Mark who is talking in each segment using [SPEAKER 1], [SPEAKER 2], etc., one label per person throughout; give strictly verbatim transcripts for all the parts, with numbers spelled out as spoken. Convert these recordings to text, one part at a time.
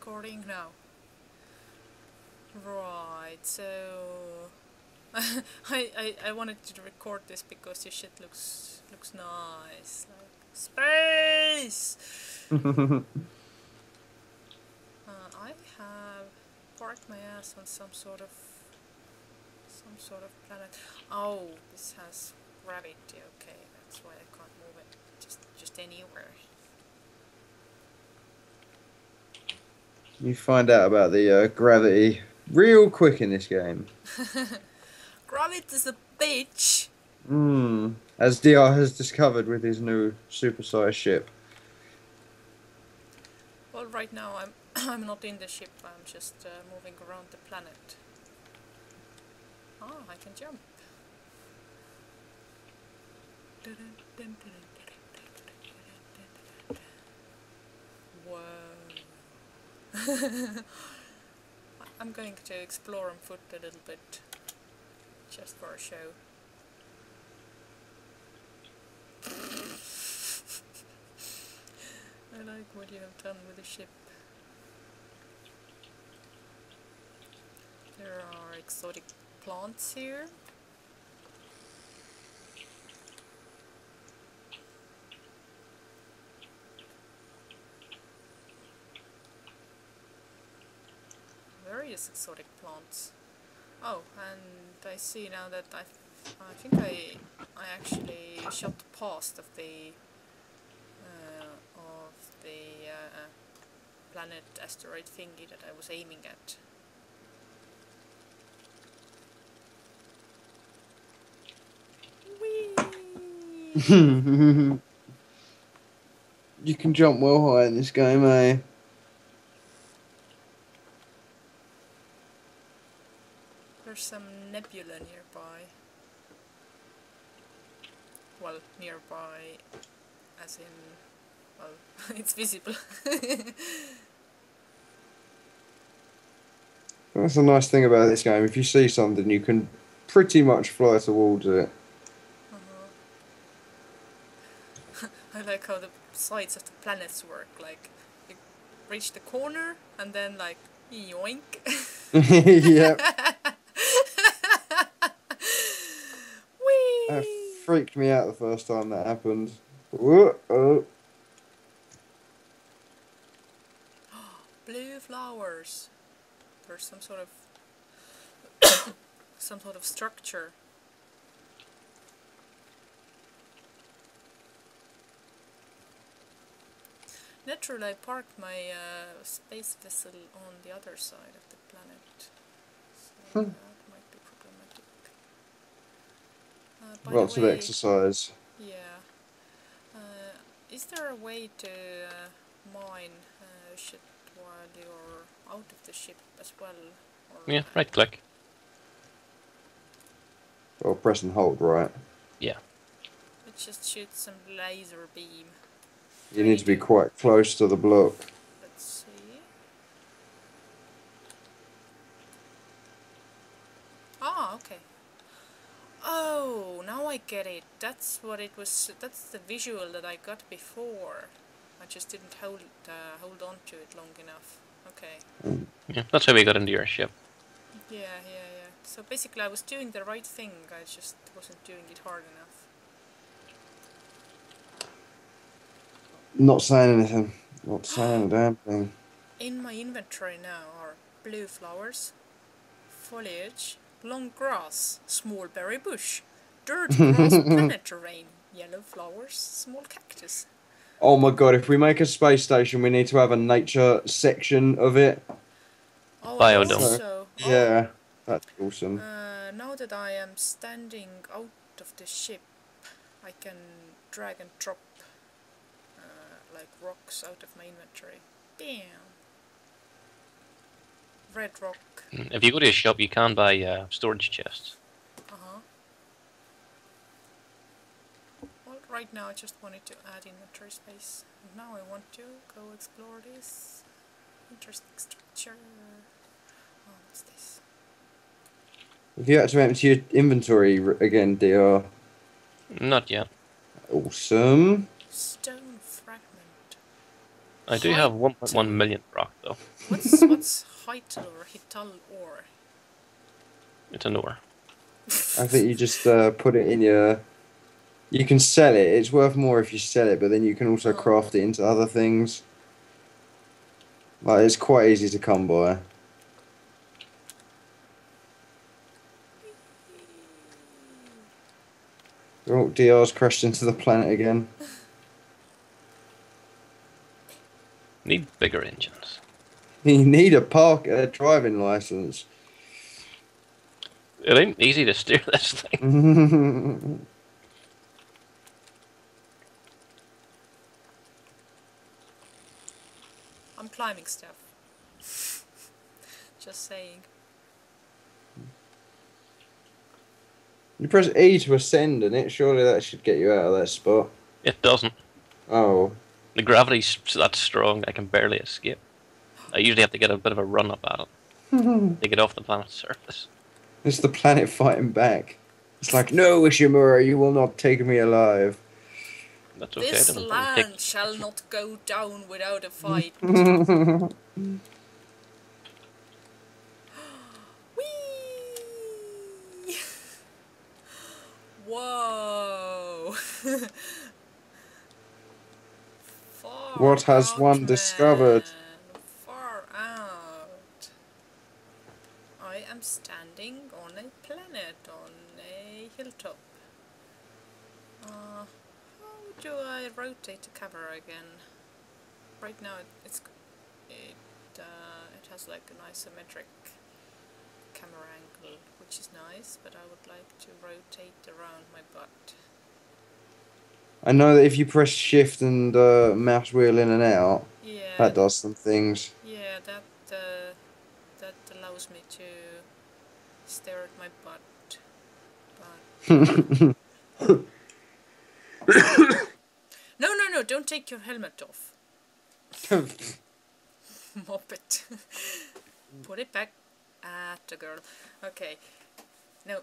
[SPEAKER 1] recording now. Right, so I, I I wanted to record this because your shit looks looks nice. Like space. uh, I have parked my ass on some sort of some sort of planet. Oh, this has gravity. Okay, that's why I can't move it. Just just anywhere.
[SPEAKER 2] You find out about the uh, gravity real quick in this game.
[SPEAKER 1] Gravity is a bitch.
[SPEAKER 2] Hmm. As D R has discovered with his new supersized ship.
[SPEAKER 1] Well, right now I'm I'm not in the ship. I'm just uh, moving around the planet. Ah, I can jump. Whoa. I'm going to explore on foot a little bit, just for a show. I like what you have done with the ship. There are exotic plants here. Various exotic plants. Oh, and I see now that I, I think I, I actually shot past of the, uh, of the uh, planet asteroid thingy that I was aiming at. Whee!
[SPEAKER 2] You can jump well high in this game, eh?
[SPEAKER 1] There's some nebula nearby. Well, nearby, as in, well, it's visible.
[SPEAKER 2] That's the nice thing about this game. If you see something, you can pretty much fly towards it.
[SPEAKER 1] Uh-huh. I like how the sides of the planets work. Like, you reach the corner and then, like, yoink.
[SPEAKER 2] Yep. That
[SPEAKER 1] Whee!
[SPEAKER 2] freaked me out the first time that happened. Whoa.
[SPEAKER 1] Blue flowers. There's some sort of some sort of structure. Naturally, I parked my uh, space vessel on the other side of the planet, so
[SPEAKER 2] Hmm.
[SPEAKER 1] that might be problematic. Uh, by
[SPEAKER 2] Lots
[SPEAKER 1] the
[SPEAKER 2] of
[SPEAKER 1] way,
[SPEAKER 2] exercise.
[SPEAKER 1] yeah, uh, is there a way to uh, mine uh, shit while you're out of the ship as well? Or
[SPEAKER 3] Yeah, right click.
[SPEAKER 2] Or press and hold, right?
[SPEAKER 3] Yeah.
[SPEAKER 1] it just shoots some laser beam.
[SPEAKER 2] You need to be quite close to the block.
[SPEAKER 1] Let's see. Ah, okay. Oh, now I get it. That's what it was. That's the visual that I got before. I just didn't hold uh, hold on to it long enough. Okay.
[SPEAKER 3] Yeah, that's how we got into your ship.
[SPEAKER 1] Yeah, yeah, yeah. So basically, I was doing the right thing. I just wasn't doing it hard enough.
[SPEAKER 2] Not saying anything. Not saying a damn thing.
[SPEAKER 1] In my inventory now are blue flowers, foliage, long grass, small berry bush, dirt grass planet terrain, yellow flowers, small cactus.
[SPEAKER 2] Oh my god, if we make a space station, we need to have a nature section of it.
[SPEAKER 1] Oh,
[SPEAKER 3] Biodome.
[SPEAKER 1] also,
[SPEAKER 2] Yeah, that's awesome.
[SPEAKER 1] uh, now that I am standing out of the ship, I can drag and drop uh, like rocks out of my inventory. Bam! Red rock.
[SPEAKER 3] If you go to a shop, you can buy uh, storage chests.
[SPEAKER 1] Uh-huh. Well, right now I just wanted to add inventory space. And now I want to go explore this interesting structure. Oh, what's this?
[SPEAKER 2] Have you had to empty your inventory again, D R?
[SPEAKER 3] Not yet.
[SPEAKER 2] Awesome.
[SPEAKER 1] Stone fragment.
[SPEAKER 3] I do have one point one million rock though.
[SPEAKER 1] What's what's Hytal or Hital ore?
[SPEAKER 3] It's an ore.
[SPEAKER 2] I think you just uh, put it in your. You can sell it. It's worth more if you sell it, but then you can also
[SPEAKER 1] Oh.
[SPEAKER 2] craft it into other things. Like it's quite easy to come by. Oh, D R's crashed into the planet again.
[SPEAKER 3] Need bigger engines.
[SPEAKER 2] You need a park a driving license.
[SPEAKER 3] It ain't easy to steer this thing.
[SPEAKER 1] I'm climbing stuff. Just saying.
[SPEAKER 2] You press E to ascend in it. Surely that should get you out of that spot.
[SPEAKER 3] It doesn't.
[SPEAKER 2] Oh.
[SPEAKER 3] The gravity's that strong I can barely escape. I usually have to get a bit of a run up at it to get off the planet's surface.
[SPEAKER 2] It's the planet fighting back. It's like, no, Ishimura, you will not take me alive.
[SPEAKER 3] That's okay.
[SPEAKER 1] This
[SPEAKER 3] it doesn't
[SPEAKER 1] land
[SPEAKER 3] take-
[SPEAKER 1] shall not go down without a fight. Whee! Whoa! Far
[SPEAKER 2] What has
[SPEAKER 1] out,
[SPEAKER 2] one discovered?
[SPEAKER 1] man. Far out. I am standing on a planet, on a hilltop. Uh, how do I rotate the camera again? Right now it, it's it uh, it has like an isometric camera angle, which is nice, but I would like to rotate around my butt.
[SPEAKER 2] I know that if you press shift and uh, mouse wheel in and out,
[SPEAKER 1] Yeah,
[SPEAKER 2] that does some things.
[SPEAKER 1] yeah, that uh, that allows me to stare at my butt. But no, no, no! Don't take your helmet off, Muppet. Put it back at the girl. Okay, no.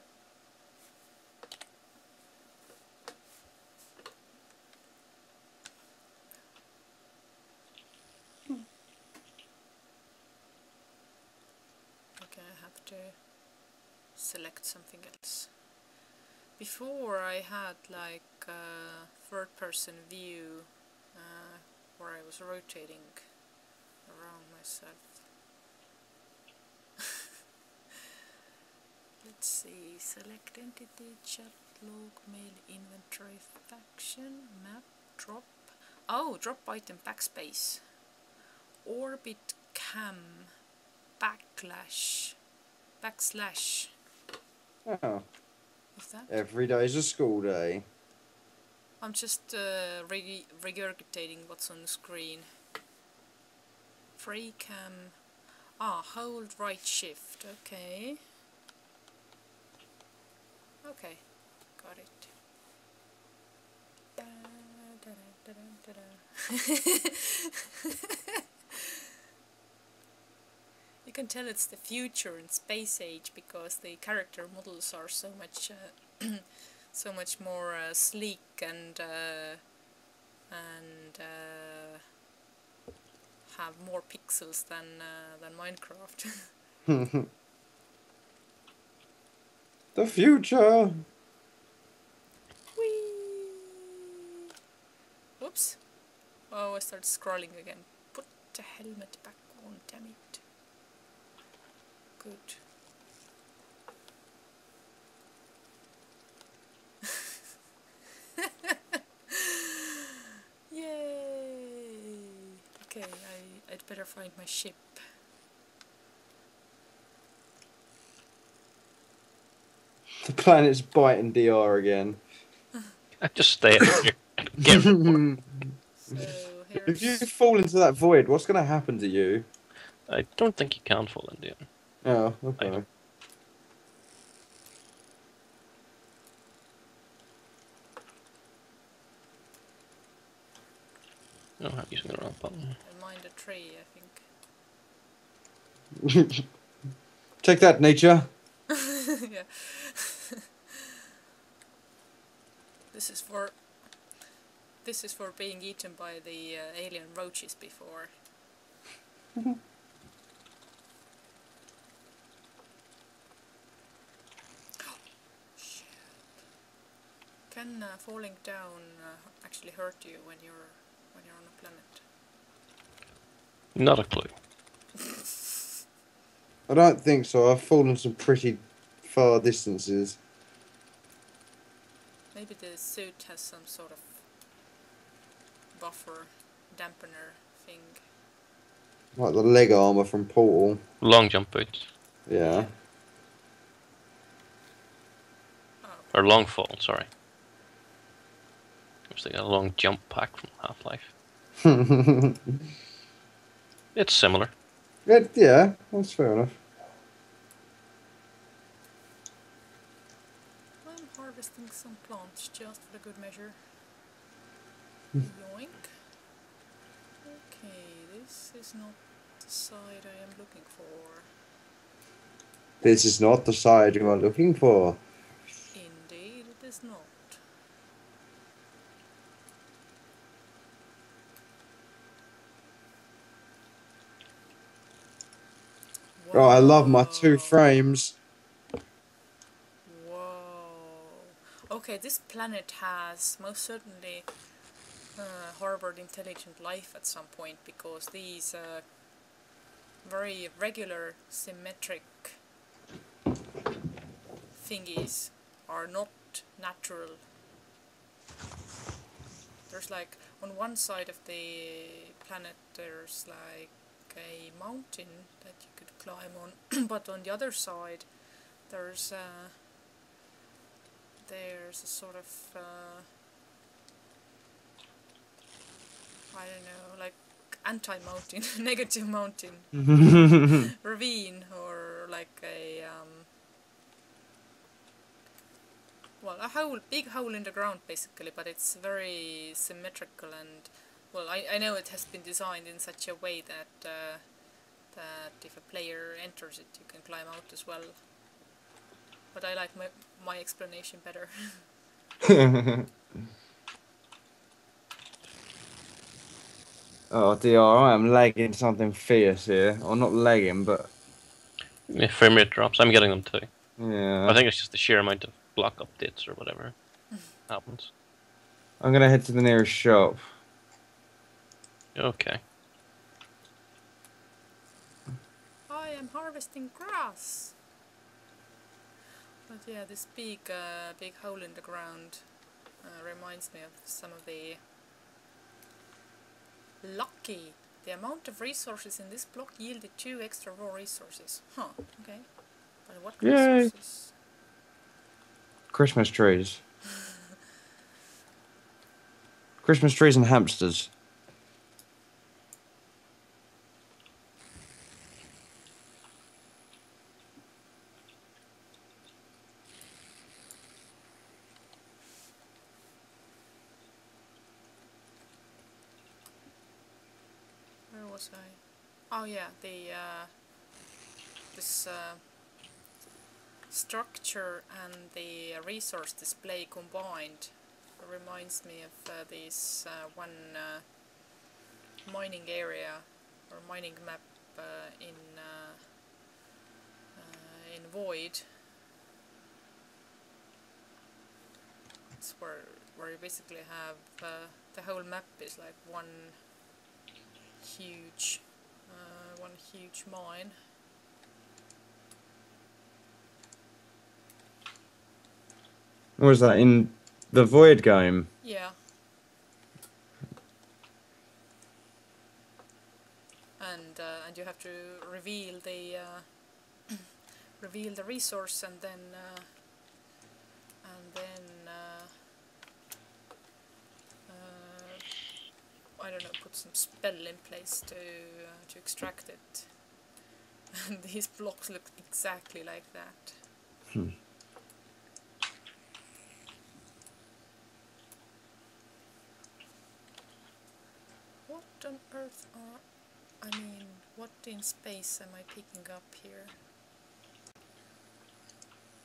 [SPEAKER 1] Okay, I have to select something else. Before I had like a third person view uh, where I was rotating around myself. Let's see, select entity, chat, log, mail, inventory, faction, map, drop. Oh, drop item, backspace. Orbit, cam, backlash, backslash.
[SPEAKER 2] Oh,
[SPEAKER 1] Is that?
[SPEAKER 2] every day's a school day.
[SPEAKER 1] I'm just uh, reg regurgitating what's on the screen. Free cam. Ah, hold right shift. Okay. Okay, got it. Da, da, da, da, da, da. You can tell it's the future and space age because the character models are so much, uh, so much more uh, sleek and uh, and uh, have more pixels than uh, than Minecraft.
[SPEAKER 2] The future.
[SPEAKER 1] Whee! Whoops! Oh, I started scrolling again. Put the helmet back on, damn it. Good. Yay! Okay, I, I'd better find my ship.
[SPEAKER 2] The planet's biting D R again.
[SPEAKER 3] I just stay up here. Get
[SPEAKER 1] So
[SPEAKER 2] If you
[SPEAKER 1] here's...
[SPEAKER 2] fall into that void, what's going to happen to you?
[SPEAKER 3] I don't think you can fall into it.
[SPEAKER 2] Oh, okay.
[SPEAKER 3] don't. No, I'm using the wrong button.
[SPEAKER 1] I mind a tree, I think.
[SPEAKER 2] Take that, nature.
[SPEAKER 1] Yeah. This is for this is for being eaten by the uh, alien roaches before. Shit. Can uh, falling down uh, actually hurt you when you're when you're on a planet?
[SPEAKER 3] Not a clue.
[SPEAKER 2] I don't think so. I've fallen some pretty far distances.
[SPEAKER 1] Maybe the suit has some sort of buffer, dampener thing.
[SPEAKER 2] Like the leg armor from Portal.
[SPEAKER 3] Long jump boots.
[SPEAKER 2] Yeah.
[SPEAKER 1] Oh,
[SPEAKER 3] Or long fall, sorry. Looks like a long jump pack from Half-Life. It's similar.
[SPEAKER 2] It, yeah, that's fair enough.
[SPEAKER 1] I'm harvesting some plants just for the good measure. Yoink. Okay, this is not the side I am looking for.
[SPEAKER 2] This is not the side you are looking for.
[SPEAKER 1] Indeed, it is not.
[SPEAKER 2] Oh, I love my two
[SPEAKER 1] Whoa.
[SPEAKER 2] frames.
[SPEAKER 1] Whoa. Okay, this planet has most certainly uh, harbored intelligent life at some point, because these uh, very regular symmetric thingies are not natural. There's like, on one side of the planet there's like a mountain that you could climb on, but on the other side there's uh, there's a sort of uh, I don't know, like anti-mountain, negative mountain, ravine, or like a um, well, a hole, big hole in the ground basically, but it's very symmetrical, and well, I, I know it has been designed in such a way that uh, that if a player enters it, you can climb out as well. But I like my, my explanation better.
[SPEAKER 2] Oh dear, I am lagging something fierce here. Or not lagging, but
[SPEAKER 3] Yeah, frame rate drops. I'm getting them too.
[SPEAKER 2] yeah.
[SPEAKER 3] I think it's just the sheer amount of block updates or whatever happens.
[SPEAKER 2] I'm gonna head to the nearest shop.
[SPEAKER 3] Okay.
[SPEAKER 1] I am harvesting grass. But yeah, this big, uh, big hole in the ground uh, reminds me of some of the lucky. The amount of resources in this block yielded two extra raw resources. Huh, okay. But what
[SPEAKER 2] Yay.
[SPEAKER 1] resources?
[SPEAKER 2] Christmas trees. Christmas trees and hamsters.
[SPEAKER 1] Where was I? Oh yeah, the uh, this uh, structure and the resource display combined reminds me of uh, this uh, one uh, mining area or mining map uh, in uh, uh, in Void. It's where where you basically have uh, the whole map is like one huge uh, one huge mine.
[SPEAKER 2] What was that in the Void game?
[SPEAKER 1] Yeah. And uh, and you have to reveal the uh, reveal the resource, and then uh, and then uh, uh, I don't know, put some spell in place to uh, to extract it. And these blocks look exactly like that.
[SPEAKER 2] Hmm.
[SPEAKER 1] What on earth are, I mean, what in space am I picking up here?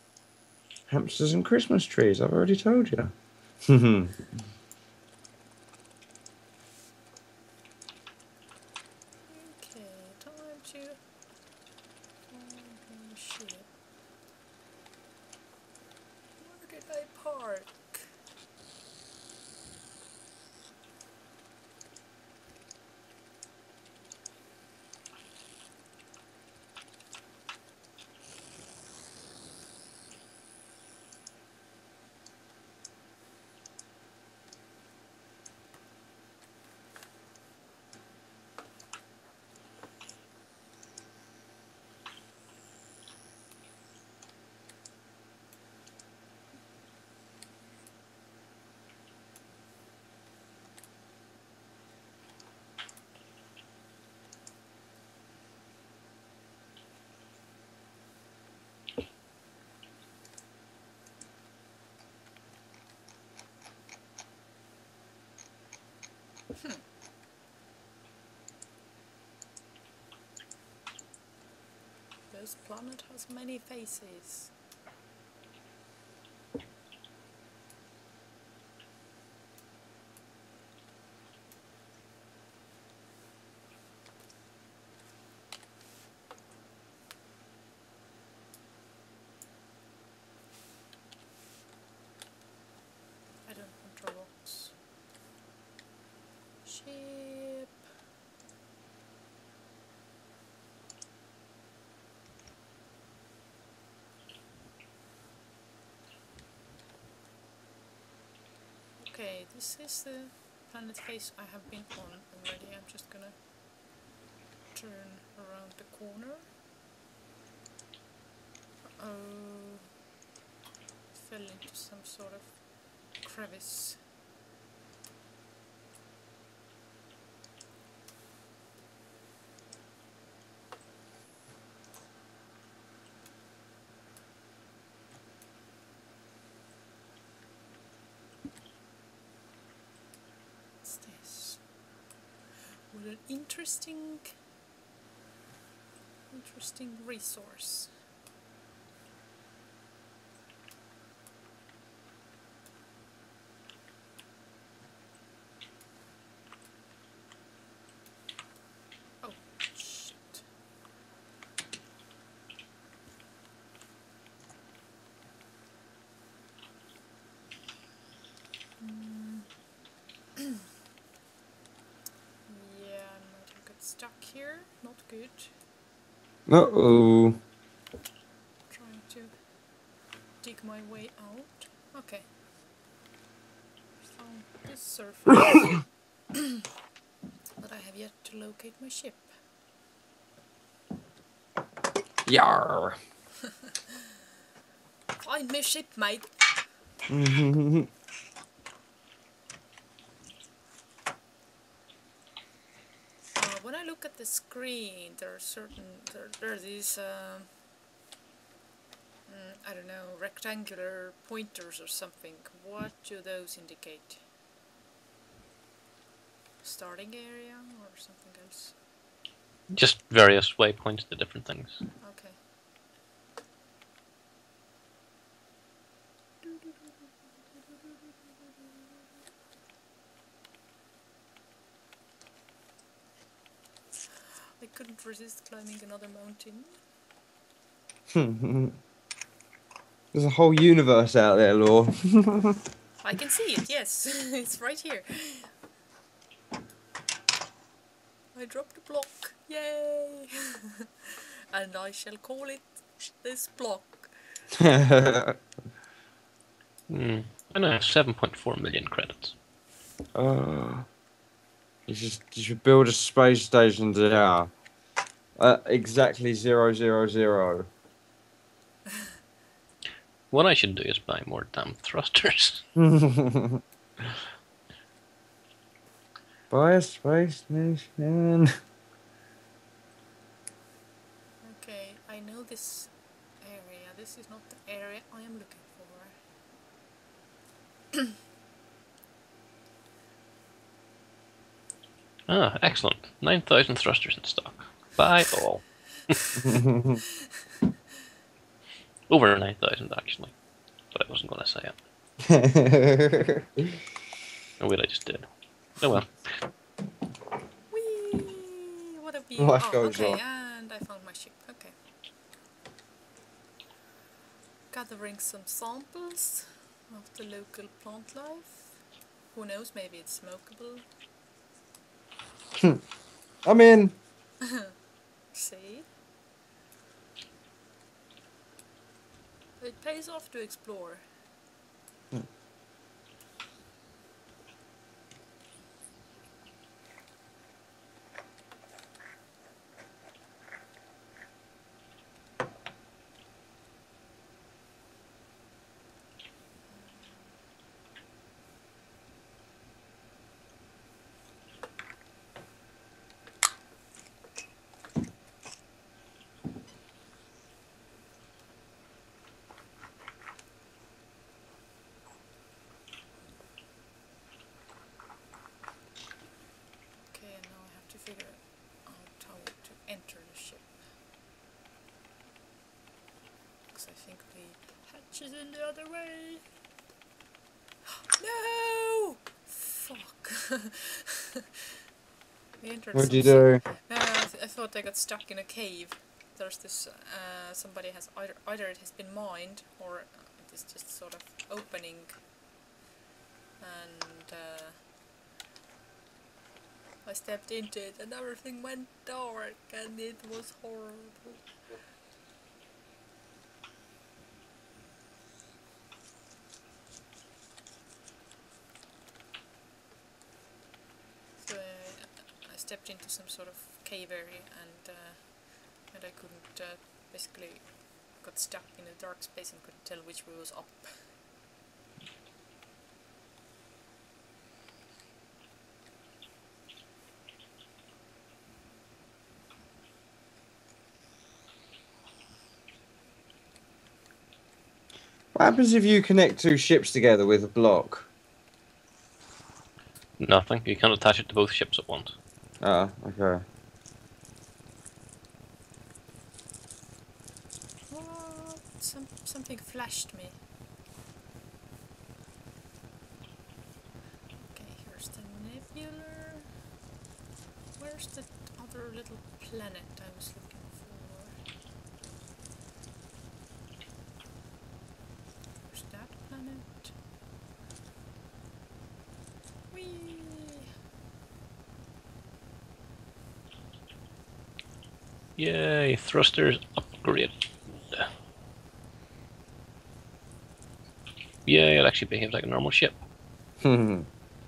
[SPEAKER 2] Hamsters and Christmas trees, I've already told you.
[SPEAKER 1] you? Oh, shit. Where did I park? This planet has many faces. I don't want rocks. Ship. Okay, this is the planet face I have been on already. I'm just gonna turn around the corner. Uh oh, fell into some sort of crevice. What's this? What an interesting, interesting resource. Oh, shit. Mm. Yeah, I might have got stuck here. Not good.
[SPEAKER 2] Uh-oh.
[SPEAKER 1] Trying to dig my way out. Okay. Found this surface. But I have yet to locate my ship.
[SPEAKER 2] Yar.
[SPEAKER 1] Find my ship, mate. Uh, when I look at the screen, there are certain there, there are these uh, mm, I don't know, rectangular pointers or something. What do those indicate? Starting area or something else?
[SPEAKER 3] Just various waypoints to different things.
[SPEAKER 1] Okay. I couldn't resist climbing another mountain.
[SPEAKER 2] There's a whole universe out there, Law.
[SPEAKER 1] I can see it, yes. It's right here. I dropped a block. Yay! And I shall call it this block.
[SPEAKER 3] Hmm. I know I have seven point four million credits.
[SPEAKER 2] uh, you should you should build a space station there. Uh, exactly zero zero zero.
[SPEAKER 3] What I should do is buy more damn thrusters.
[SPEAKER 2] Buy a space station.
[SPEAKER 1] Okay, I know this area. This is not the area I am looking for.
[SPEAKER 3] Ah, excellent. nine thousand thrusters in stock. Buy all. Over nine thousand, actually. But I wasn't going to say it. Oh, wait, I just did. Oh well.
[SPEAKER 1] Whee! What a view.
[SPEAKER 2] Life
[SPEAKER 1] Oh,
[SPEAKER 2] goes
[SPEAKER 1] okay,
[SPEAKER 2] on.
[SPEAKER 1] and And I found my ship. Okay. Gathering some samples of the local plant life. Who knows, maybe it's smokable.
[SPEAKER 2] I'm in.
[SPEAKER 1] See? It pays off to explore. Okay, and now I have to figure out how to enter the ship. Because I think the hatch is in the other way. No! Fuck. We entered
[SPEAKER 2] What'd you
[SPEAKER 1] some
[SPEAKER 2] do?
[SPEAKER 1] sort- No, I, th I thought I got stuck in a cave. There's this, uh, somebody has either, either it has been mined or it is just sort of opening. And uh, I stepped into it and everything went dark and it was horrible. So uh, I stepped into some sort of cave area and uh, and I couldn't, uh, basically got stuck in a dark space and couldn't tell which way was up.
[SPEAKER 2] What happens if you connect two ships together with a block?
[SPEAKER 3] Nothing. You can't attach it to both ships at once.
[SPEAKER 2] Ah, okay.
[SPEAKER 1] What? Some, something flashed me. Okay, here's the nebula. Where's the other little planet I was looking for? Where's that planet? Whee!
[SPEAKER 3] Yay, thrusters upgrade. Yay, it actually behaves like a normal ship.
[SPEAKER 2] Hmm.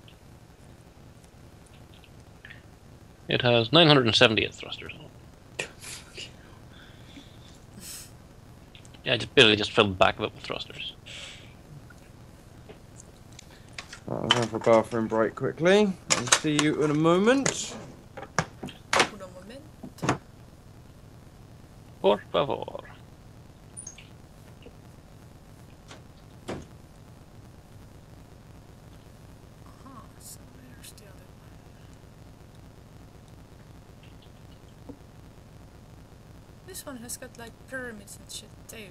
[SPEAKER 3] It has nine hundred seventy-eight thrusters on it. Yeah, I just basically just filled the back of it with thrusters.
[SPEAKER 2] I'll have a bathroom break quickly. I'll see you in a moment.
[SPEAKER 1] Uno moment.
[SPEAKER 3] Por favor.
[SPEAKER 1] Aha, so where's the other one? This one has got like pyramids and shit too.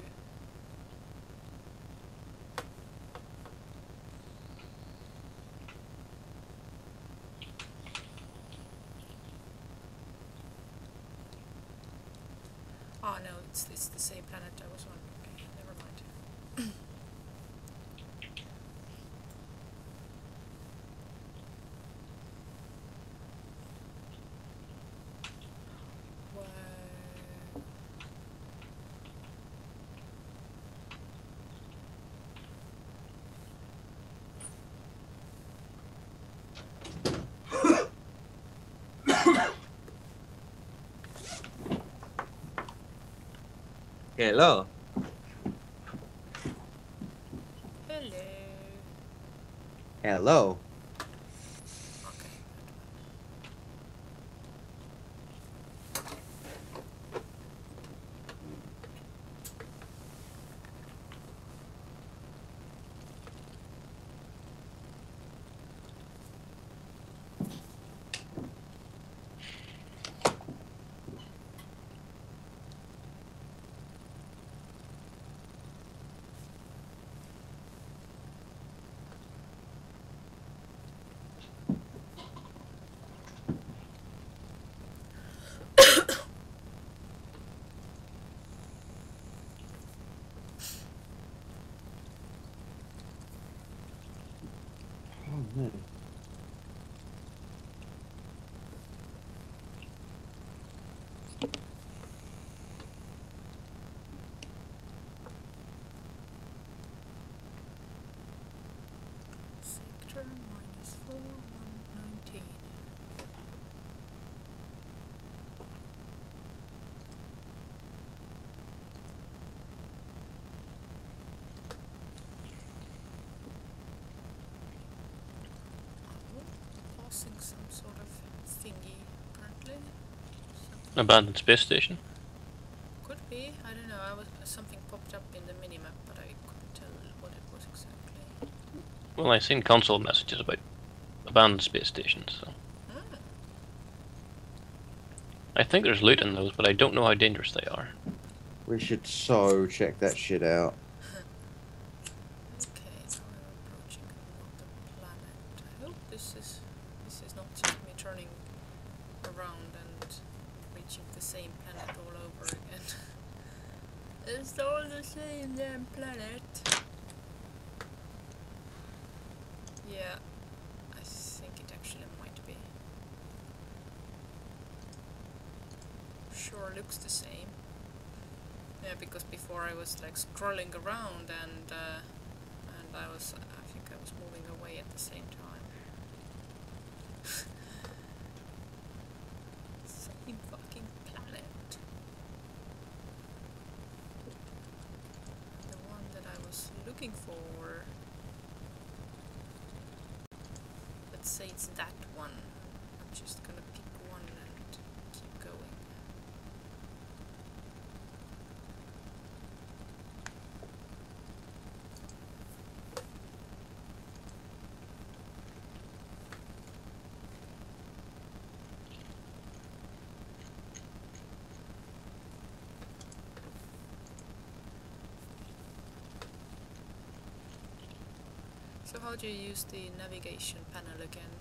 [SPEAKER 1] Oh no, it's, it's the same planet I was on. Okay, never mind. Whoa.
[SPEAKER 2] Hello.
[SPEAKER 1] Hello.
[SPEAKER 2] Hello.
[SPEAKER 1] Okay.
[SPEAKER 2] Hmm.
[SPEAKER 1] Sector minus four, one nineteen. Oh, passing some sort of thingy, apparently. Something
[SPEAKER 3] Abandoned space station.
[SPEAKER 1] could be, I don't know, I was something popped up in the minimap, but I couldn't tell what it was exactly.
[SPEAKER 3] Well, I've seen console messages about abandoned space stations, so
[SPEAKER 1] Hmm.
[SPEAKER 3] I think there's loot in those, but I don't know how dangerous they are.
[SPEAKER 2] We should so check that shit out.
[SPEAKER 1] Okay, now we're approaching another planet. I hope this is this is not just me turning around and reaching the same planet all over again. It's all the same damn planet. Yeah, I think it actually might be. Sure looks the same. Yeah, because before I was like scrolling around and uh, and I was, I think I was moving away at the same time. Same fucking planet. The one that I was looking for. Let's say it's that one. I'm just gonna pick one and keep going. So how do you use the navigation panel again?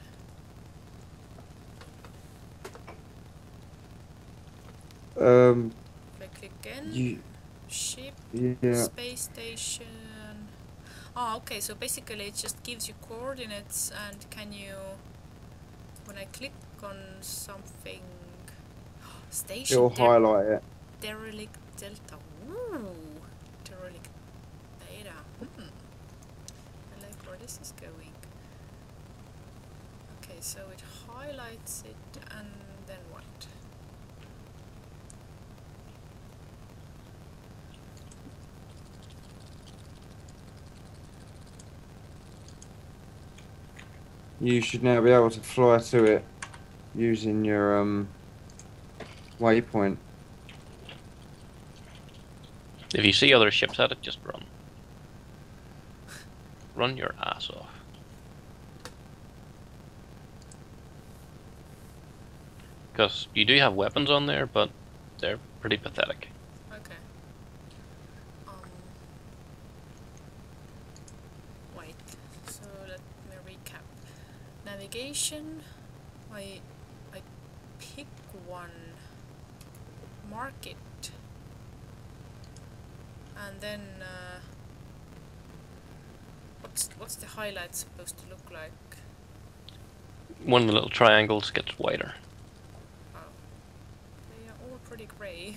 [SPEAKER 2] Um,
[SPEAKER 1] If I click again,
[SPEAKER 2] you,
[SPEAKER 1] ship,
[SPEAKER 2] yeah.
[SPEAKER 1] space station. Oh, okay, so basically it just gives you coordinates, and can you, when I click on something, station
[SPEAKER 2] It'll
[SPEAKER 1] der
[SPEAKER 2] highlight it.
[SPEAKER 1] derelict delta. Ooh, derelict beta. Hmm. I like where this is going. Okay, so it highlights it, and then what?
[SPEAKER 2] You should now be able to fly to it using your um waypoint.
[SPEAKER 3] If you see other ships at it, just run. Run your ass off. Because you do have weapons on there, but they're pretty pathetic.
[SPEAKER 1] Okay. Um. Wait. So let me recap. Navigation. I I pick one. Mark it. And then uh, what's what's the highlight supposed to look like?
[SPEAKER 3] One of the little triangles gets wider.
[SPEAKER 1] Oh. They are all pretty grey.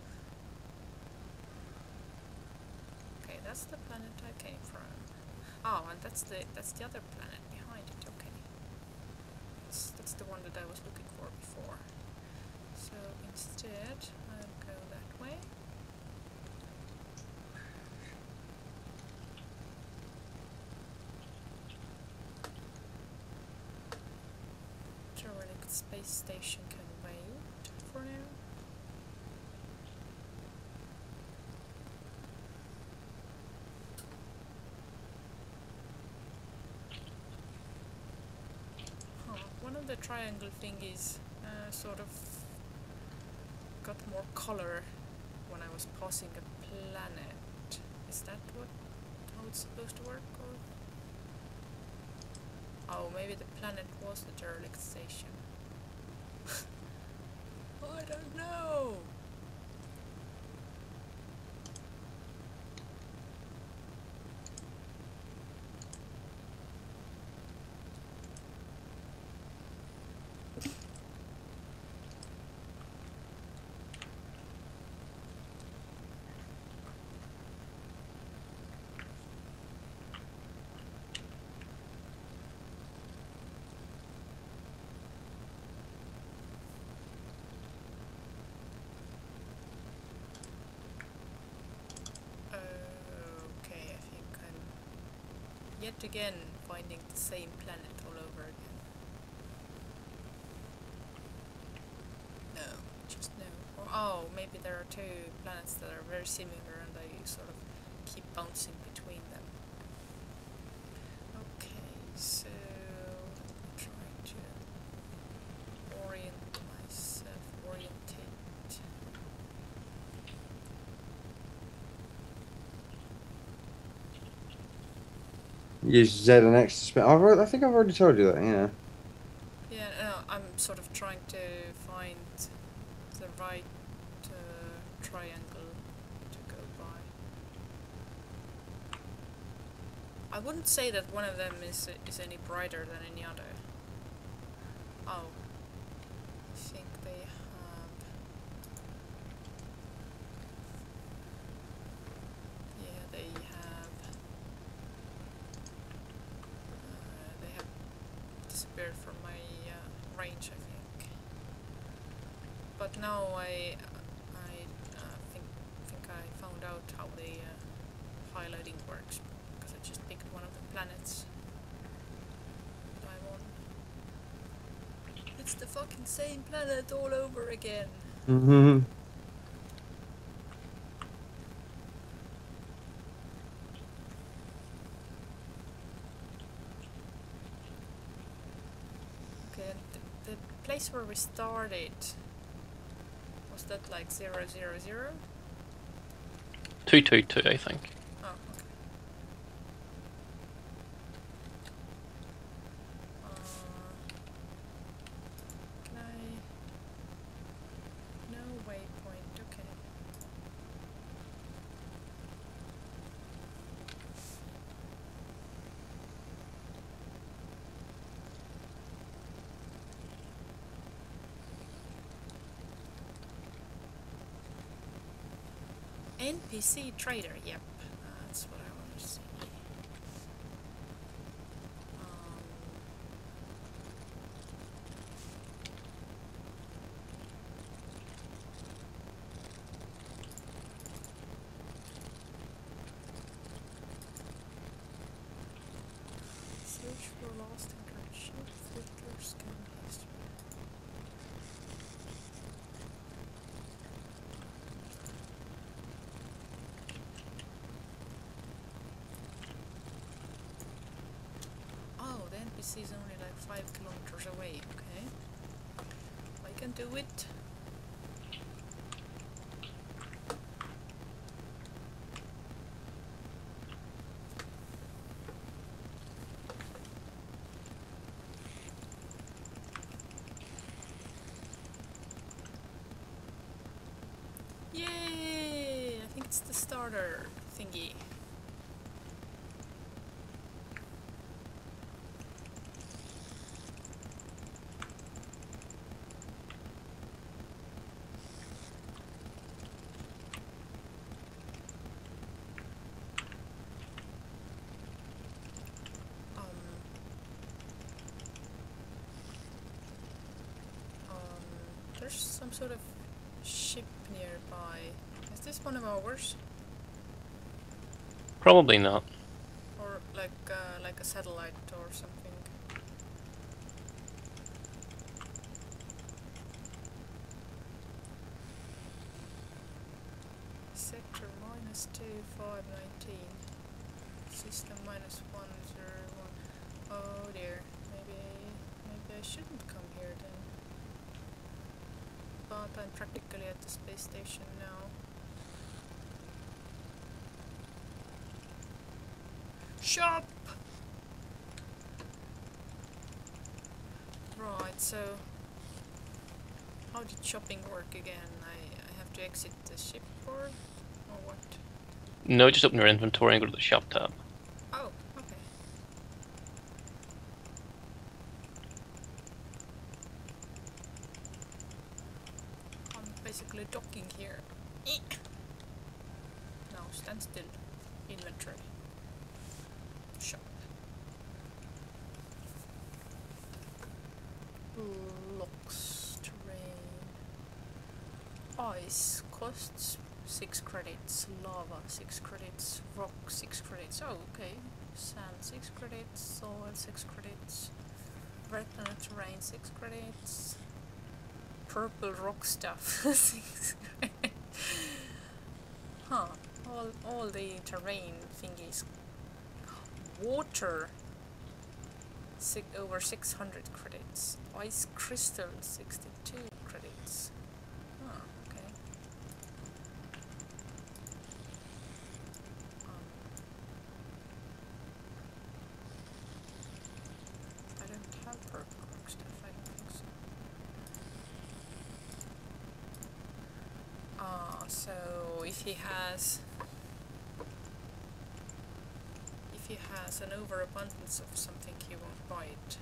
[SPEAKER 1] Okay, that's the planet I came from. Oh, and that's the that's the other planet behind it. Okay, that's that's the one that I was looking for before. So instead, I'll go that way. Derelict space station can wait for now. Huh, one of the triangle thingies uh, sort of got more color when I was passing a planet. Is that what how it's supposed to work? Or oh, maybe the planet was the derelict station. I don't know. yet again finding the same planet all over again. No, just no. Or oh, maybe there are two planets that are very similar and I sort of keep bouncing between them. Okay, so I'm trying to orient myself, orientate.
[SPEAKER 2] Use Z and X to spin. I've already, I think I've already told you that. Yeah.
[SPEAKER 1] Yeah, no, I'm sort of trying to find the right uh, triangle to go by. I wouldn't say that one of them is is any brighter than any other. Oh, I think they have. Yeah, they have. Uh, they have disappeared from my uh, range, I think. But now I, I uh, think think I found out how the uh, highlighting works because I just picked one of the planets that I'm on. It's the fucking same planet all over again.
[SPEAKER 2] Mm-hmm.
[SPEAKER 1] Okay, and the, the place where we started, was that like zero zero zero?
[SPEAKER 3] Two two two, I think.
[SPEAKER 1] Oh, okay. Uh, can I? No waypoint. Okay. N P C trader, yep, uh, that's what I want to see. Um, search for lost interaction, filter, scan history. Oh, the N P C is only like five kilometers away, okay. I can do it. Yay! I think it's the starter thingy. Um, um, there's some sort of ship nearby. Is this one of ours?
[SPEAKER 3] Probably not.
[SPEAKER 1] Or like uh, like a satellite or something? Sector minus two five nineteen. System minus one zero one. Oh dear. Maybe maybe I shouldn't come here then. But I'm practically at the space station now. Shop! Right, so how did shopping work again? I, I have to exit the ship or, or what?
[SPEAKER 3] No, just open your inventory and go to the shop tab.
[SPEAKER 1] Oh, okay. I'm basically docking here. Eek. No, stand still. Inventory. Shop. Locks, terrain. Ice costs six credits. Lava six credits. Rock six credits. Oh, okay. Sand six credits, soil six credits, red planet terrain six credits, purple rock stuff six credits. Huh, all, all the terrain thingies. Water, six, over six hundred credits. Ice crystal, sixty-two credits. Oh, okay. Um, I don't have purple rock stuff, I don't think so. Ah, so if he has... If he has an overabundance of something, he won't buy it.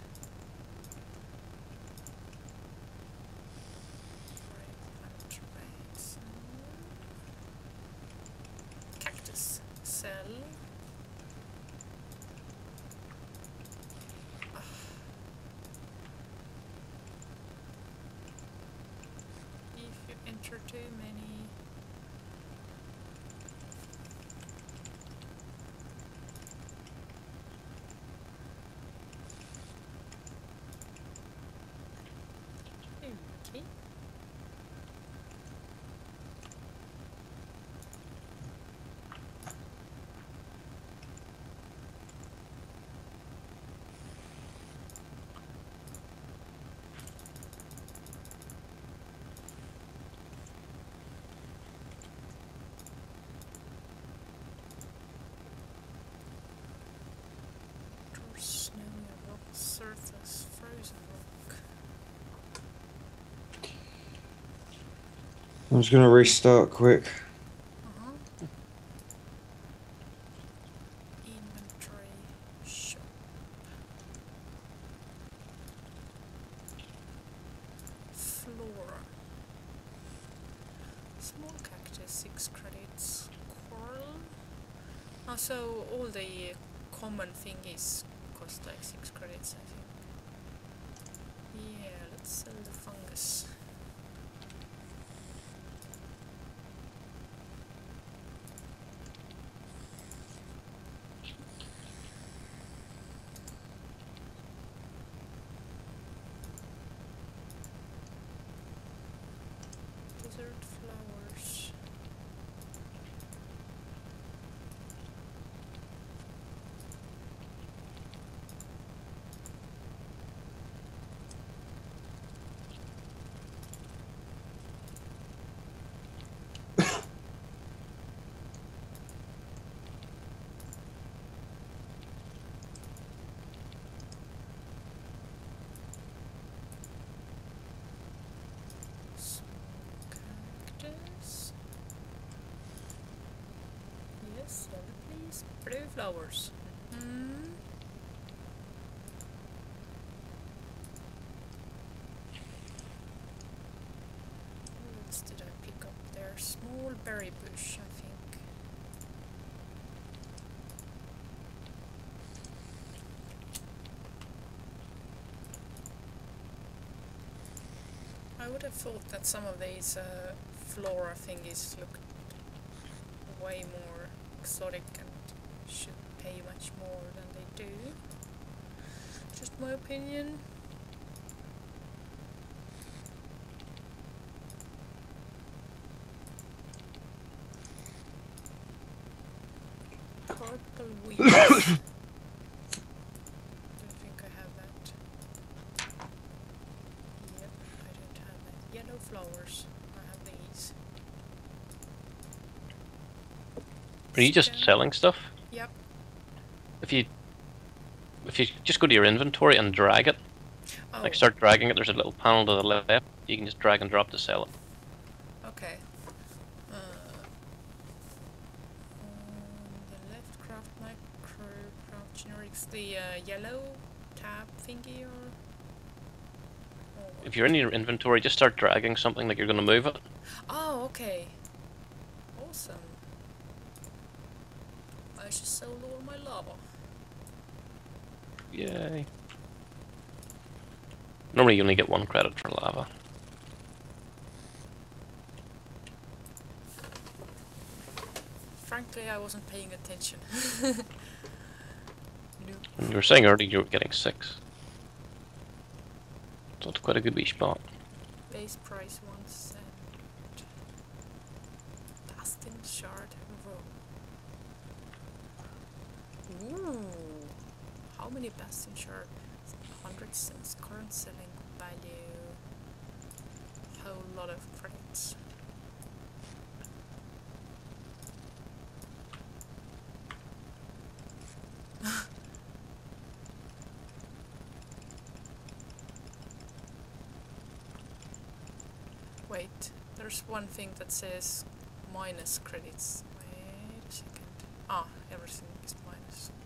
[SPEAKER 1] Cactus. Sell. Ah. If you enter too many... Okay. Snowy rock surface, frozen rock.
[SPEAKER 2] I'm just gonna restart quick.
[SPEAKER 1] Uh-huh. Inventory shop. Flora. Small cactus, six credits. Coral. Oh, so all the common thingies cost like six credits, I think. Yeah, let's sell the fungus. Desert flowers. Cactus. Yes, sell it please. Blue flowers. Mm. What else did I pick up there? Small berry bush, I think. I would have thought that some of these uh, flora thingies look way more exotic and should pay much more than they do. Just my opinion. Purple wheat. Don't think I have that. Yep, I don't have that. Yellow flowers. I have these.
[SPEAKER 3] Are you just
[SPEAKER 1] Stem.
[SPEAKER 3] selling stuff?
[SPEAKER 1] Yep.
[SPEAKER 3] If you if you just go to your inventory and drag it,
[SPEAKER 1] Oh,
[SPEAKER 3] like start dragging it, there's a little panel to the left. You can just drag and drop to sell it.
[SPEAKER 1] okay. Uh, on the left, craft micro, craft generics. The uh, yellow tab thingy, or? or what?
[SPEAKER 3] If you're in your inventory, just start dragging something like you're going to move it.
[SPEAKER 1] Oh, okay. Awesome. I just sold all my lava.
[SPEAKER 3] Yay. Normally you only get one credit for lava.
[SPEAKER 1] Frankly, I wasn't paying attention.
[SPEAKER 3] And you were saying earlier you were getting six. So it's quite a good wee spot.
[SPEAKER 1] Base price one cent. Bastin shard row. Ooh. How many Bastin shard? one hundred cents current selling value. Whole lot of credits. Wait, there's one thing that says minus credits. Wait a second. Ah, everything is minus. Okay.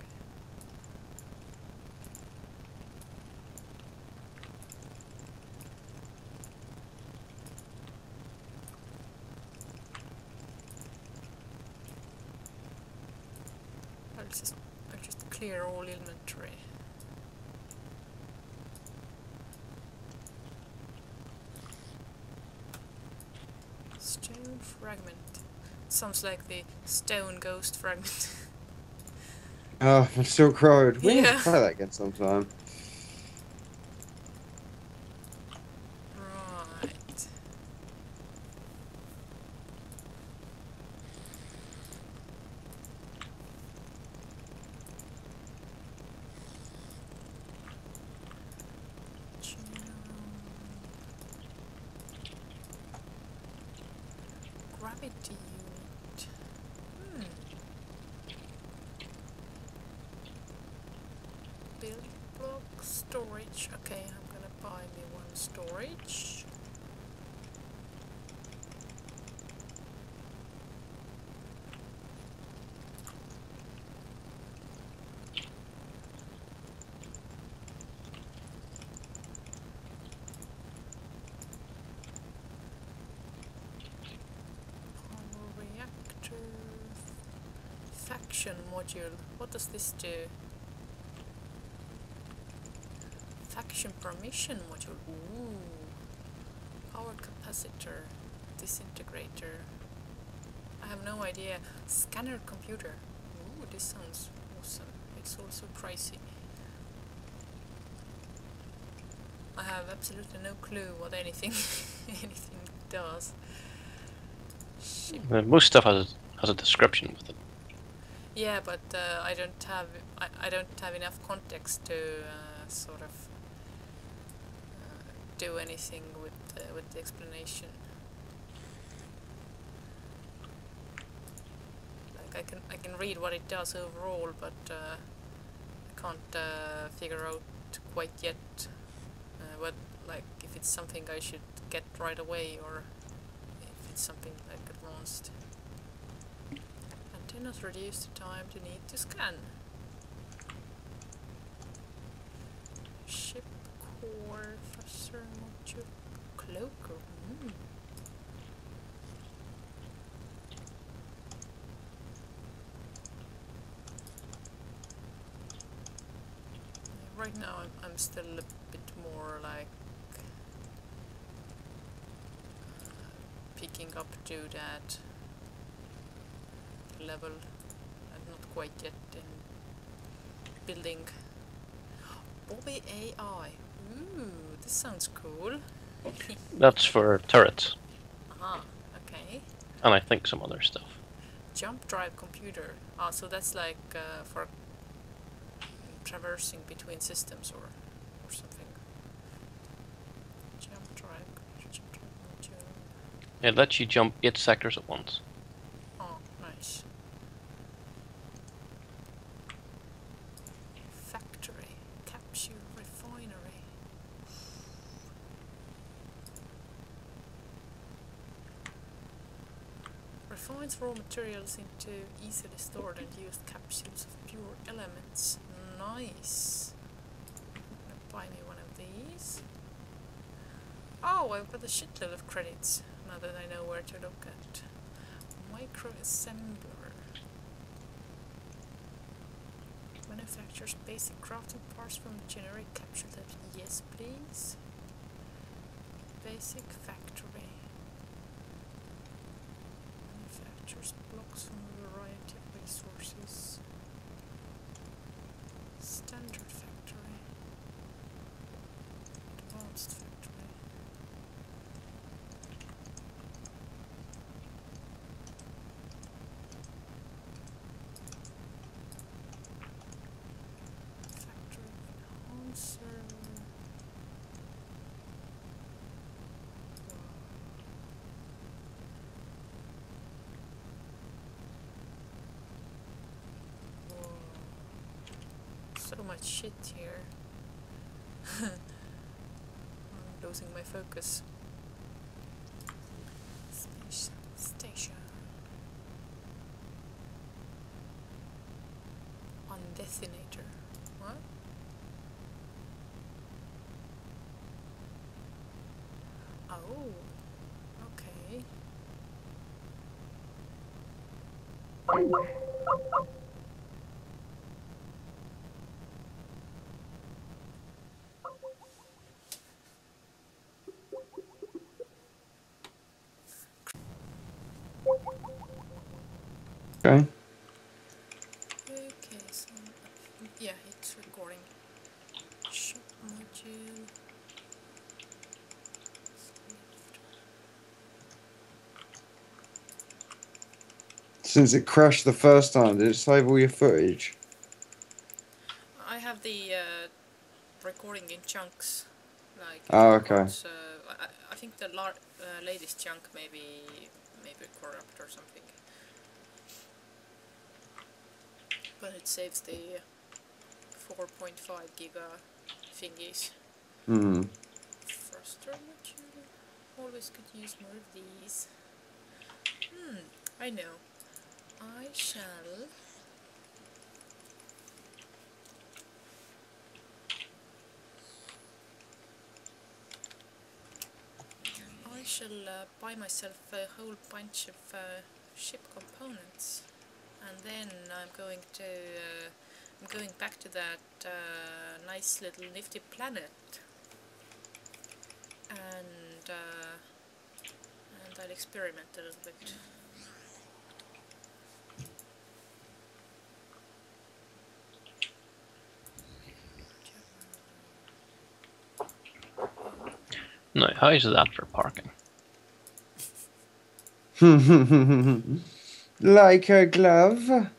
[SPEAKER 1] I'll just, I'll just clear all inventory. Stone fragment. Sounds like the stone ghost fragment.
[SPEAKER 2] Oh, I'm still crowed. We need
[SPEAKER 1] Yeah.
[SPEAKER 2] to play that again sometime.
[SPEAKER 1] Right. Gravity unit. Hmm. Build block storage. Okay, I'm gonna buy me one storage. Power reactor. Faction module. What does this do? Faction permission module. Ooh. Power capacitor. Disintegrator. I have no idea. Scanner computer. Ooh, this sounds awesome. It's also pricey. I have absolutely no clue what anything anything does. Ship.
[SPEAKER 3] Uh, Most stuff has has a description with it.
[SPEAKER 1] Yeah, but uh, I don't have I, I don't have enough context to uh, sort of uh, do anything with uh, with the explanation. Like I can I can read what it does overall, but uh, I can't uh, figure out quite yet uh, what like if it's something I should get right away or if it's something like advanced. Antennas reduce the time to need to scan. Ship core, thruster module, cloaker. Mm. Right now I'm, I'm still a bit more like uh, picking up to that level and not quite yet in building. Bobby A I. Ooh, this sounds cool.
[SPEAKER 3] That's for turrets,
[SPEAKER 1] Aha, okay.
[SPEAKER 3] and I think some other stuff.
[SPEAKER 1] Jump drive computer. Ah, so that's like uh, for traversing between systems or or something. Jump drive, jump drive module.
[SPEAKER 3] It lets you jump eight sectors at once.
[SPEAKER 1] Oh, nice. Factory, capsule refinery. Refines raw materials into easily stored and used capsules of pure elements. Nice. I'm gonna buy me one of these. Oh, I've got a shitload of credits now that I know where to look at. Microassembler. Manufactures basic crafting parts from generic capsule types. Yes, please. Basic factory. Manufactures blocks from a variety of resources. Steel. Standard factory. Advanced factory. Factory enhancer. Whoa. Whoa. So much shit here. I'm losing my focus. Space station. Undetonator. What? Oh. Okay.
[SPEAKER 2] Okay.
[SPEAKER 1] Okay, so yeah, it's recording. Shop module.
[SPEAKER 2] Since it crashed the first time, did it save all your footage?
[SPEAKER 1] I have the uh, recording in chunks, like it
[SPEAKER 2] Oh, okay.
[SPEAKER 1] records, uh, I, I think the lar uh, latest chunk maybe maybe corrupt or something, but it saves the four point five giga thingies.
[SPEAKER 2] Hmm.
[SPEAKER 1] Thruster module. Always could use more of these. Hmm, I know. I shall I shall uh, buy myself a whole bunch of uh, ship components, and then I'm going to uh, I'm going back to that uh, nice little nifty planet, and uh, and I'll experiment a little bit.
[SPEAKER 3] No, how is that for parking?
[SPEAKER 2] Like a glove?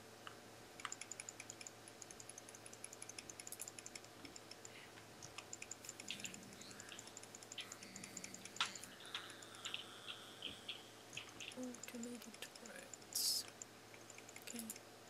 [SPEAKER 1] Automated turrets. Okay.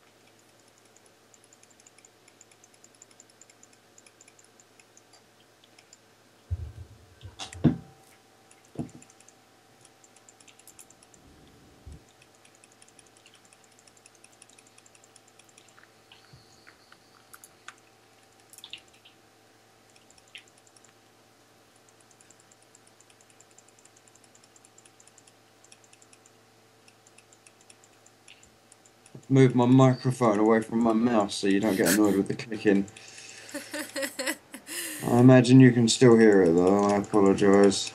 [SPEAKER 2] Move my microphone away from my mouse so you don't get annoyed with the clicking. I imagine you can still hear it though, I apologise.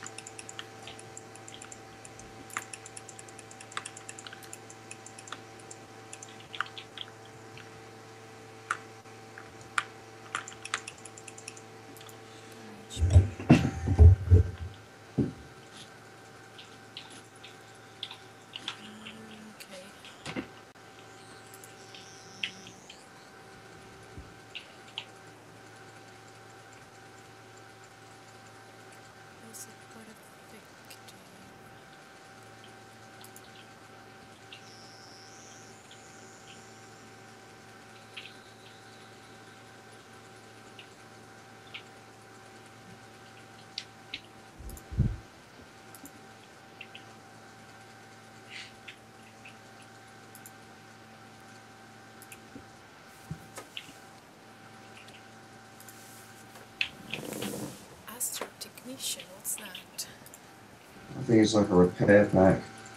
[SPEAKER 1] Okay. Is it quite effective? Astro Technician, what's that?
[SPEAKER 2] I think it's like a repair pack.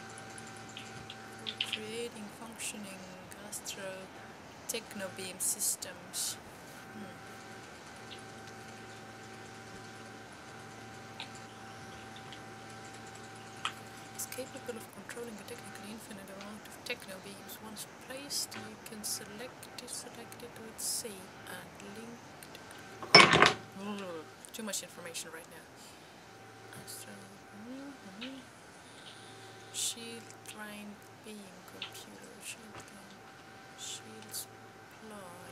[SPEAKER 1] For creating functioning Astro Technobeam systems. Hmm. It's capable of controlling a technically infinite amount of technobeams. Once placed, you can select, deselect it with C and link Ugh, too much information right now. Astro, mhm. Shield train beam computer. Shield train. Shield supply.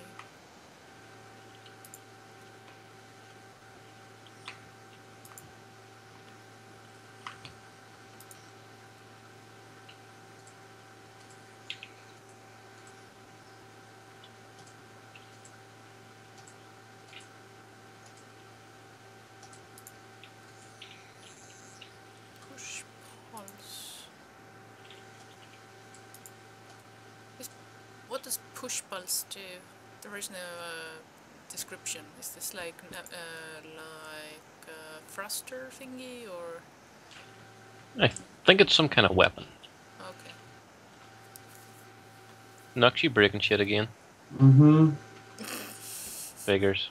[SPEAKER 1] Push pulse. Is, what does push pulse do? There is no uh, description. Is this like uh, like a thruster thingy or?
[SPEAKER 3] I think it's some kind of weapon.
[SPEAKER 1] Okay.
[SPEAKER 3] Knocks you breaking shit again.
[SPEAKER 2] Mm-hmm.
[SPEAKER 3] Figures.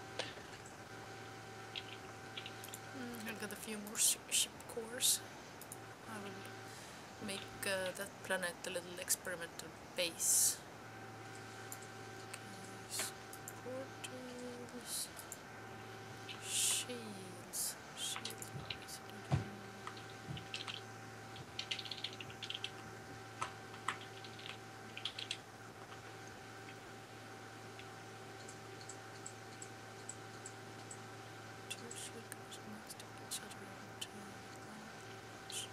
[SPEAKER 1] Mm, I've got a few more sh ship cores. I will make uh, that planet a little experimental base. Okay, portals, shields, shields. Two shield cores next to each other on two lines.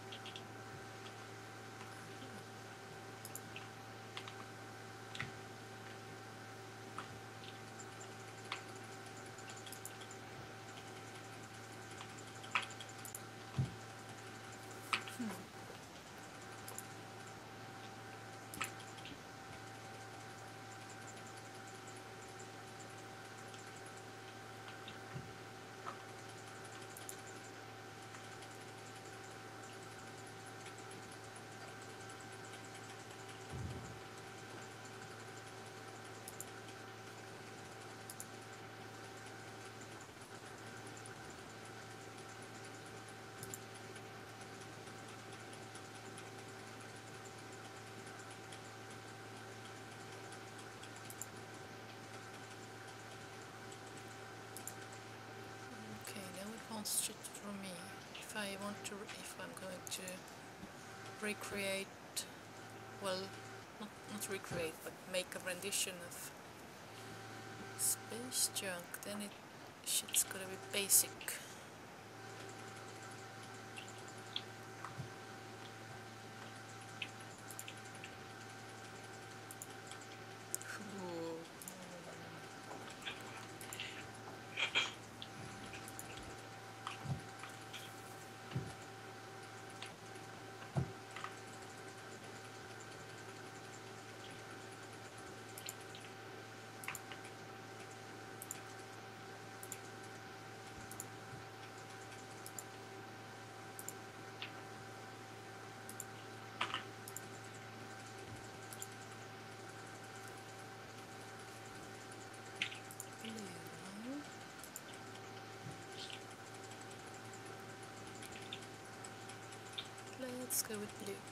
[SPEAKER 1] Okay, now it wants shit from me. If I want to, if I'm going to recreate, well, not, not recreate, but make a rendition of space junk, then it shit's gotta be basic. Ooh. Blue. Let's go with blue.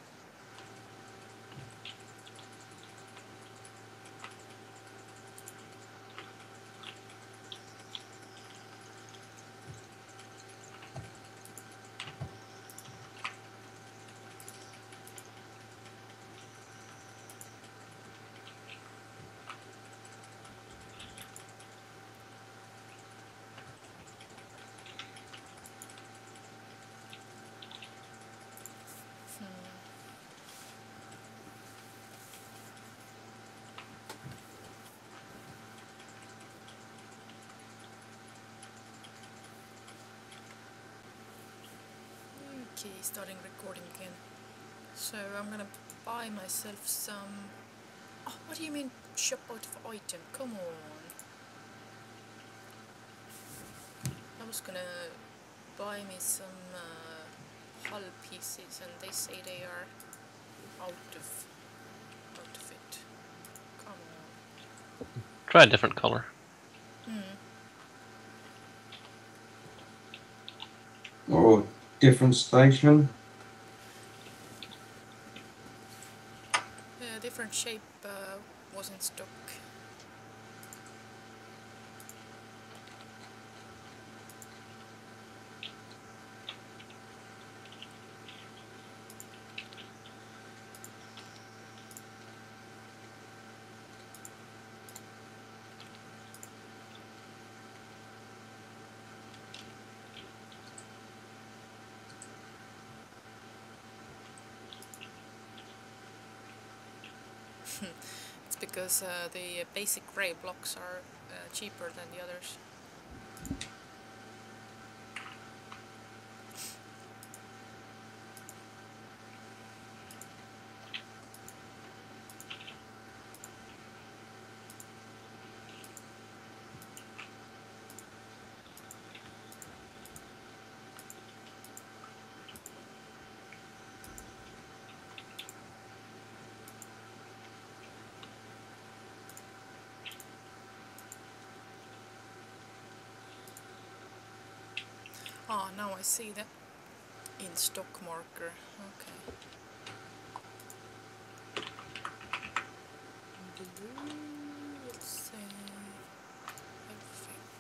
[SPEAKER 1] Okay, starting recording again. So I'm gonna buy myself some. Oh, what do you mean shop out of item? Come on. I was gonna buy me some uh, hull pieces, and they say they are out of out of it. Come on.
[SPEAKER 3] Try a different color.
[SPEAKER 1] Hmm.
[SPEAKER 2] Or different station.
[SPEAKER 1] A different shape uh, was in stock. It's because uh, the basic grey blocks are uh, cheaper than the others. Ah, now I see the in stock marker. Okay. Blue, let's say, I think.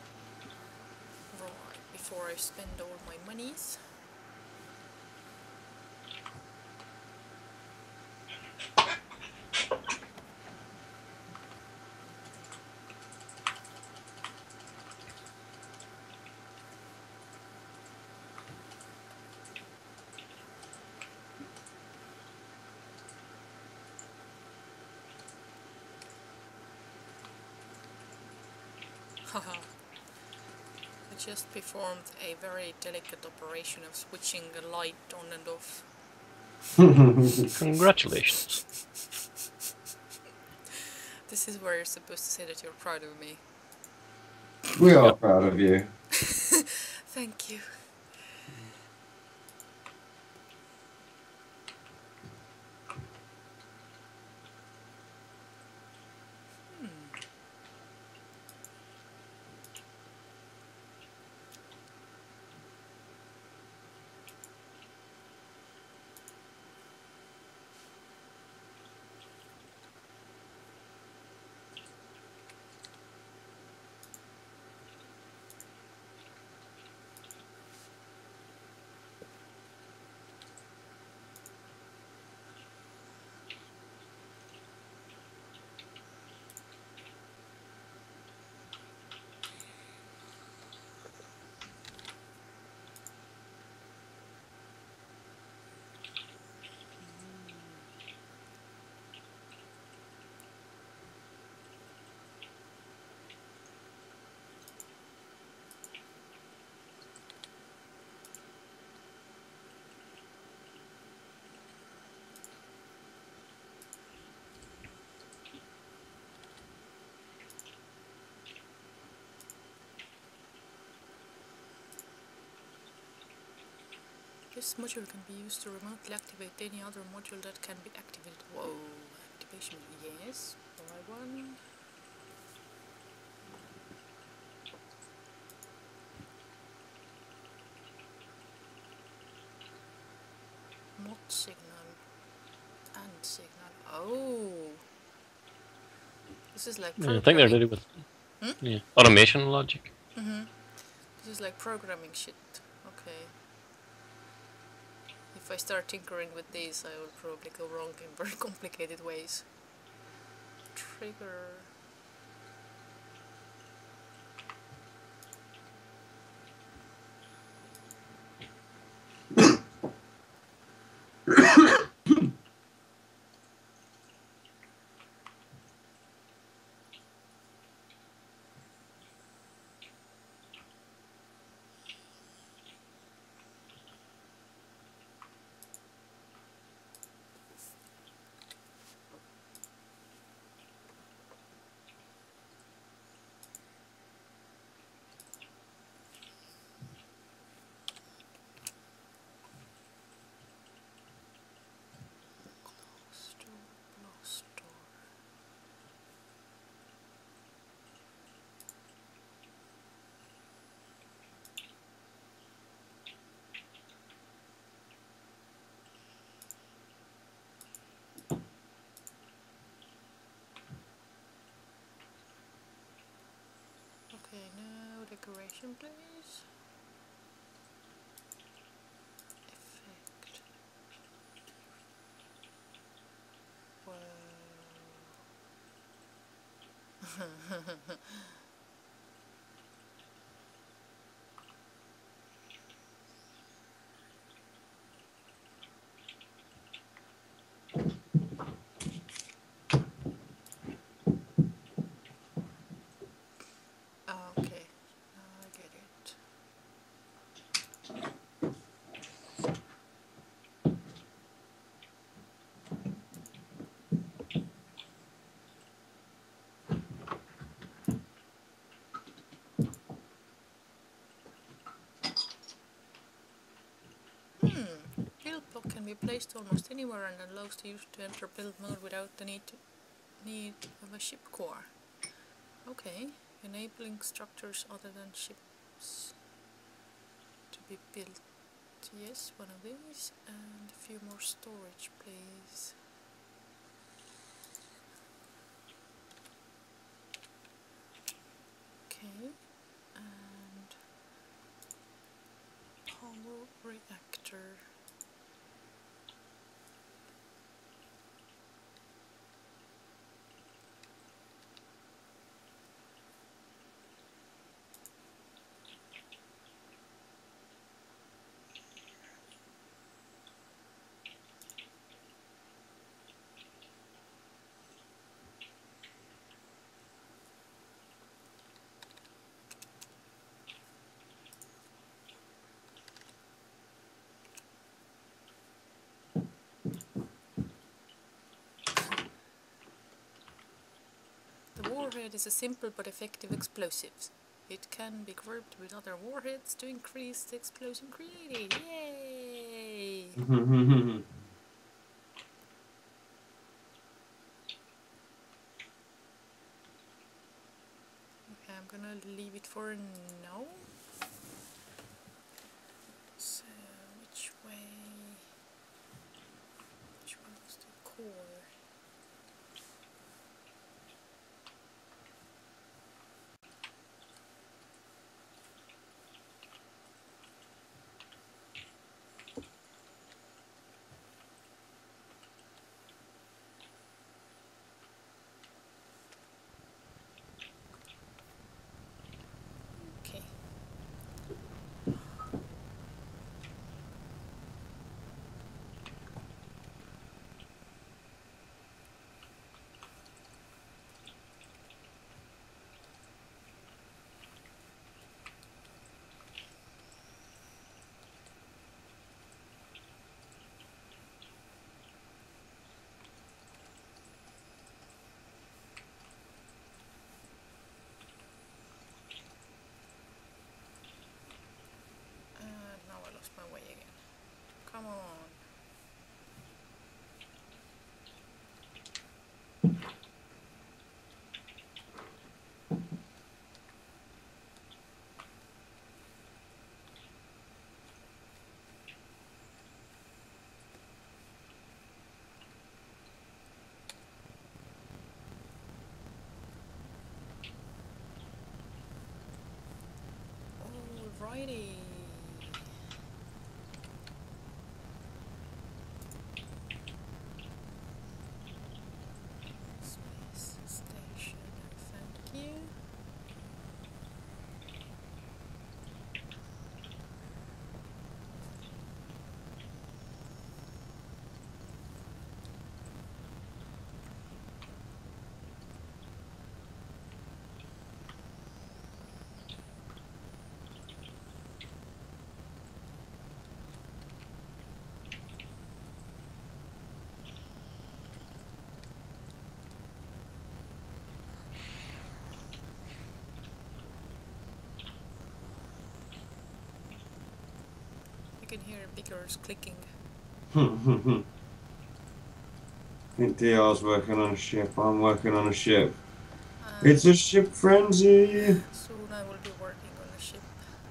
[SPEAKER 1] Right, before I spend all my monies. Haha. I just performed a very delicate operation of switching the light on and off.
[SPEAKER 3] Congratulations.
[SPEAKER 1] This is where you're supposed to say that you're proud of me.
[SPEAKER 2] We are
[SPEAKER 3] Yep.
[SPEAKER 2] proud of you.
[SPEAKER 1] Thank you. This module can be used to remotely activate any other module that can be activated. Whoa, activation, yes. Buy one. Mod signal and signal. Oh, this is like
[SPEAKER 3] Yeah, I think they're to
[SPEAKER 1] programming.
[SPEAKER 3] do with
[SPEAKER 1] Hmm?
[SPEAKER 3] yeah, automation logic.
[SPEAKER 1] Mm-hmm. This is like programming shit. Okay. If I start tinkering with these, I will probably go wrong in very complicated ways. Trigger. Close door, close door. Okay, now decoration, please. Effect. Whoa. be placed almost anywhere and allows the user to enter build mode without the need to need of a ship core. Okay, enabling structures other than ships to be built. Yes, one of these, and a few more storage, please. Okay, and power reactor. The warhead is a simple but effective explosive. It can be grouped with other warheads to increase the explosion created. Yay! Okay, I'm gonna leave it for now. So, which way? Which one was the core? Okay. And now I lost my way again. Come on. Alrighty. Space station, thank you. I can hear Bigger's clicking.
[SPEAKER 2] D R's working on a ship, I'm working on a ship.
[SPEAKER 1] And
[SPEAKER 2] It's a ship frenzy!
[SPEAKER 1] soon I will be working on a ship.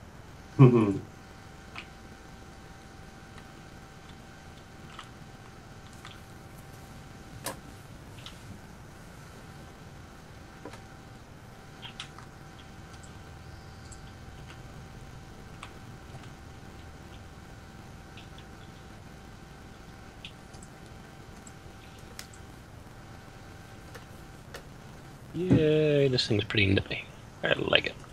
[SPEAKER 3] Yay, this thing's pretty nippy. I like it.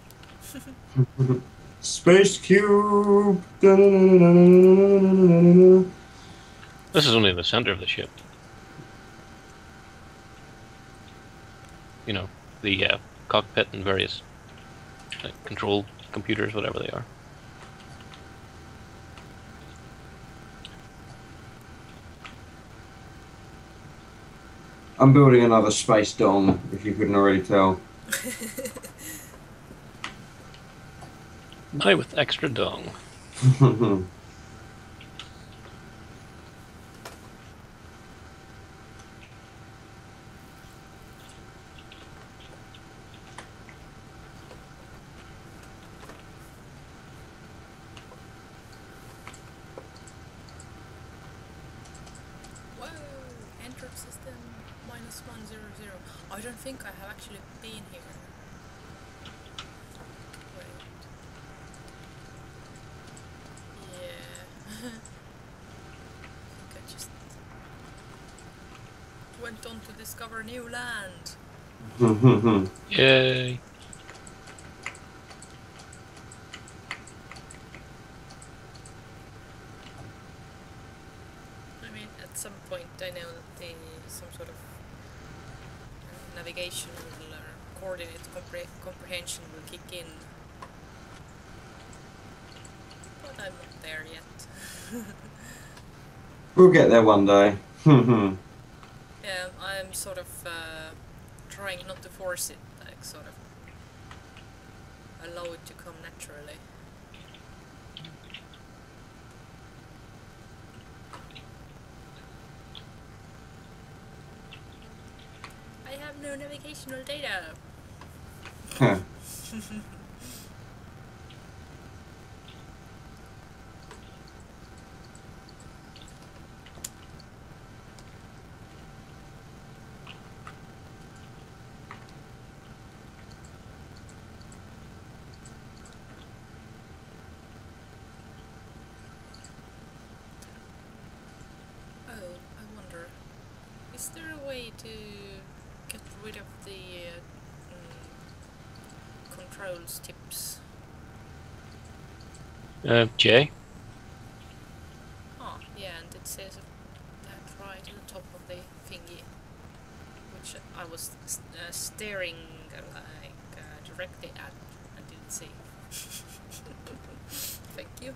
[SPEAKER 2] Space Cube! Da-na-na-na-na-na-na-na-na-na.
[SPEAKER 3] This is only in the center of the ship. You know, the uh, cockpit and various uh, control computers, whatever they are.
[SPEAKER 2] I'm building another space dome, if you couldn't already tell.
[SPEAKER 3] I with extra dong.
[SPEAKER 1] system minus one zero zero. I don't think I have actually been here. Wait. Yeah. I think I just went on to discover new land.
[SPEAKER 3] Yay.
[SPEAKER 1] I mean, at some point I know that the some sort of uh, navigation or coordinate compre comprehension will kick in, but I'm not there yet.
[SPEAKER 2] We'll get there one day.
[SPEAKER 1] Yeah, I'm sort of uh, trying not to force it, like sort of allow it to come naturally. I have no navigational data.
[SPEAKER 2] Huh.
[SPEAKER 1] Oh, I wonder, is there a way to get rid of the uh, mm, controls tips?
[SPEAKER 3] Uh, J?
[SPEAKER 1] Oh, yeah, and it says that right at the top of the thingy, which I was uh, staring uh, like uh, directly at and didn't see. Thank you.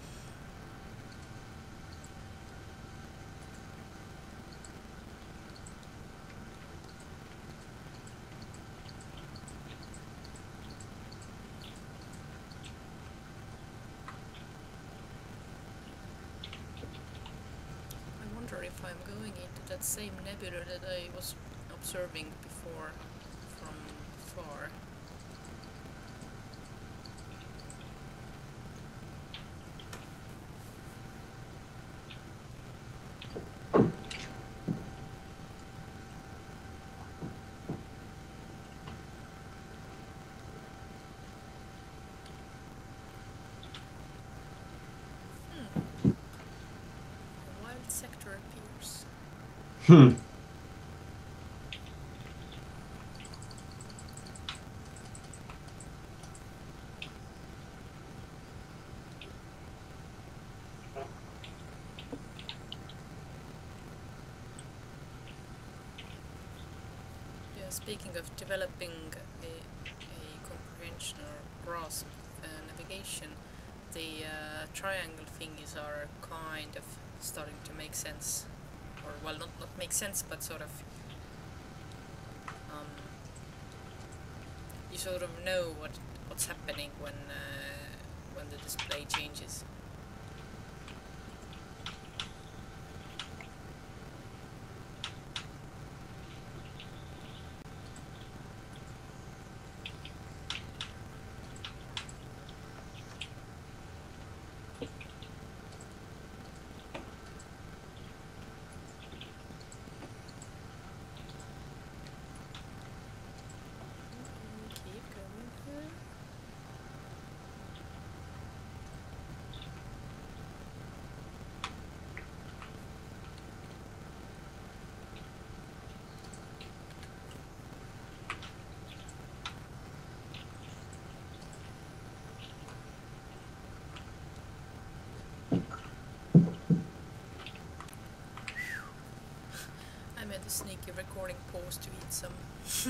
[SPEAKER 1] I wonder if I'm going into that same nebula that I was observing before from far. Hmm. A wild sector appears.
[SPEAKER 2] Hmm.
[SPEAKER 1] Yeah, speaking of developing a, a comprehension or grasp uh, navigation, the uh, triangle thingies are kind of starting to make sense. Or, well, not, not make sense, but sort of... Um, you sort of know what what's happening when, uh, when the display changes. Keep going here. I made a sneaky recording pause to eat some.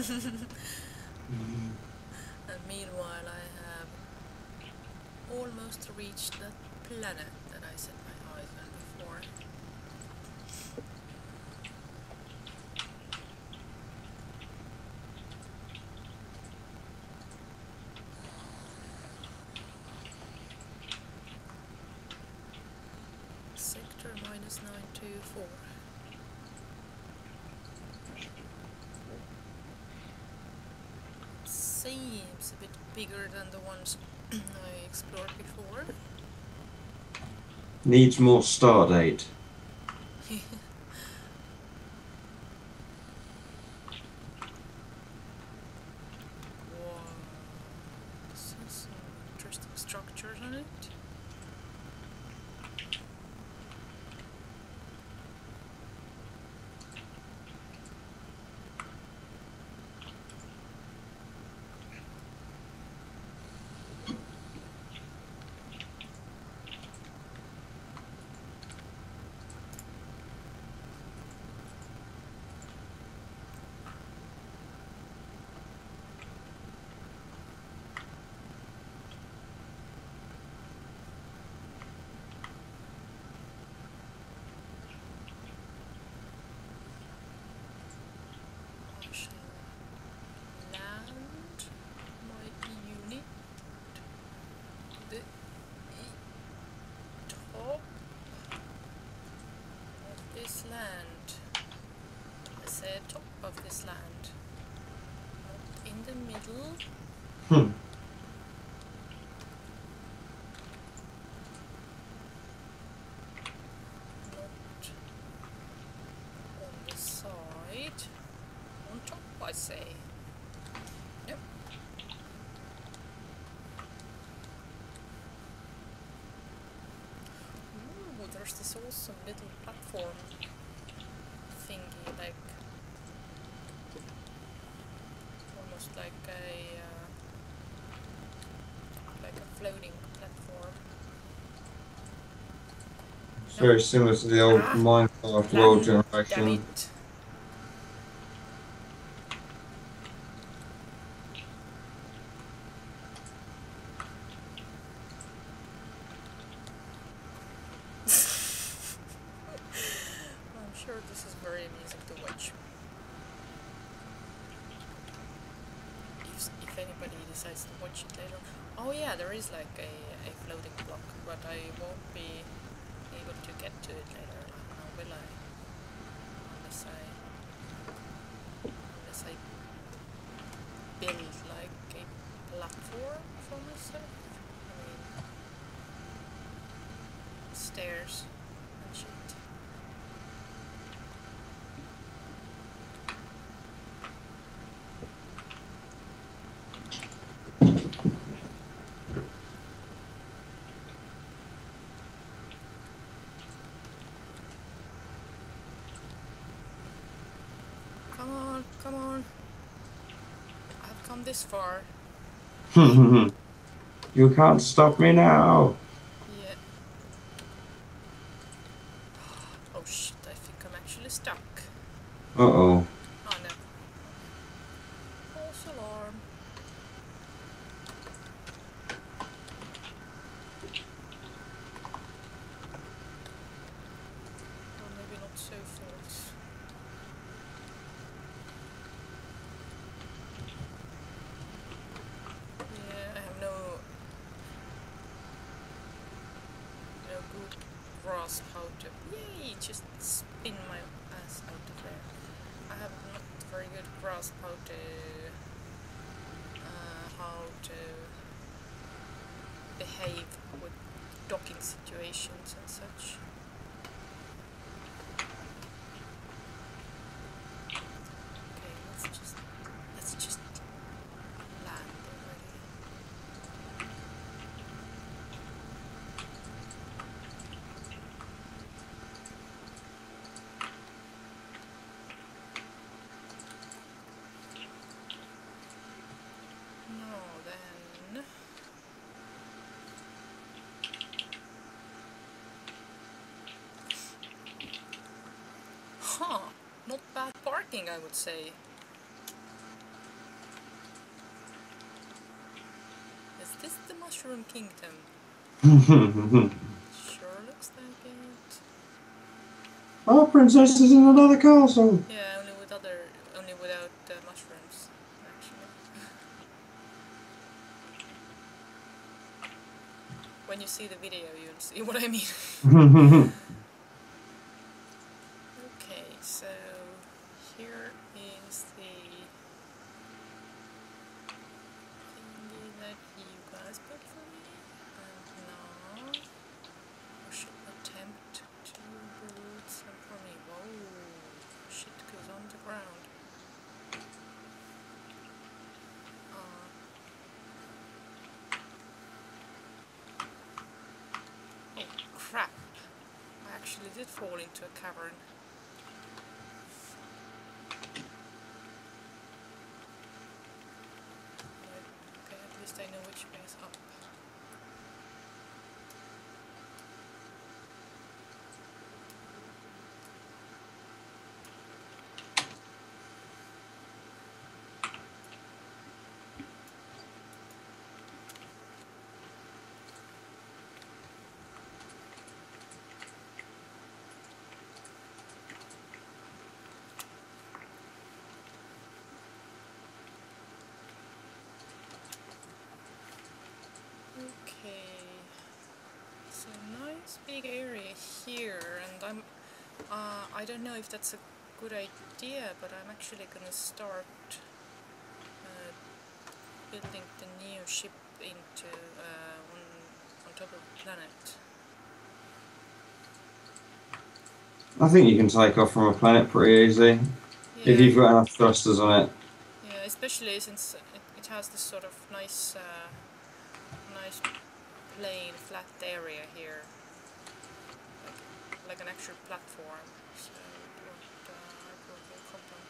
[SPEAKER 1] And meanwhile I have almost reached that planet that I set my eyes on before. Sector minus nine two four. Seems a bit bigger than the ones I explored before.
[SPEAKER 2] Needs more stardate.
[SPEAKER 1] of this land. Not in the middle.
[SPEAKER 2] Hmm.
[SPEAKER 1] Not on the side. On top, I say. Yep. Ooh, there's this awesome little platform thingy, like almost like a uh, like a floating platform.
[SPEAKER 2] It's very similar to the old
[SPEAKER 1] Ah,
[SPEAKER 2] Minecraft world
[SPEAKER 1] Damn
[SPEAKER 2] generation.
[SPEAKER 1] it! I'm sure this is very amusing to watch. If, if anybody decides to watch it later. Oh yeah, there is like a, a floating block, but I won't be able to get to it later. Now will I? Unless I... Unless I build like a platform for myself. I mean... Stairs and shit. Come on, come on. I've come this far.
[SPEAKER 2] You can't stop me now.
[SPEAKER 1] Yeah. Oh shit, I think I'm actually stuck.
[SPEAKER 2] Uh-oh.
[SPEAKER 1] Oh no. False alarm. Or maybe not so false. Yeah, I have no no good grasp how to yay just spin my ass out of there. I have not very good grasp how to uh, how to behave with docking situations and such. Okay, let's just let's just land already. No, then. Huh, not bad parking, I would say. Is this the Mushroom Kingdom? Sure looks like it.
[SPEAKER 2] Our princess is in another castle.
[SPEAKER 1] Yeah, only with other, only without uh, mushrooms, actually. When you see the video, you'll see what I mean. Okay, so here is the thingy that you guys put for me, and now I should attempt to build some for me. Whoa, shit goes on the ground. Uh, oh crap! I actually did fall into a cavern. Okay, at least I know which way is up. Okay, so nice big area here, and I'm, uh, I don't know if that's a good idea, but I'm actually gonna start uh, building the new ship into uh, on, on top of the planet.
[SPEAKER 2] I think you can take off from a planet pretty easy
[SPEAKER 1] Yeah,
[SPEAKER 2] if you've got enough thrusters on it.
[SPEAKER 1] yeah, especially since it, it has this sort of nice, uh, nice plain, flat area here, like, like an actual platform. So it won't, uh, it won't be a problem.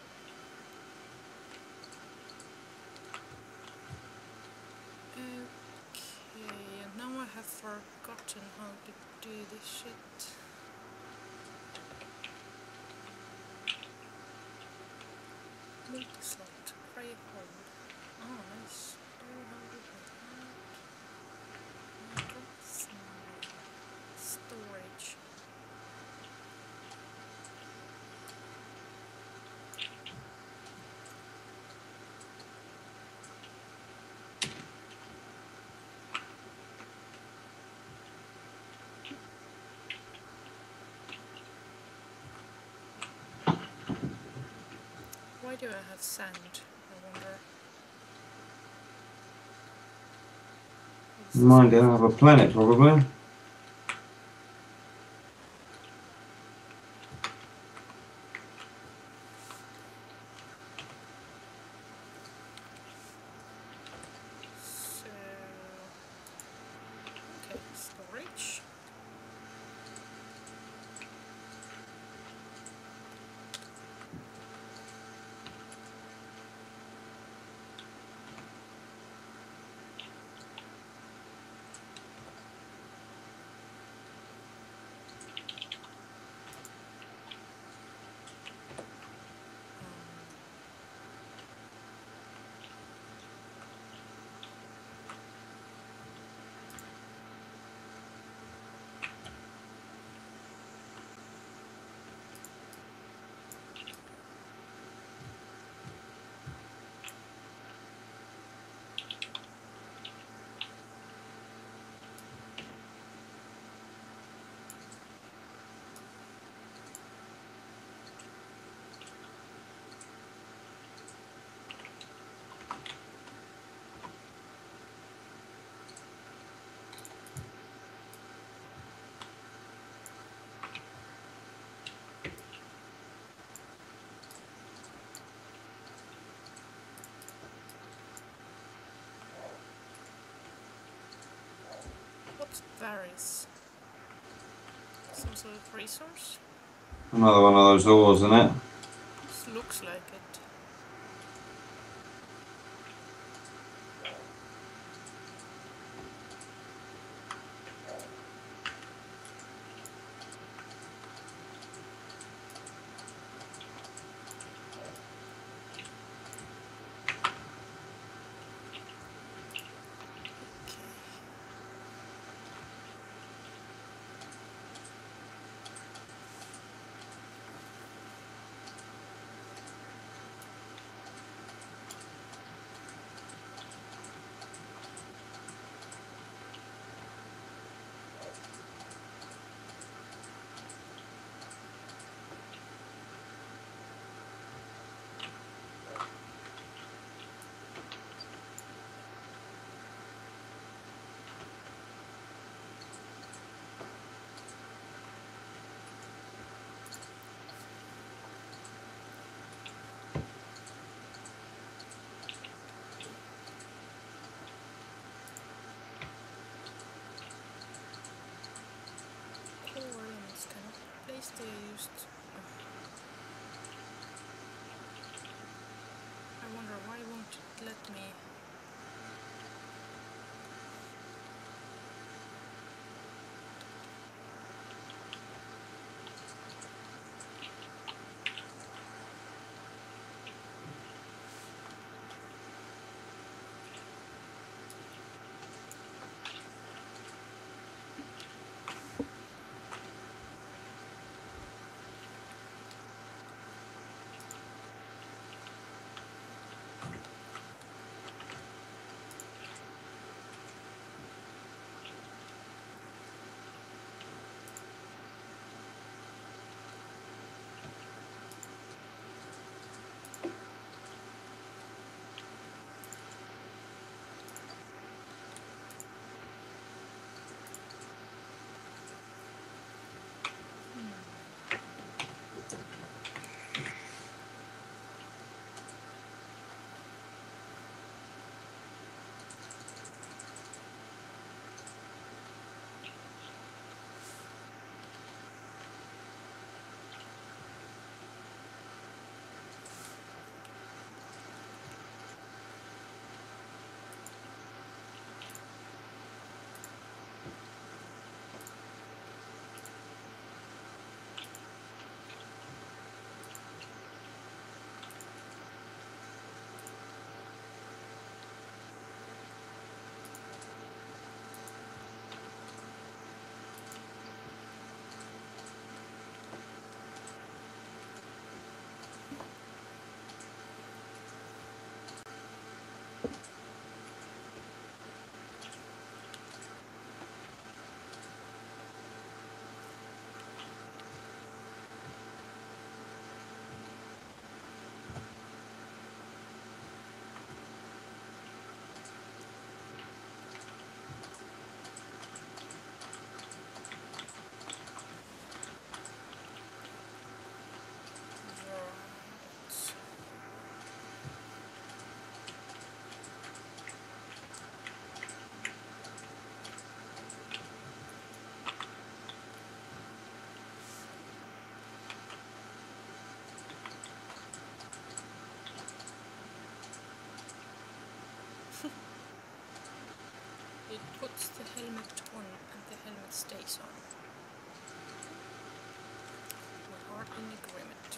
[SPEAKER 1] Okay, and now I have forgotten how to do this shit. Multi-slot, gray hold. Oh, nice. Do how we put that. That's storage. Why do I have sand? I wonder. What is this?
[SPEAKER 2] Mine don't have a planet, probably.
[SPEAKER 1] So, okay, storage. What's Varys? Some sort of resource?
[SPEAKER 2] Another one of those ores, isn't it?
[SPEAKER 1] This looks like it. Core elements cannot be placed, they are used. Ugh. I wonder why won't it let me. Right. It puts the helmet on and the helmet stays on. We are in agreement.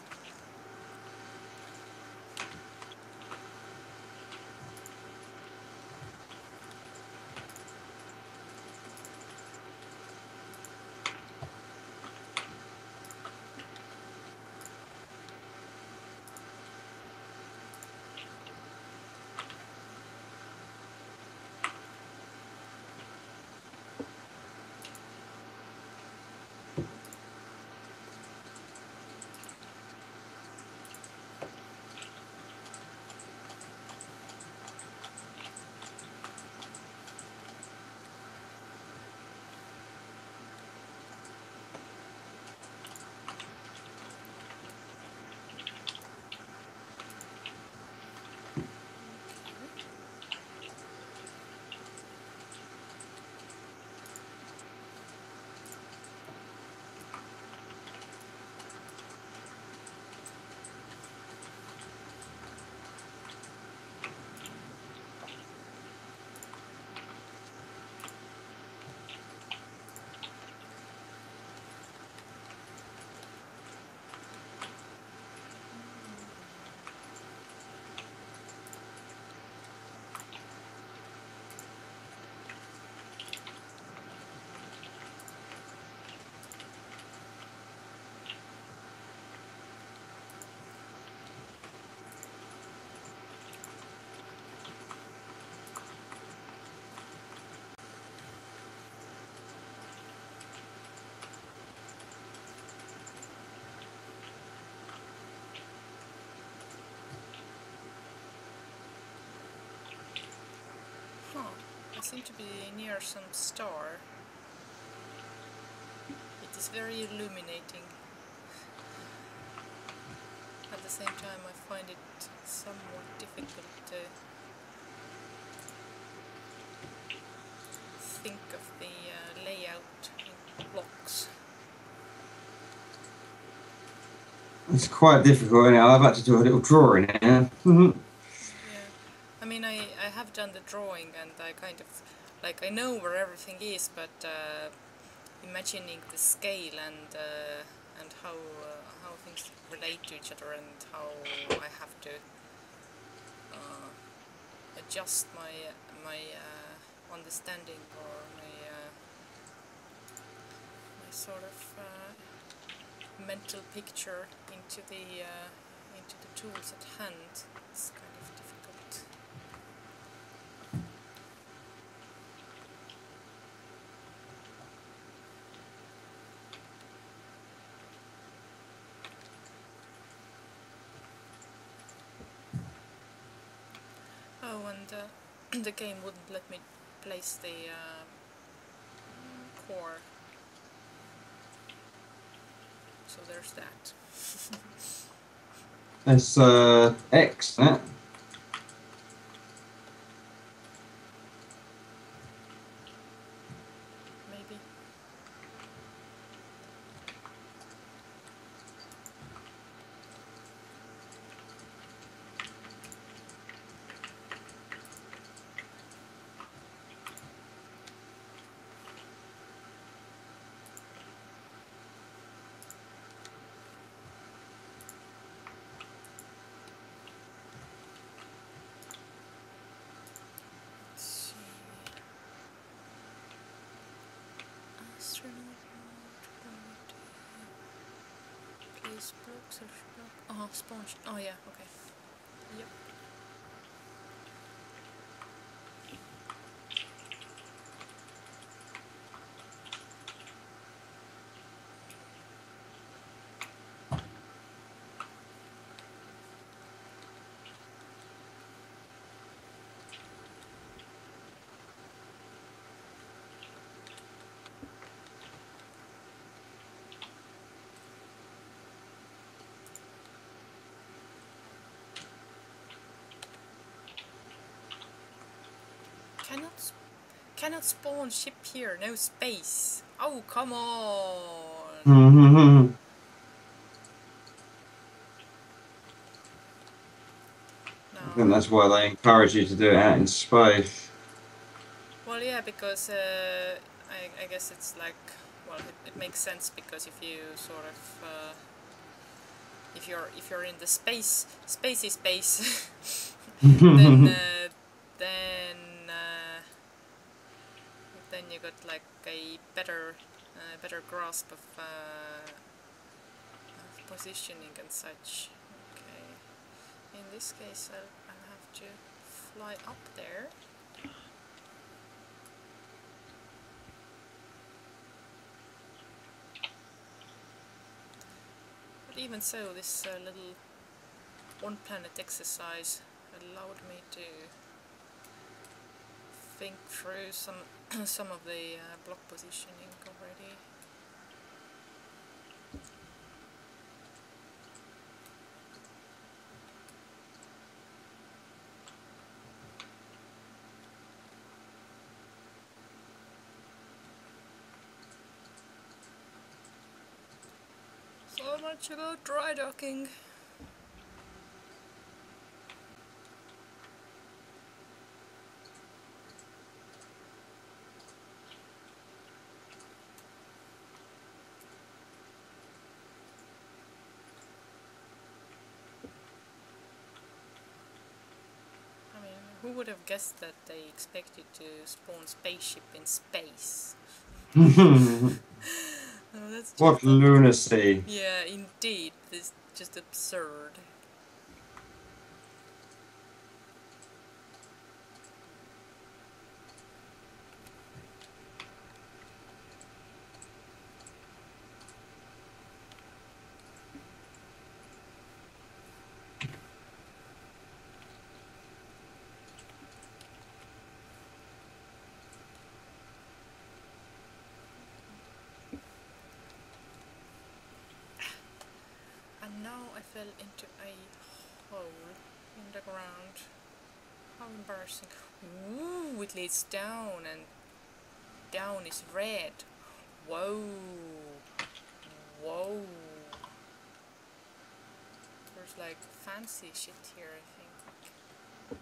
[SPEAKER 1] Huh. I seem to be near some star. It is very illuminating. At the same time, I find it somewhat difficult to think of the uh, layout in blocks.
[SPEAKER 2] It's quite difficult, isn't it? I've had to do a little drawing here.
[SPEAKER 1] Yeah. I mean, I, I have done the drawing and I kind of, like, I know where everything is, but uh, imagining the scale and uh, and how uh, how things relate to each other and how I have to uh, adjust my my uh, understanding or my uh, my sort of uh, mental picture into the uh, into the tools at hand. It's kind of difficult. Oh, and uh, the game wouldn't let me place the uh, core. So there's that.
[SPEAKER 2] It's uh, X, isn't it?
[SPEAKER 1] Maybe. Let's see. Astronaut mode, place block, self block. Oh, sponge. Oh, yeah, okay. Yep. Cannot spawn ship here, no space. Oh, come on.
[SPEAKER 2] And
[SPEAKER 1] No.
[SPEAKER 2] that's why they encourage you to do it out in space.
[SPEAKER 1] Well, yeah, because uh, I, I guess it's like, well, it, it makes sense because if you sort of, uh, if you're if you're in the space, spacey space, then uh, then uh, then you got like a better uh, better grasp of, uh, of positioning and such. Okay, in this case, I'll, I'll have to fly up there. But even so, this uh, little one-planet exercise allowed me to think through some some of the uh, block positioning already. So much about dry docking. I mean, who would have guessed that they expected to spawn spaceship in space? No, that's just
[SPEAKER 2] What lunacy.
[SPEAKER 1] yeah, indeed, this is just absurd. And now I fell into a hole in the ground. How embarrassing. Ooh, it leads down and down is red. Whoa. Whoa. There's like fancy shit here, I think.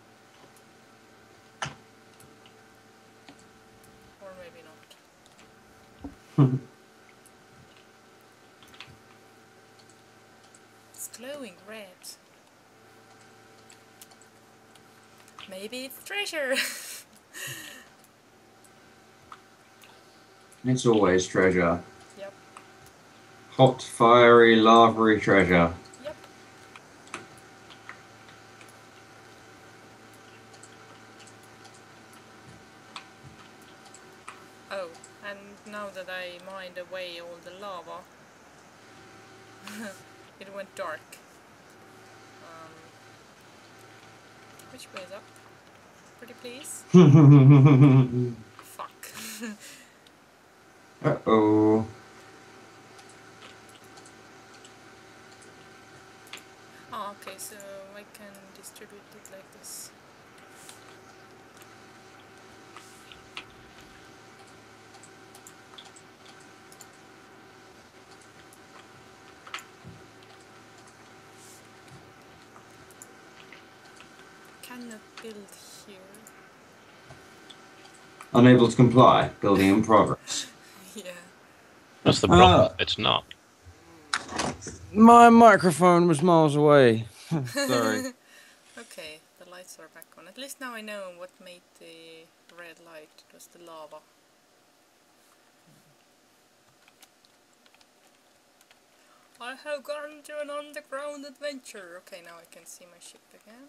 [SPEAKER 1] Or maybe not. It's glowing red. Maybe it's treasure.
[SPEAKER 2] It's always treasure.
[SPEAKER 1] Yep.
[SPEAKER 2] Hot, fiery, lavary treasure.
[SPEAKER 1] Yep. Oh, and now that I mined away all the lava, it went dark. Um, which way is up? Pretty please? Fuck.
[SPEAKER 2] Uh-oh.
[SPEAKER 1] Oh, okay, so I can distribute it like this. Cannot build here.
[SPEAKER 2] Unable to comply. Building in progress.
[SPEAKER 1] Yeah.
[SPEAKER 3] That's the problem.
[SPEAKER 2] Ah.
[SPEAKER 3] It's not.
[SPEAKER 2] My microphone was miles away. Sorry.
[SPEAKER 1] Okay, the lights are back on. At least now I know what made the red light. It was the lava. I have gone to an underground adventure. Okay, now I can see my ship again.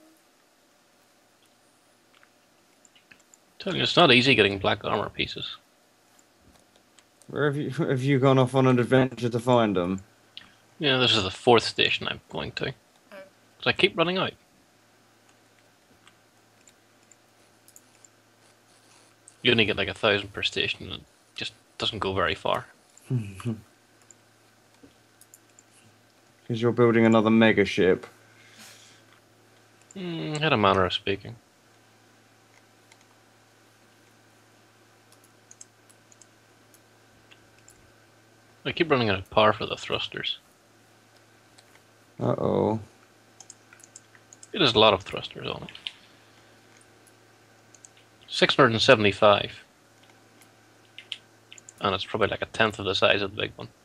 [SPEAKER 3] Telling you, it's not easy getting black armor pieces.
[SPEAKER 2] Where have you have you gone off on an adventure to find them?
[SPEAKER 3] Yeah, this is the fourth station I'm going to.
[SPEAKER 1] Oh.
[SPEAKER 3] So I keep running out. You only get like a thousand per station, and it just doesn't go very far.
[SPEAKER 2] Because you're building another mega ship.
[SPEAKER 3] Mm, had a manner of speaking. I keep running out of power for the thrusters.
[SPEAKER 2] Uh oh.
[SPEAKER 3] It has a lot of thrusters on it. six hundred seventy-five. And it's probably like a tenth of the size of the big one.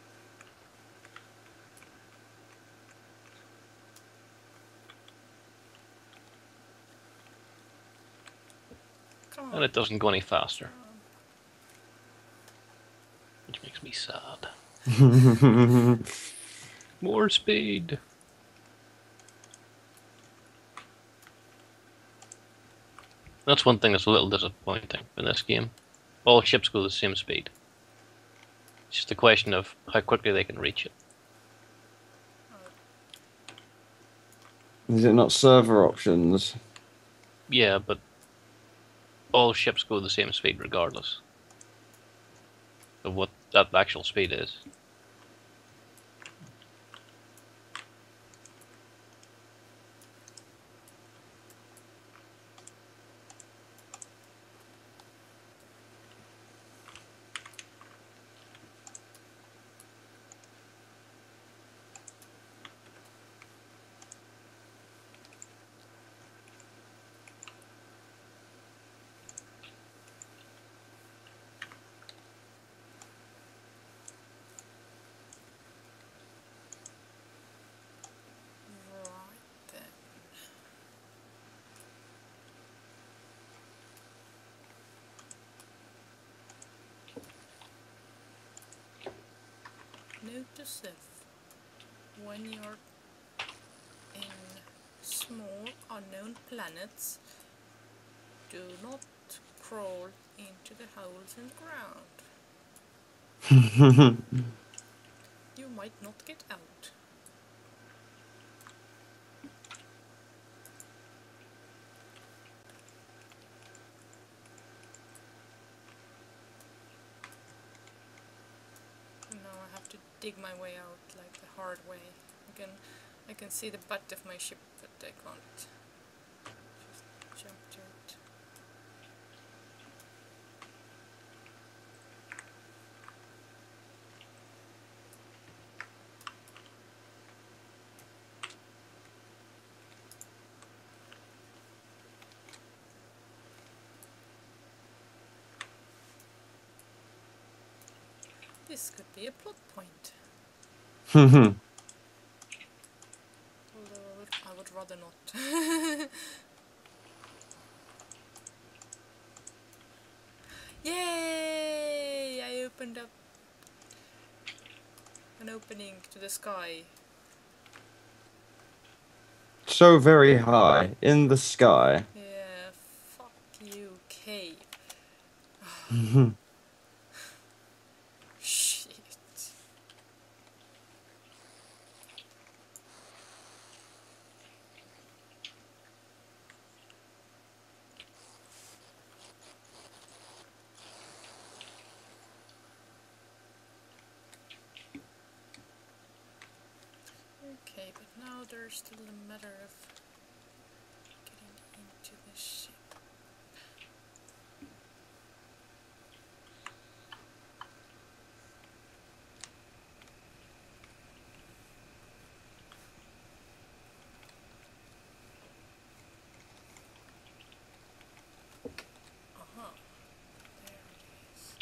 [SPEAKER 1] Come on.
[SPEAKER 3] And it doesn't go any faster. Which makes me sad. More speed! That's one thing that's a little disappointing in this game. All ships go the same speed. It's just a question of how quickly they can reach it.
[SPEAKER 2] Is it not server options?
[SPEAKER 3] Yeah, but all ships go the same speed regardless of what that actual speed is.
[SPEAKER 1] Right then. Note to self: when you're in small unknown planets, do not crawl into the holes in the ground. You might not get out. And now I have to dig my way out like the hard way. I can, I can see the butt of my ship, but I can't just jump to it. This could be a plot point. Although I would, I would rather not. Yay! I opened up an opening to the sky.
[SPEAKER 2] So very high in the sky.
[SPEAKER 1] Yeah, fuck you, cave. Shit. Okay, but now there's still a matter of getting into the ship. Aha, there it is.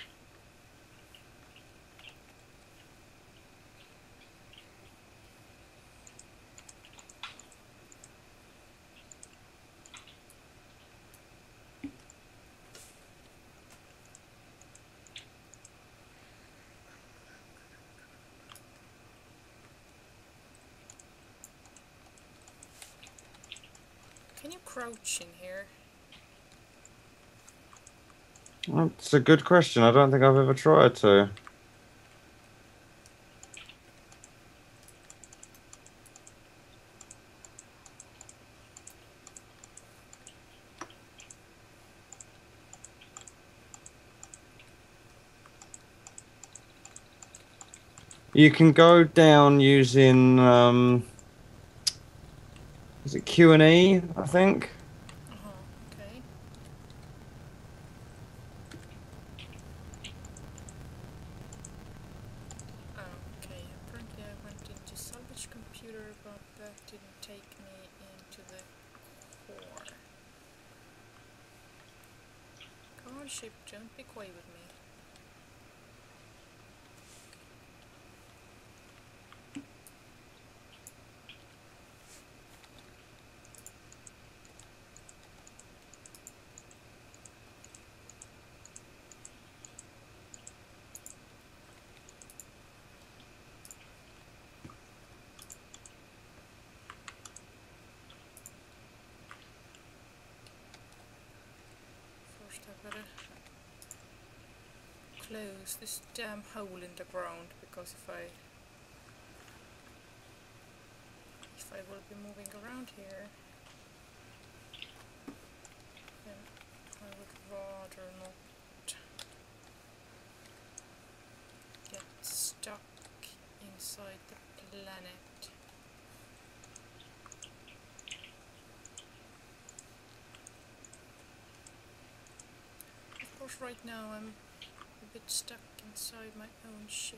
[SPEAKER 1] Can you crouch in here?
[SPEAKER 2] That's a good question. I don't think I've ever tried to. You can go down using, um, is it Q and E, I think?
[SPEAKER 1] Uh-huh, okay. take me into the core. Come on, ship, don't be coy with me. First I've gotta close this damn hole in the ground, because if I if I will be moving around here, then I would rather not get stuck inside the planet. Of course, right now I'm a bit stuck inside my own ship.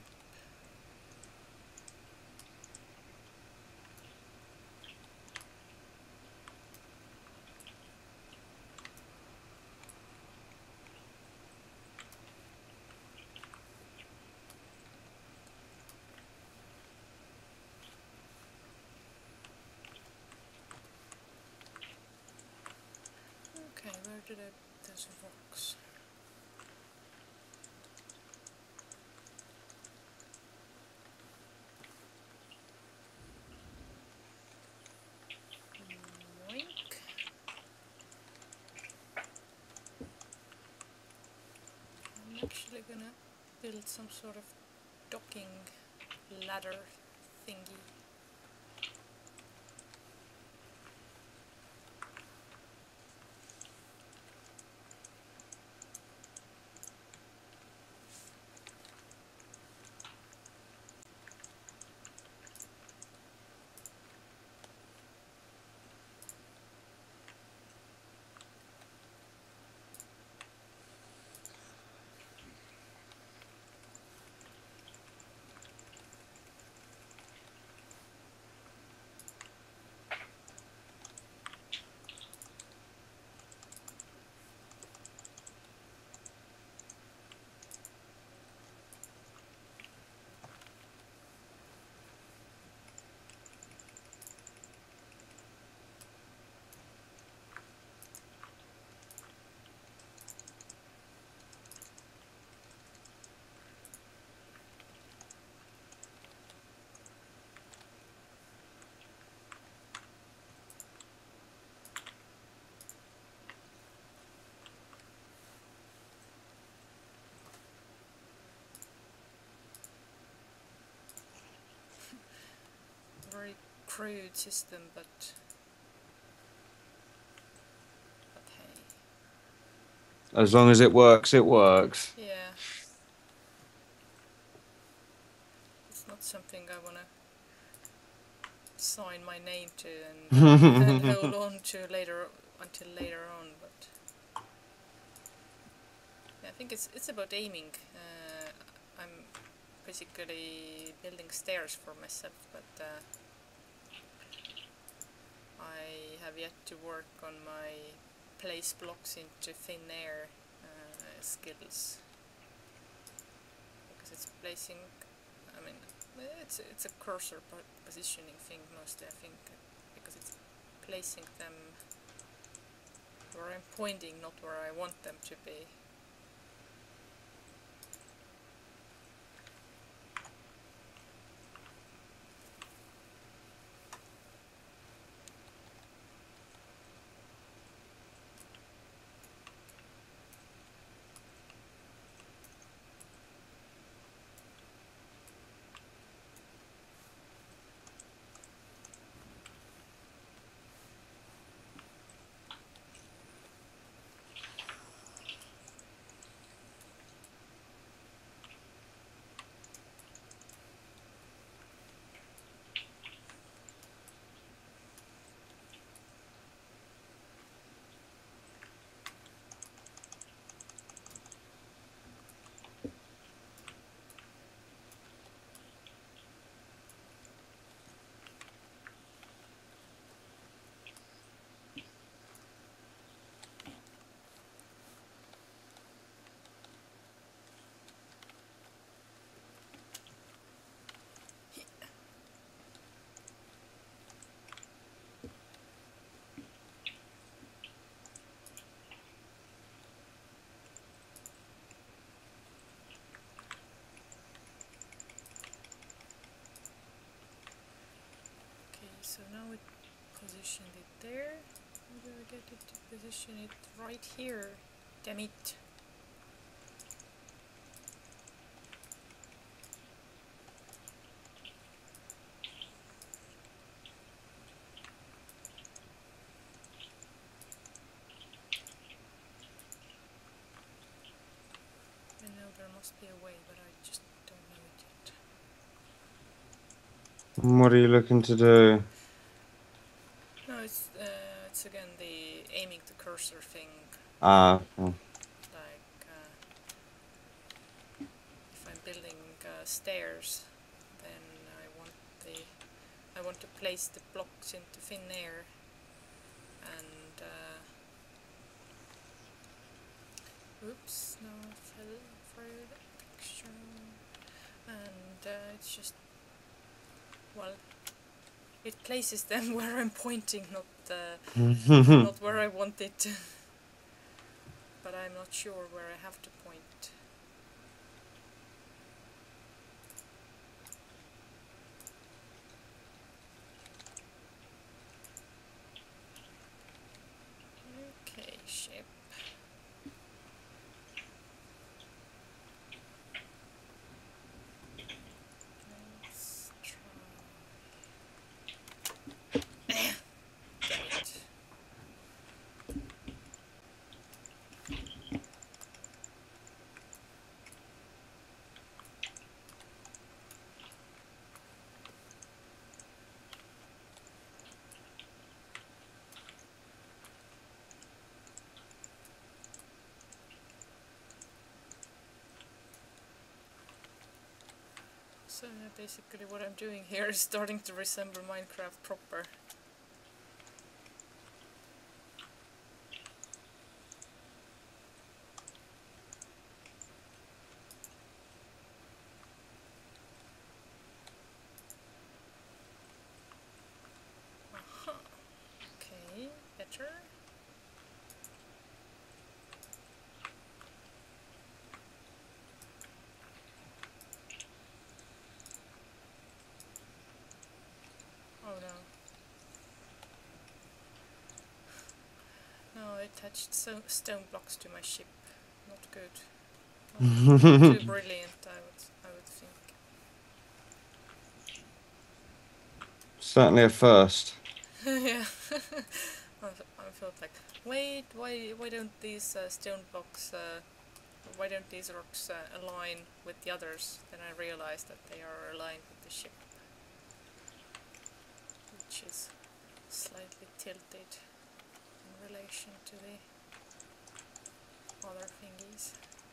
[SPEAKER 1] Okay, where did I... there's rocks. Yoink. I'm actually gonna build some sort of docking ladder thingy. Very crude system, but but hey.
[SPEAKER 2] As long as it works, it works.
[SPEAKER 1] Yeah. It's not something I wanna sign my name to and, and hold on to later until later on, but yeah, I think it's it's about aiming. Uh, I'm basically building stairs for myself, but uh, I have yet to work on my place blocks into thin air uh, skills, because it's placing, I mean, it's it's a cursor positioning thing mostly, I think, because it's placing them where I'm pointing, not where I want them to be. positioned it there. How do I get it to position it right here? Damn it. I know there must be a way, but I just don't know it yet.
[SPEAKER 2] What are you looking to do?
[SPEAKER 1] No, it's uh, it's again the aiming the cursor thing.
[SPEAKER 2] Ah, oh.
[SPEAKER 1] Like uh, if I'm building uh, stairs, then I want the I want to place the blocks into thin air, and uh, oops, no, I fell for the texture, and uh, it's just well. It places them where I'm pointing, not uh, not where I want it. But I'm not sure where I have to point. Okay, ship. Let's try. Damn it. So uh, basically what I'm doing here is starting to resemble Minecraft proper. Aha. Okay, better. Oh no. No, I attached so stone blocks to my ship. Not good. Not too brilliant, I would, I would think.
[SPEAKER 2] Certainly a first.
[SPEAKER 1] Yeah. I, I felt like, wait, why, why don't these uh, stone blocks, uh, why don't these rocks uh, align with the others? Then I realized that they are aligned with the ship, which is slightly tilted in relation to the other thingies.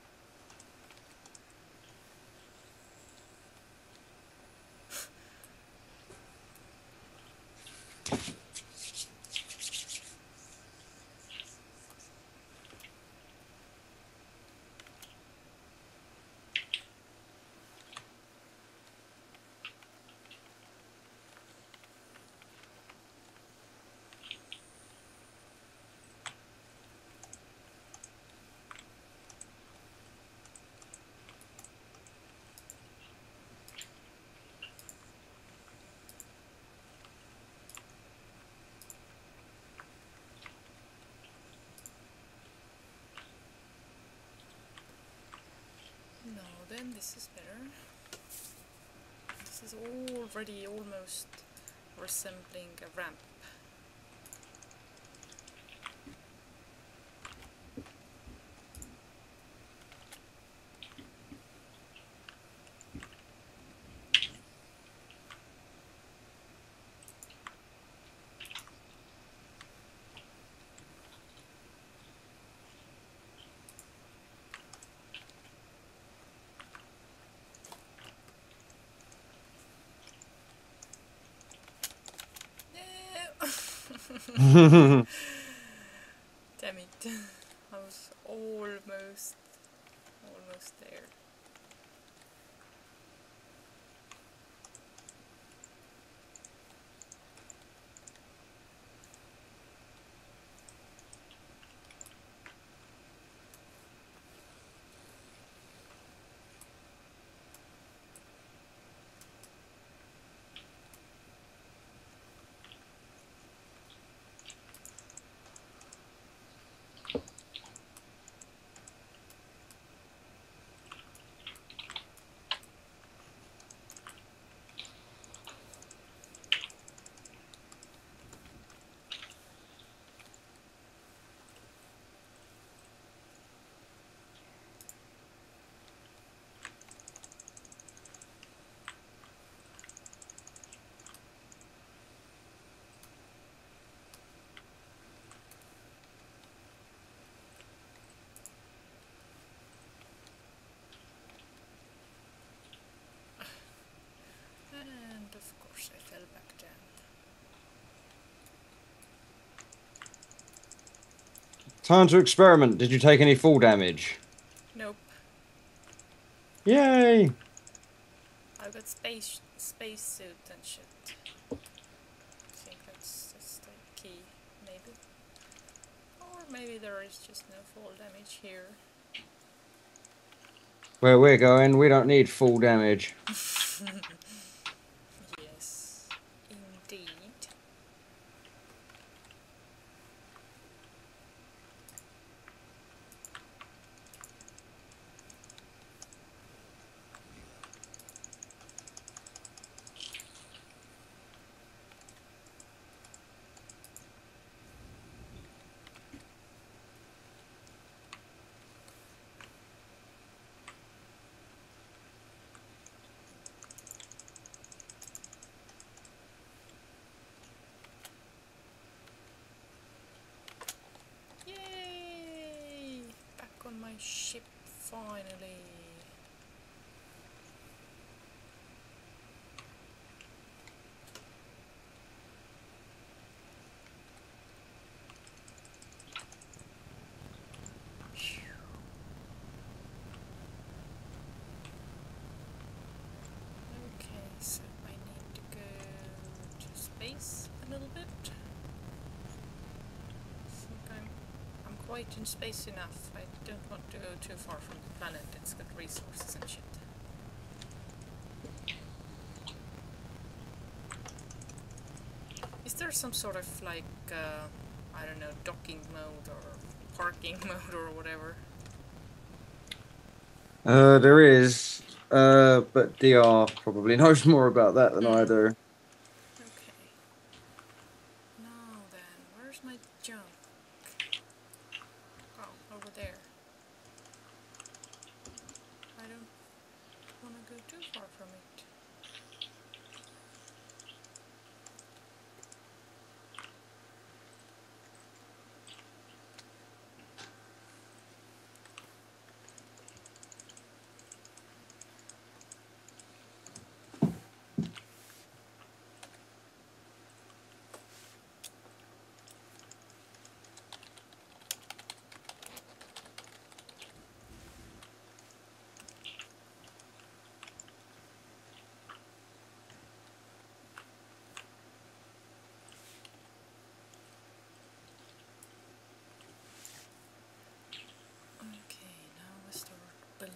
[SPEAKER 1] No, then this is better. This is already almost resembling a ramp. No. Damn it. I was almost, almost there. of course I fell back down.
[SPEAKER 2] Time to experiment. Did you take any fall damage?
[SPEAKER 1] Nope.
[SPEAKER 2] Yay!
[SPEAKER 1] I've got space space suit and shit. I think that's, that's the key, maybe. Or maybe there is just no fall damage here.
[SPEAKER 2] Where we're going, we don't need full damage.
[SPEAKER 1] Yes, indeed. Yay! Back on my ship, finally. Phew. Okay, so I need to go to space a little bit. Think I'm, I'm quite in space enough. I don't want to go too far from the planet. It's got resources and shit. Is there some sort of like, uh, I don't know, docking mode or parking mode or whatever?
[SPEAKER 2] Uh, there is, uh, but D R probably knows more about that than I
[SPEAKER 1] Hmm.
[SPEAKER 2] do.
[SPEAKER 1] Okay. Now then, where's my junk? Oh, over there. I don't want to go too far from it. Okay, now we start building.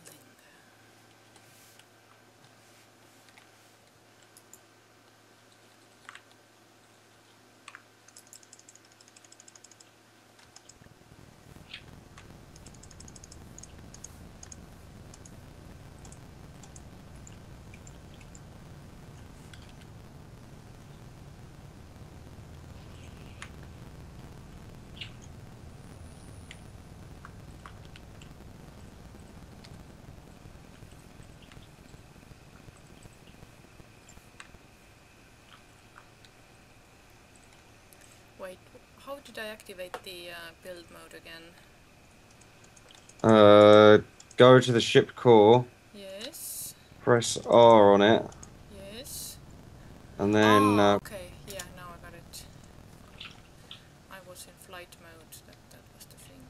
[SPEAKER 1] Wait, how did I activate the uh, build mode again?
[SPEAKER 2] Uh, go to the ship core,
[SPEAKER 1] Yes,
[SPEAKER 2] press R on it,
[SPEAKER 1] yes.
[SPEAKER 2] and then
[SPEAKER 1] Ah,
[SPEAKER 2] uh,
[SPEAKER 1] okay, yeah, now I got it. I was in flight mode, that, that was the thing.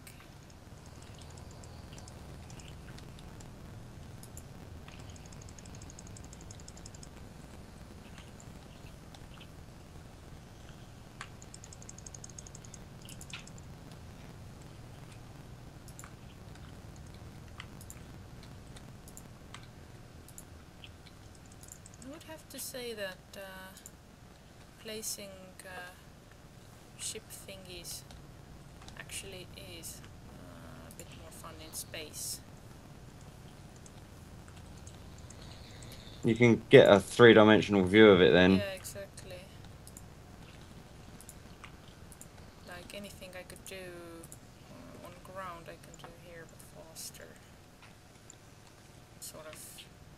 [SPEAKER 1] I would have to say that uh, placing uh, ship thingies actually is uh, a bit more fun in space.
[SPEAKER 2] you can get a three-dimensional view of it then.
[SPEAKER 1] Yeah, exactly. Like anything I could do uh, on ground I can do here but faster. Sort of.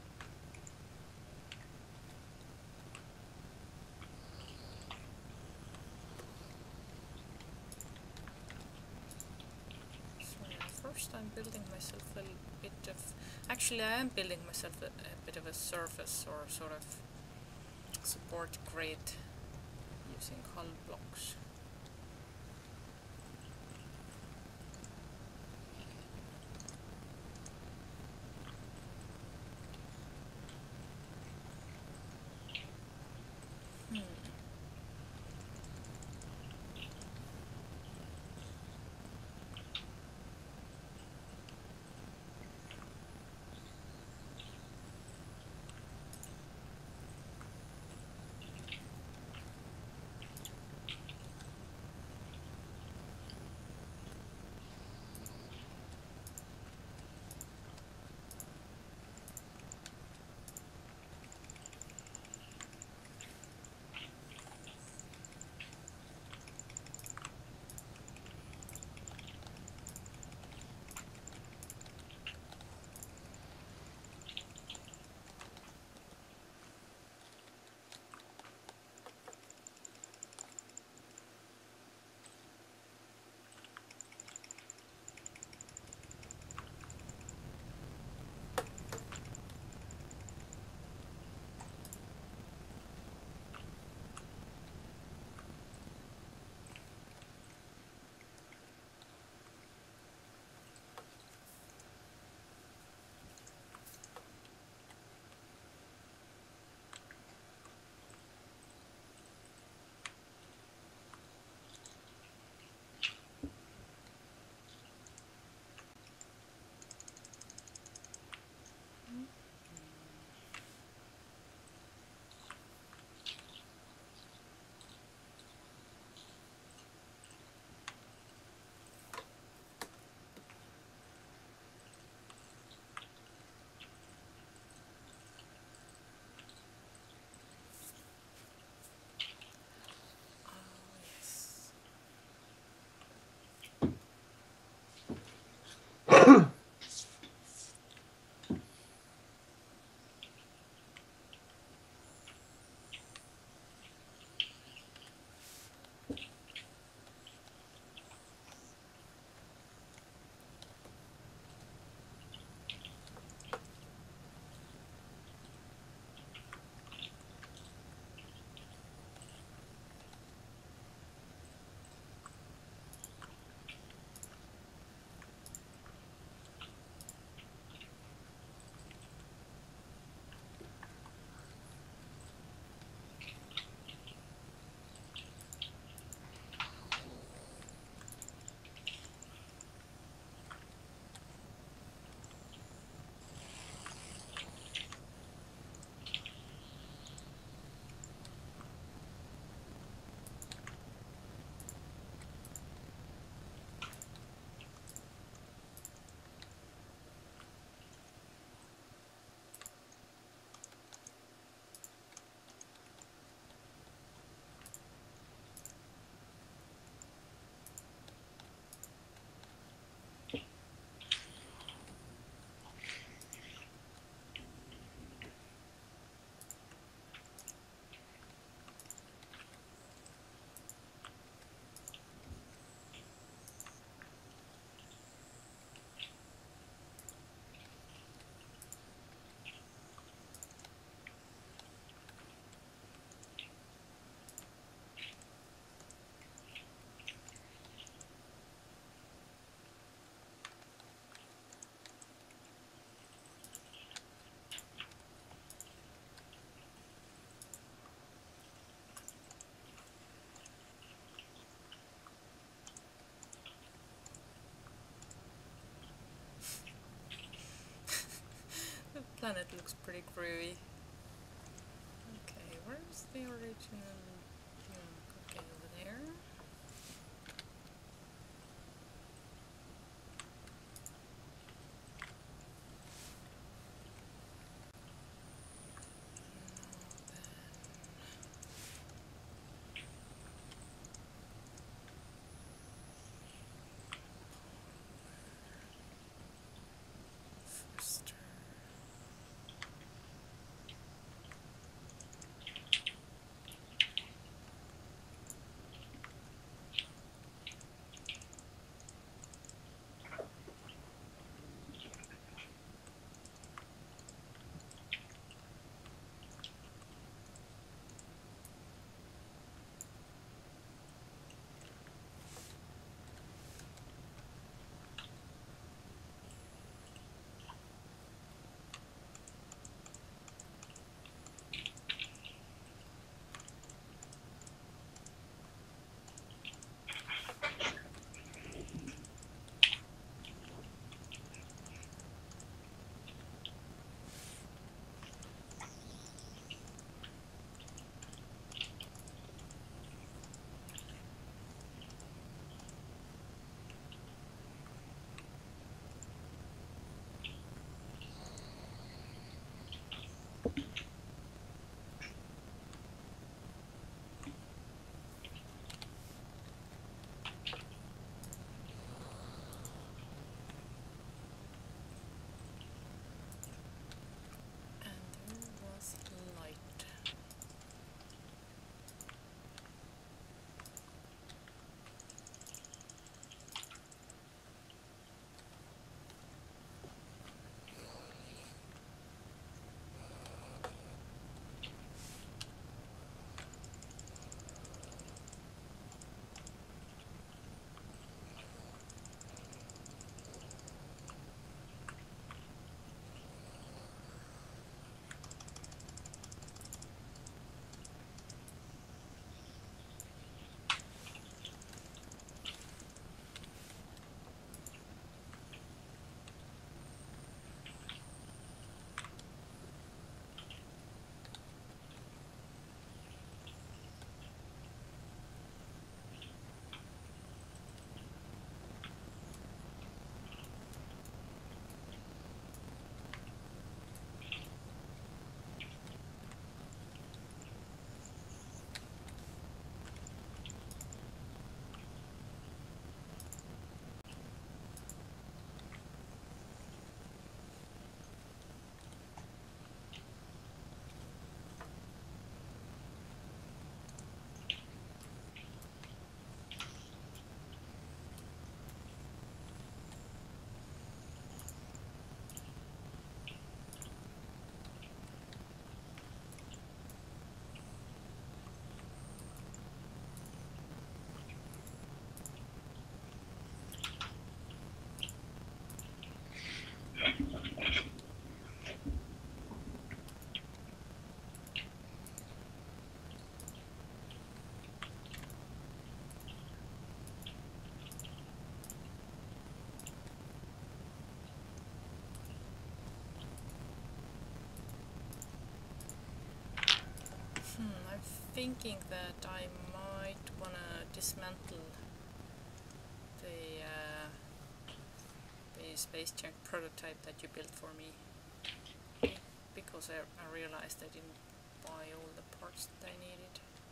[SPEAKER 1] So first I'm building myself a bit of... Actually I am building myself a, a bit of a surface or sort of support grid using hull blocks. Hmm. The planet looks pretty groovy. Okay, where's the original? Okay, over there. First. thinking that I might wanna dismantle the uh, the space junk prototype that you built for me, Be- because I, I realized I didn't buy all the parts that I needed.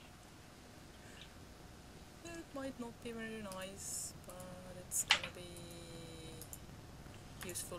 [SPEAKER 1] It might not be very nice, but it's gonna be useful.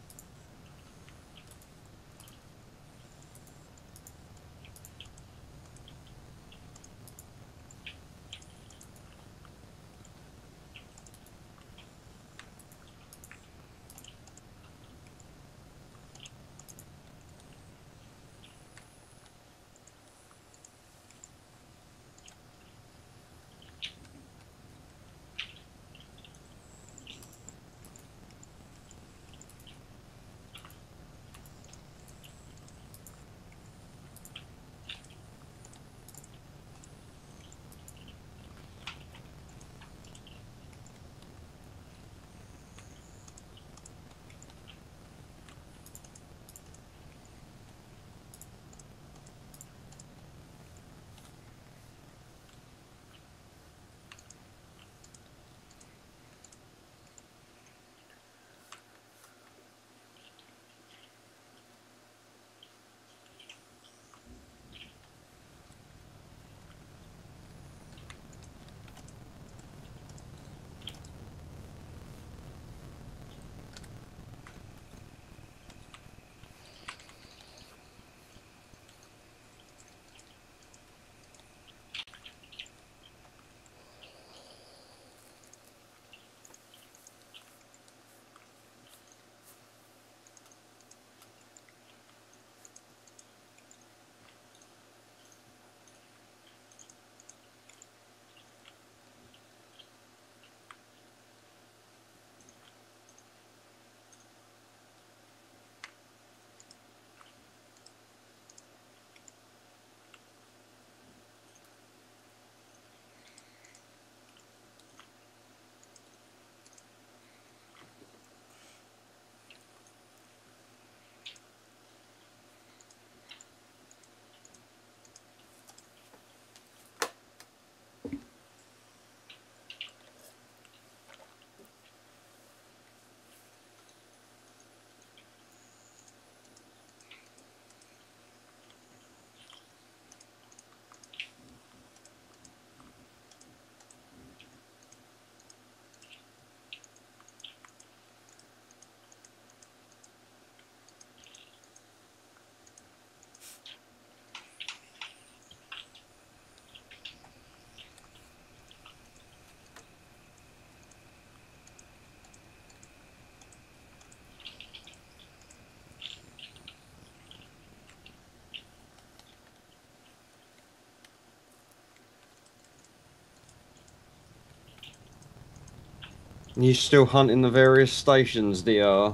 [SPEAKER 2] You still hunting the various stations, D R?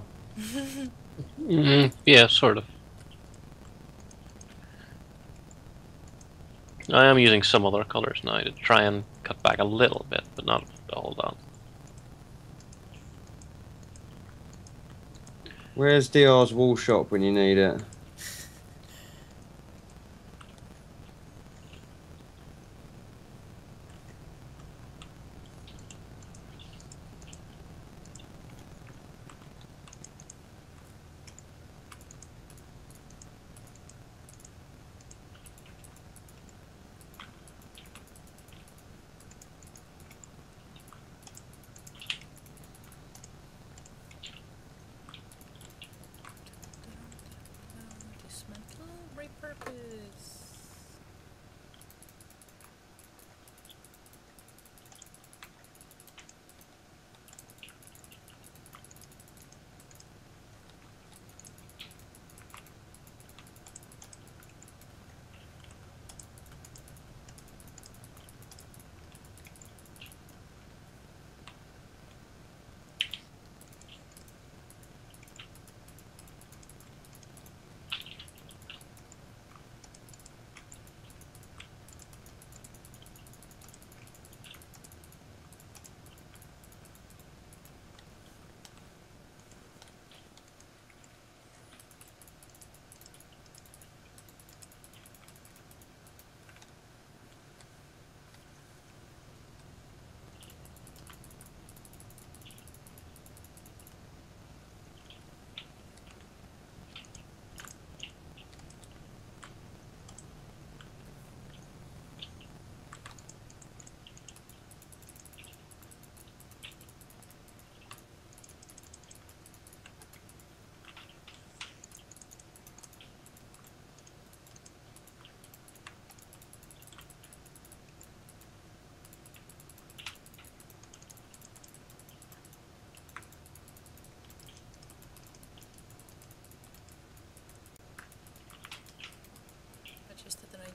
[SPEAKER 3] Mm, yeah, sort of. I am using some other colors now to try and cut back a little bit, but not all down.
[SPEAKER 2] Where's D R's wall shop when you need it?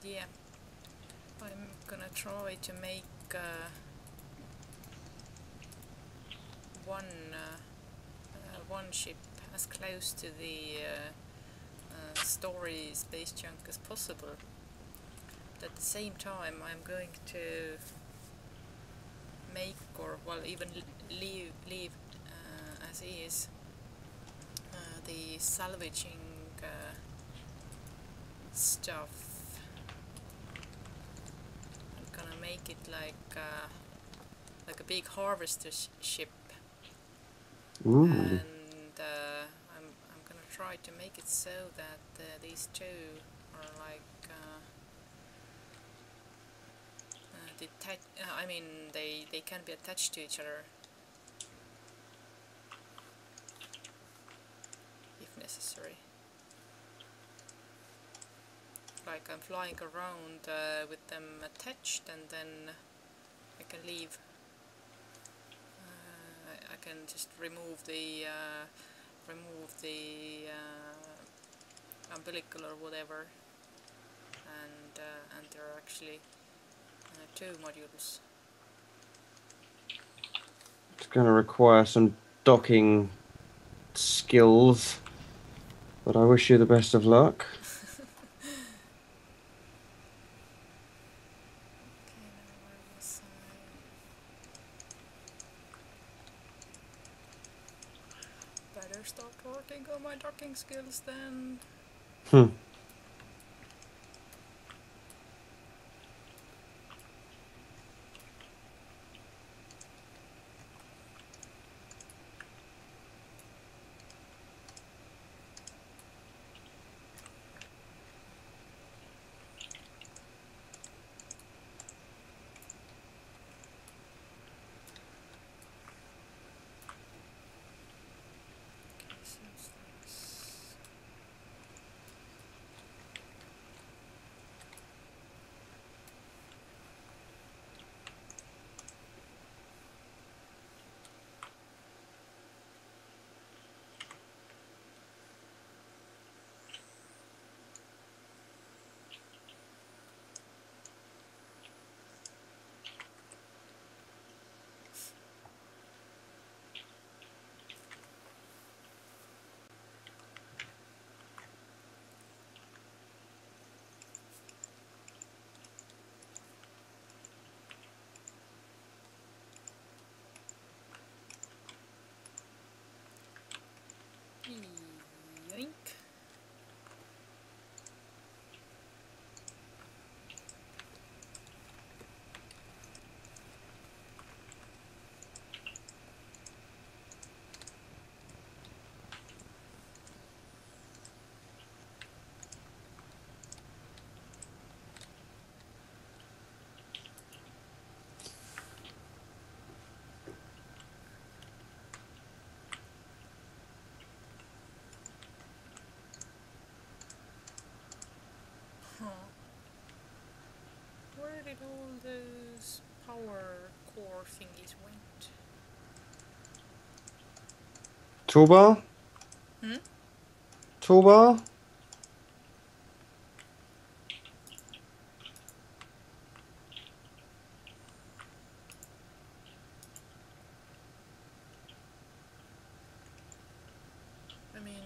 [SPEAKER 1] idea. I'm gonna try to make uh, one uh, uh, one ship as close to the uh, uh, story space junk as possible. But at the same time, I'm going to make, or well, even leave leave uh, as is uh, the salvaging uh, stuff. I'm gonna make it like uh, like a big harvester sh ship,
[SPEAKER 2] Ooh.
[SPEAKER 1] and uh, I'm I'm gonna try to make it so that uh, these two are like uh, uh, detach. Uh, I mean, they they can be attached to each other if necessary. Like I'm flying around uh, with them attached, and then I can leave. Uh, I, I can just remove the uh, remove the uh, umbilical or whatever, and uh, and there are actually uh, two modules.
[SPEAKER 2] It's going to require some docking skills, but I wish you the best of luck.
[SPEAKER 1] Okay, now where was I? Better start working on my docking skills then.
[SPEAKER 2] Hmm.
[SPEAKER 1] Okay, so there's yoink. Huh. Where did all those power core thingies went?
[SPEAKER 2] Toolbar?
[SPEAKER 1] Hmm?
[SPEAKER 2] Toolbar?
[SPEAKER 1] I mean,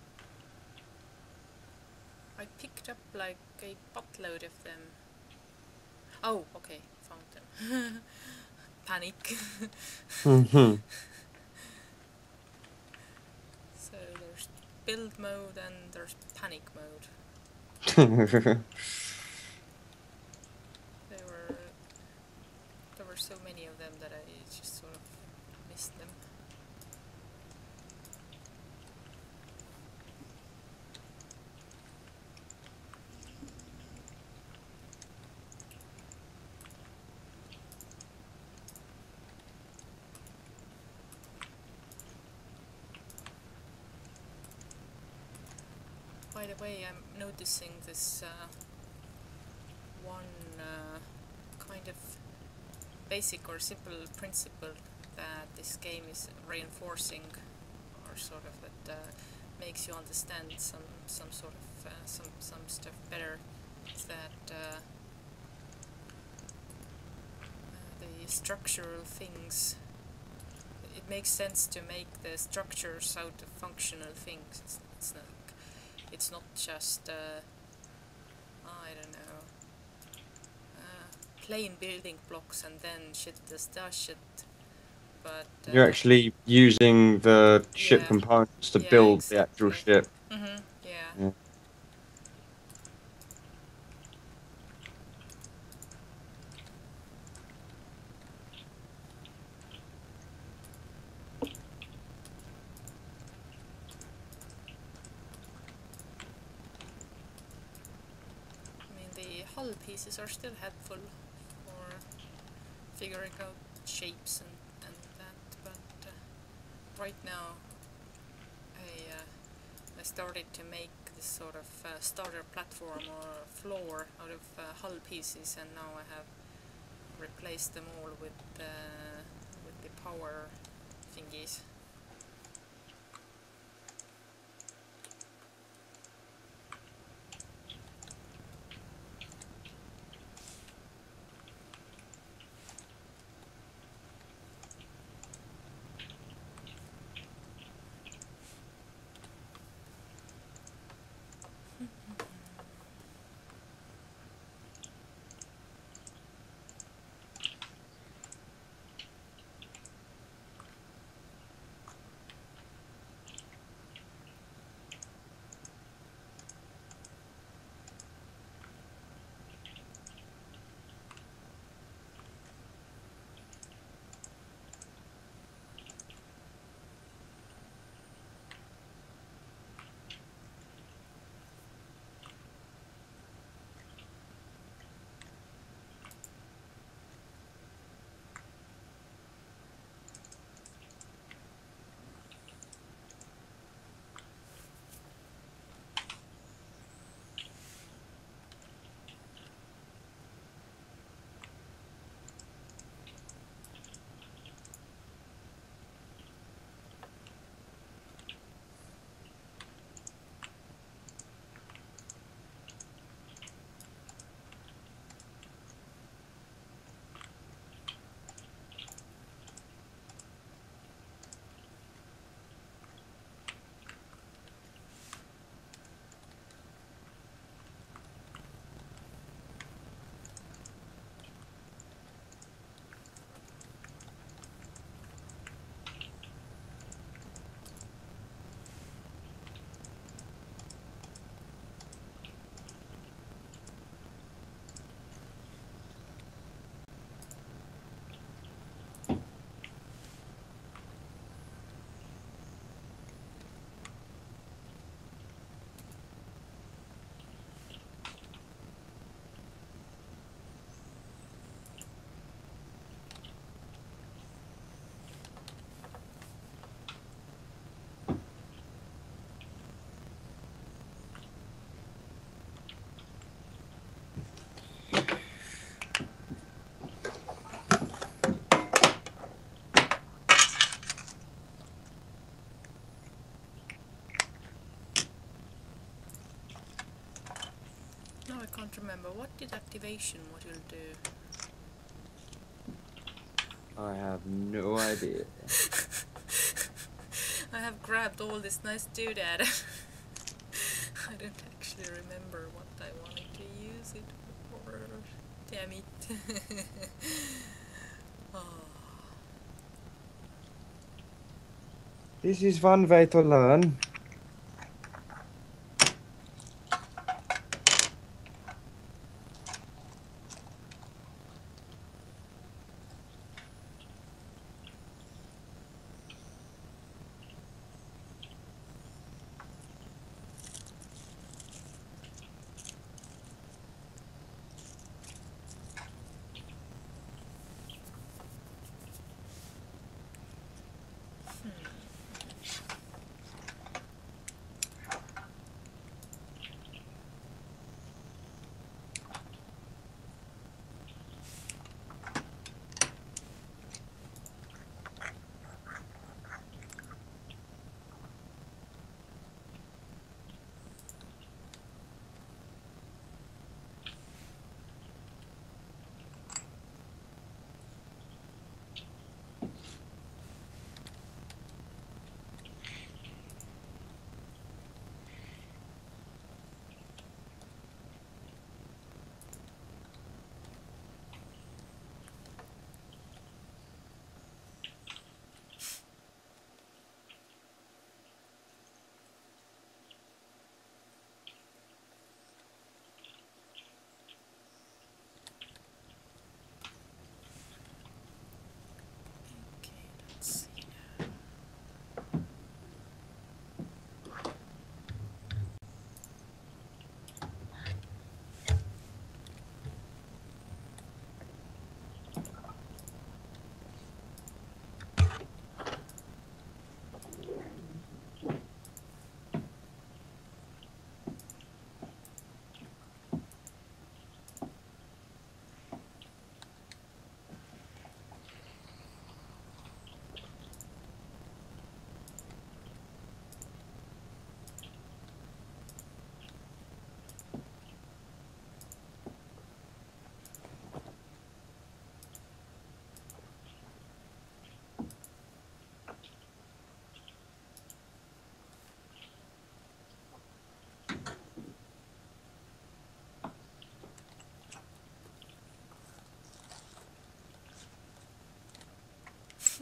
[SPEAKER 1] I picked up like a buttload of them. Oh, okay, found them. Panic.
[SPEAKER 2] Mm-hmm.
[SPEAKER 1] So there's build mode and there's panic mode. There were there were so many of them that I just sort of missed them. By the way, I'm noticing this uh, one uh, kind of basic or simple principle that this game is reinforcing, or sort of that uh, makes you understand some some sort of uh, some some stuff better. is that uh, uh, the structural things, it makes sense to make the structures out of functional things. It's, it's not it's not just uh, I don't know, uh, plain building blocks and then shit does that shit, but uh,
[SPEAKER 2] You're actually using the ship
[SPEAKER 1] yeah,
[SPEAKER 2] components to
[SPEAKER 1] yeah,
[SPEAKER 2] build the actual
[SPEAKER 1] exactly.
[SPEAKER 2] ship.
[SPEAKER 1] Mm-hmm. Yeah.
[SPEAKER 2] Yeah.
[SPEAKER 1] I mean, the hull pieces are still helpful for figuring out shapes and, and that, but uh, right now I, uh, I started to make this sort of uh, starter platform or floor out of uh, hull pieces, and now I have replaced them all with, uh, with the power thingies. Now I can't remember, what did activation module do?
[SPEAKER 2] I have no idea.
[SPEAKER 1] I have grabbed all this nice doodad. I don't actually remember what I wanted to use it for. Damn it. Oh.
[SPEAKER 2] This is one way to learn.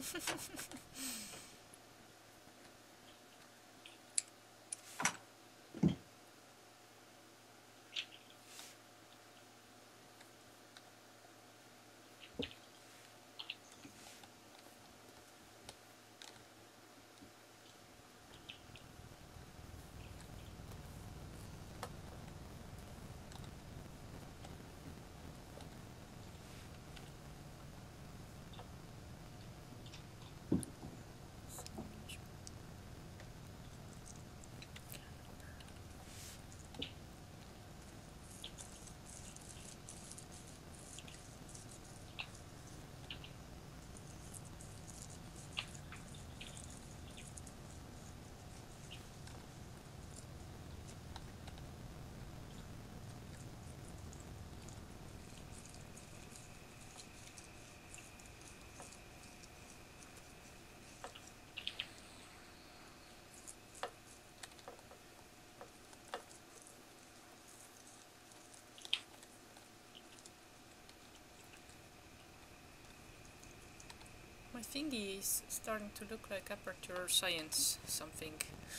[SPEAKER 1] My thingy is starting to look like Aperture Science something.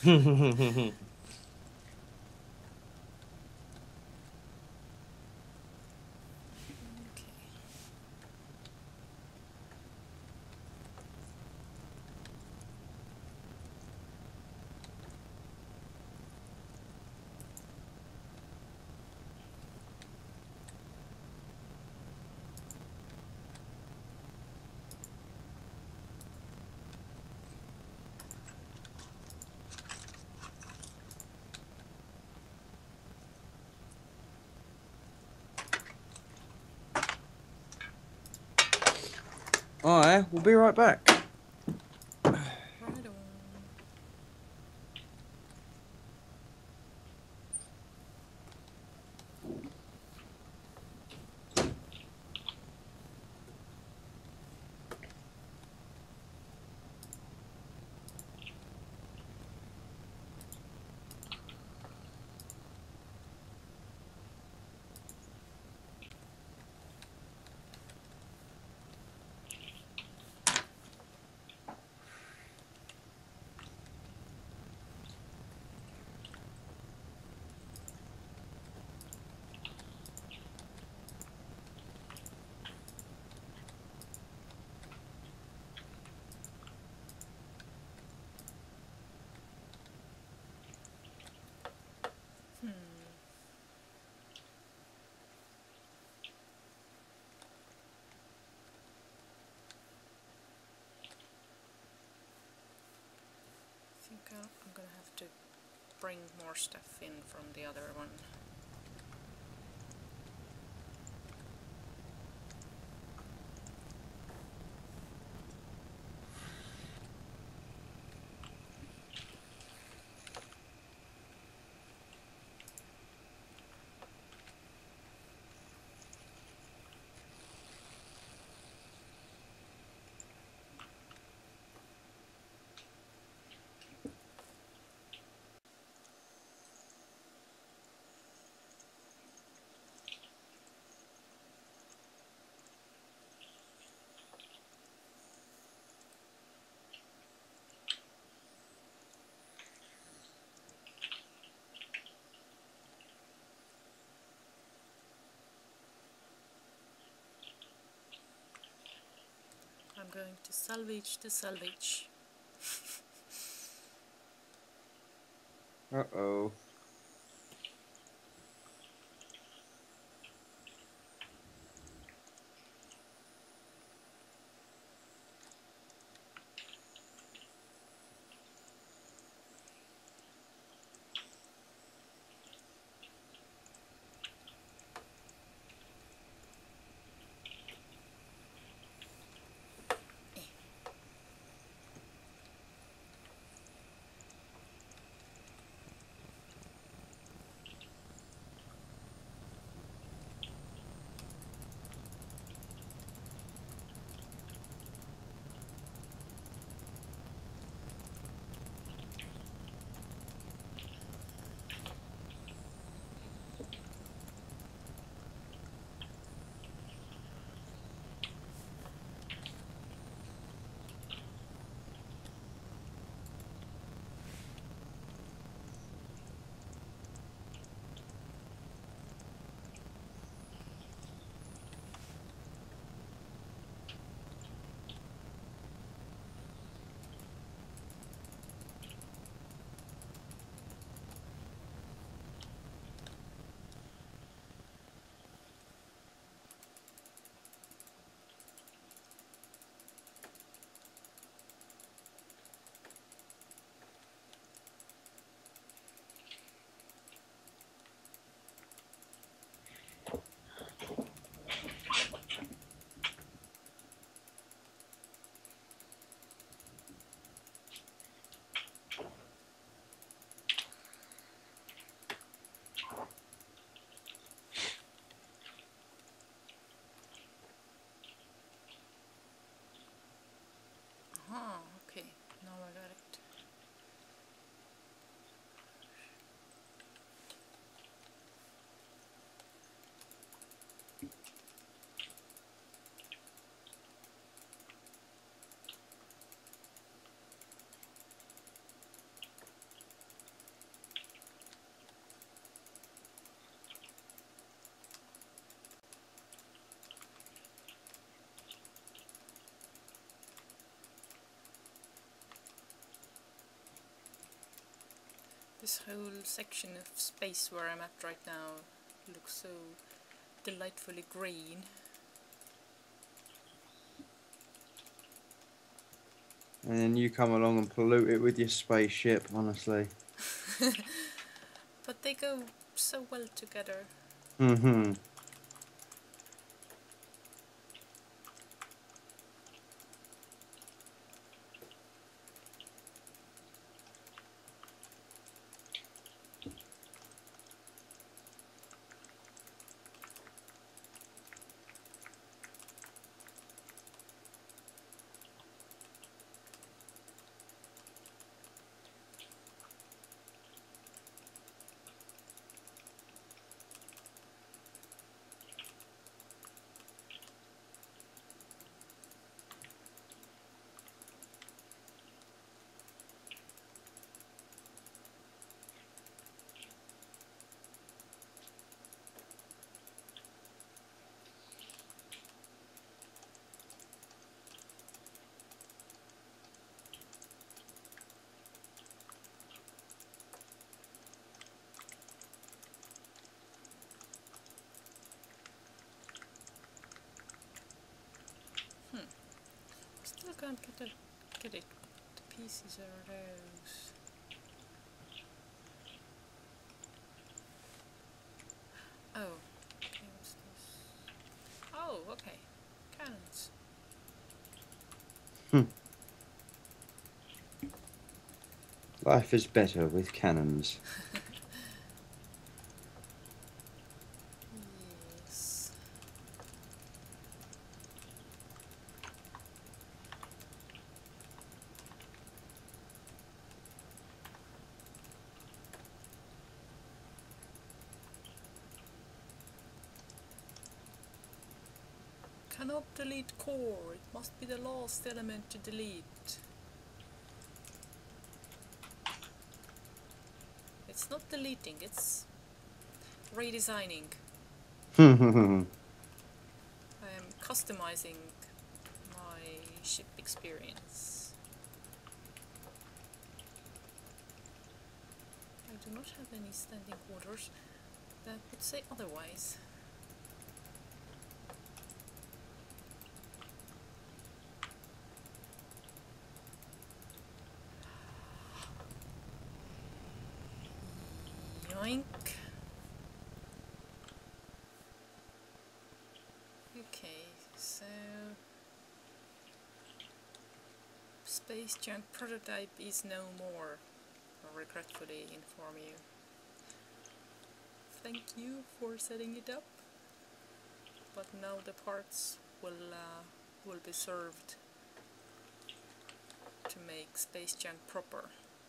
[SPEAKER 1] Okay.
[SPEAKER 2] Alright, we'll be right back.
[SPEAKER 1] Right on. Hmm. I think I'll, I'm gonna have to bring more stuff in from the other one. I'm going to salvage the salvage.
[SPEAKER 2] Uh-oh.
[SPEAKER 1] This whole section of space where I'm at right now looks so delightfully green.
[SPEAKER 2] And then you come along and pollute it with your spaceship, honestly.
[SPEAKER 1] But they go so well together.
[SPEAKER 2] Mm-hmm.
[SPEAKER 1] Still can't get it. Get it. The pieces are those. Oh. Okay, what's this? Oh, okay. Cannons.
[SPEAKER 2] Life is better with cannons.
[SPEAKER 1] Yes. Cannot delete core. It must be the last element to delete. It's not deleting, it's redesigning. I am customizing my ship experience. I do not have any standing orders that would say otherwise. Yoink. Okay, so Space Junk prototype is no more. I regretfully inform you. Thank you for setting it up. But now the parts will uh, will be served to make Space Junk proper.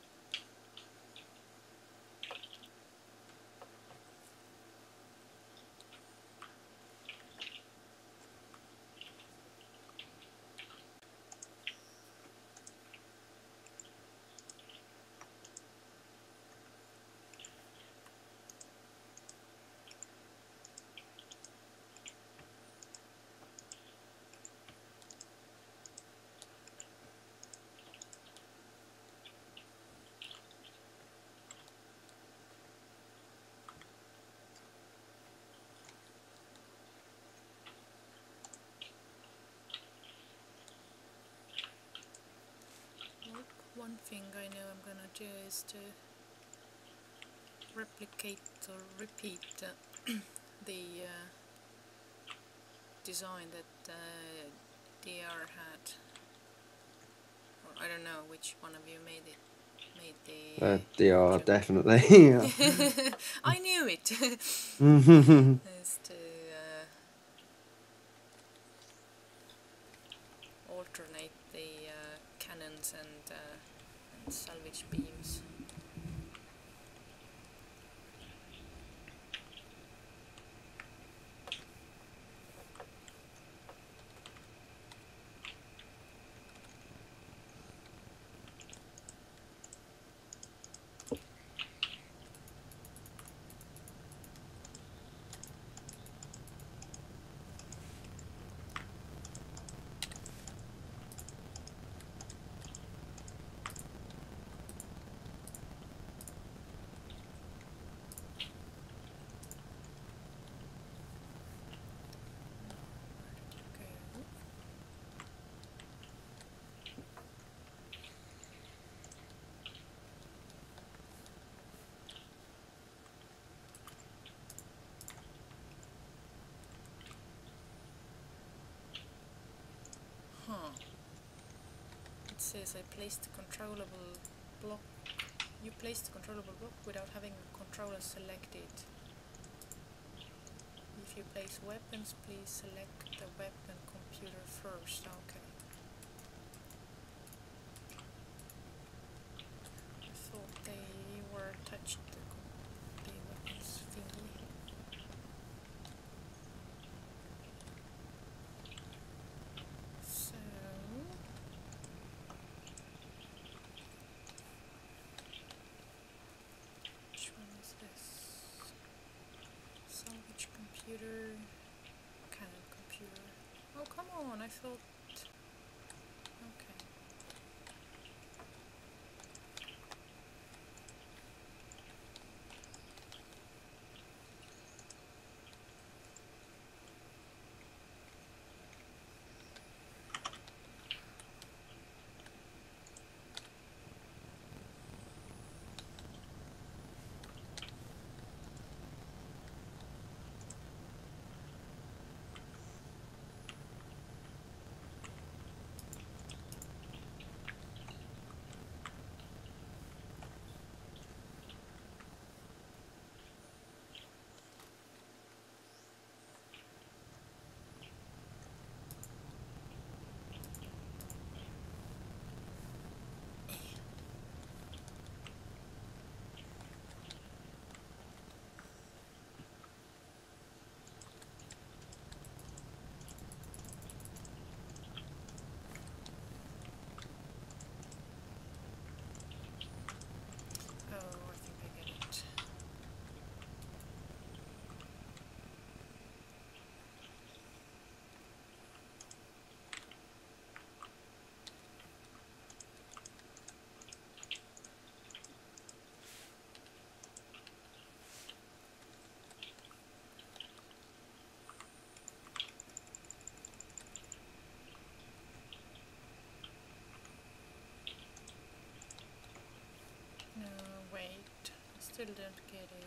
[SPEAKER 1] One thing I know I'm gonna do is to replicate or repeat uh, the uh, design that uh, D R had. Or I don't know which one of you made it. Made the.
[SPEAKER 2] Uh, D R,
[SPEAKER 1] joke.
[SPEAKER 2] definitely.
[SPEAKER 1] I knew it.
[SPEAKER 2] Mm-hmm.
[SPEAKER 1] Is to uh, alternate the uh, cannons and, uh, and salvage beams. Huh. It says I placed the controllable block. You placed the controllable block without having a controller selected. If you place weapons, please select the weapon computer first. Okay. I thought they were attached to the weapons thingy. So which one is this? Salvage computer, Canon computer. Oh come on! I thought. Okay. Oh, I think I get it. No, wait. I still don't get it.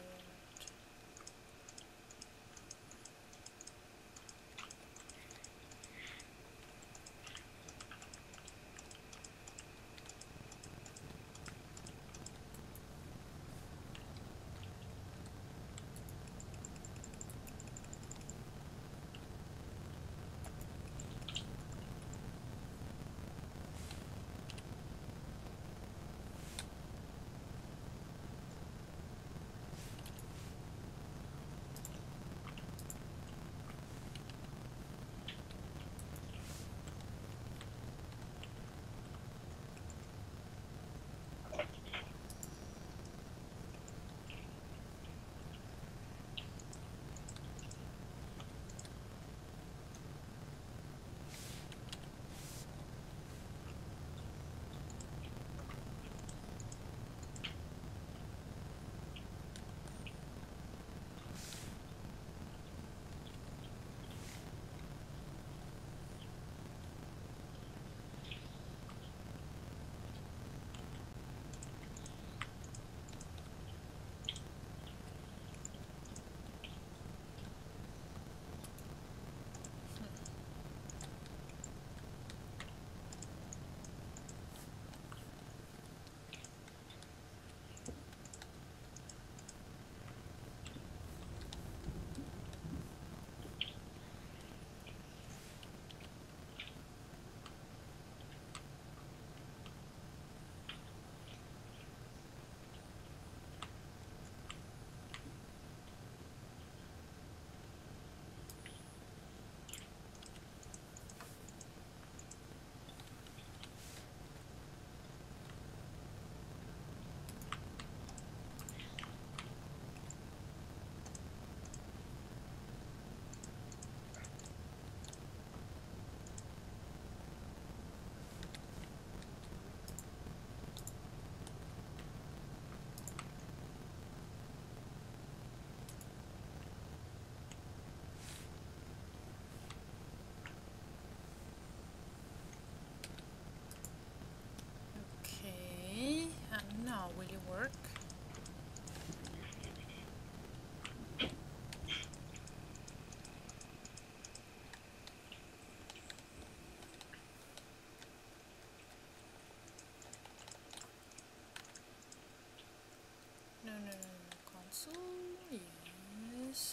[SPEAKER 1] console, yes.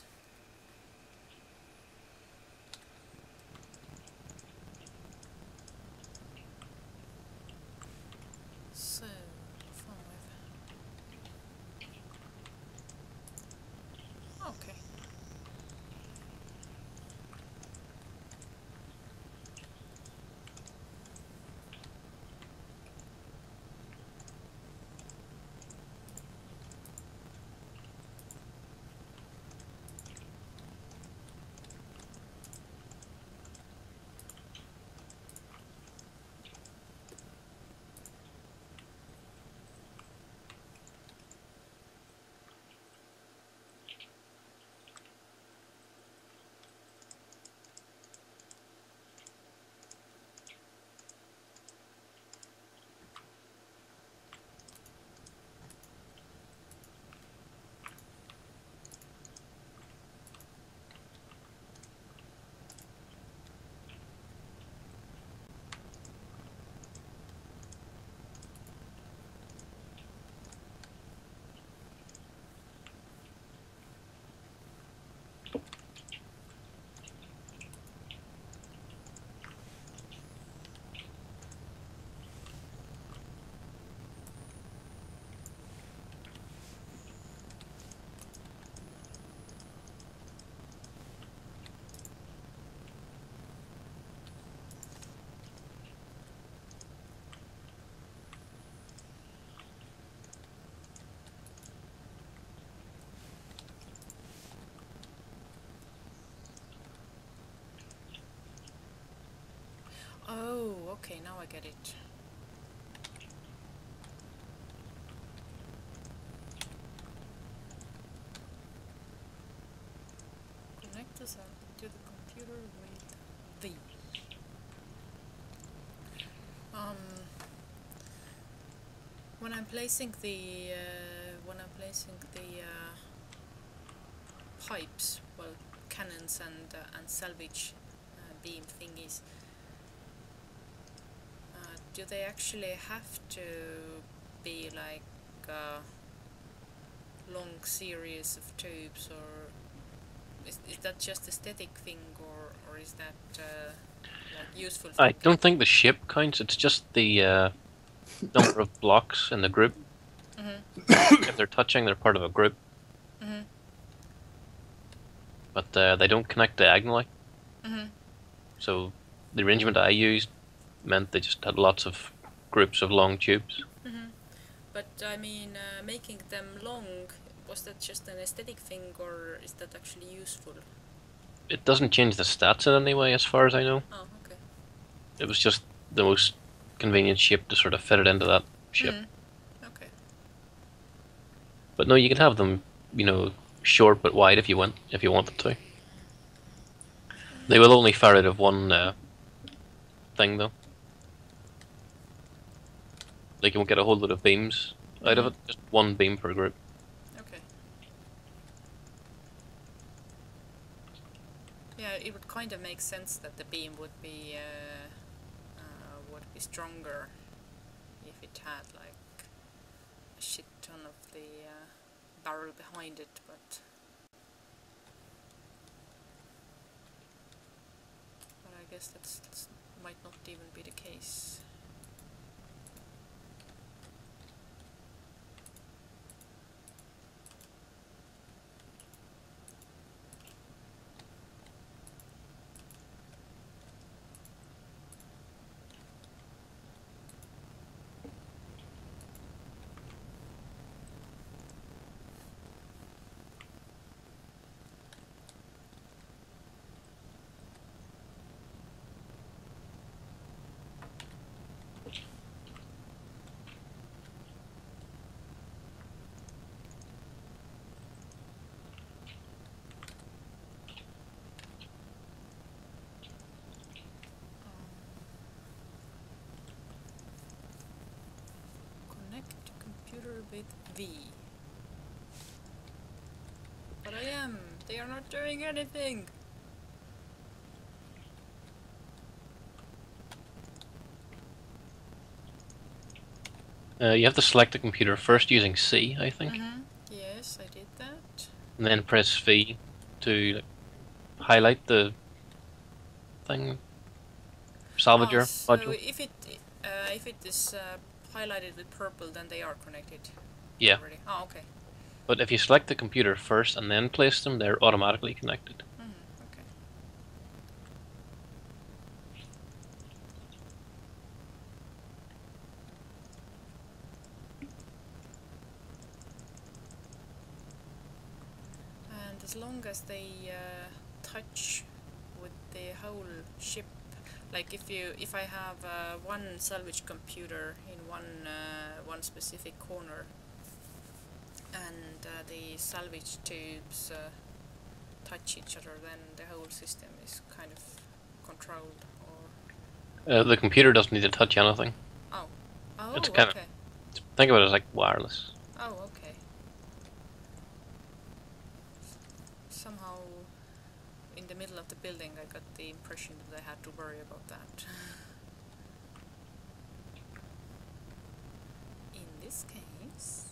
[SPEAKER 1] So, five. Okay. Oh, okay, now I get it. Connect this up to the computer with V. Um, when I'm placing the uh, when I'm placing the uh, pipes, well, cannons and uh, and salvage uh, beam thingies, uh, do they actually have to be like a long series of tubes, or is, is that just aesthetic thing, or, or is that uh, like useful for
[SPEAKER 3] I don't
[SPEAKER 1] people?
[SPEAKER 3] think the shape counts. It's just the uh, number of blocks in the group.
[SPEAKER 1] Mm-hmm.
[SPEAKER 3] If they're touching, they're part of a group,
[SPEAKER 1] Mm-hmm.
[SPEAKER 3] but uh, they don't connect diagonally.
[SPEAKER 1] Mm-hmm.
[SPEAKER 3] So the arrangement I used meant they just had lots of groups of long tubes.
[SPEAKER 1] Mm-hmm. But I mean, uh, making them long, was that just an aesthetic thing, or is that actually useful?
[SPEAKER 3] It doesn't change the stats in any way, as far as I know.
[SPEAKER 1] Oh, okay.
[SPEAKER 3] It was just the most convenient shape to sort of fit it into that ship.
[SPEAKER 1] Mm. Okay.
[SPEAKER 3] But no, you can have them, you know, short but wide if you want, if you wanted to. They will only fire out of one uh, thing, though. Like, you won't get a whole load of beams out of
[SPEAKER 1] Mhm.
[SPEAKER 3] it. Just one beam per group.
[SPEAKER 1] Okay. Yeah, it would kind of make sense that the beam would be uh, uh, would be stronger if it had like a shit ton of the uh, barrel behind it, but but I guess that's, that's might not even be the case. Connect computer with V. But I am. They are not doing anything.
[SPEAKER 3] Uh, you have to select the computer first using C, I think.
[SPEAKER 1] Mm-hmm. Yes, I did that.
[SPEAKER 3] and then press V to like, highlight the thing.
[SPEAKER 1] Ah,
[SPEAKER 3] Salvager
[SPEAKER 1] so
[SPEAKER 3] module.
[SPEAKER 1] if it uh, if it is uh, highlighted with purple, then they are connected.
[SPEAKER 3] Yeah.
[SPEAKER 1] Already. Oh, okay.
[SPEAKER 3] But if you select the computer first and then place them, they're automatically connected.
[SPEAKER 1] Mm, okay. And as long as they uh, touch with the whole ship, like if you if I have uh, one salvage computer in one uh, one specific corner, and uh, the salvage tubes uh, touch each other, then the whole system is kind of controlled. Or
[SPEAKER 3] Uh, the computer doesn't need to touch anything.
[SPEAKER 1] oh, oh,
[SPEAKER 3] It's kind of
[SPEAKER 1] okay.
[SPEAKER 3] think of it as like wireless.
[SPEAKER 1] Oh, okay. Somehow, in the middle of the building, I got the impression that I had to worry about that. In this case...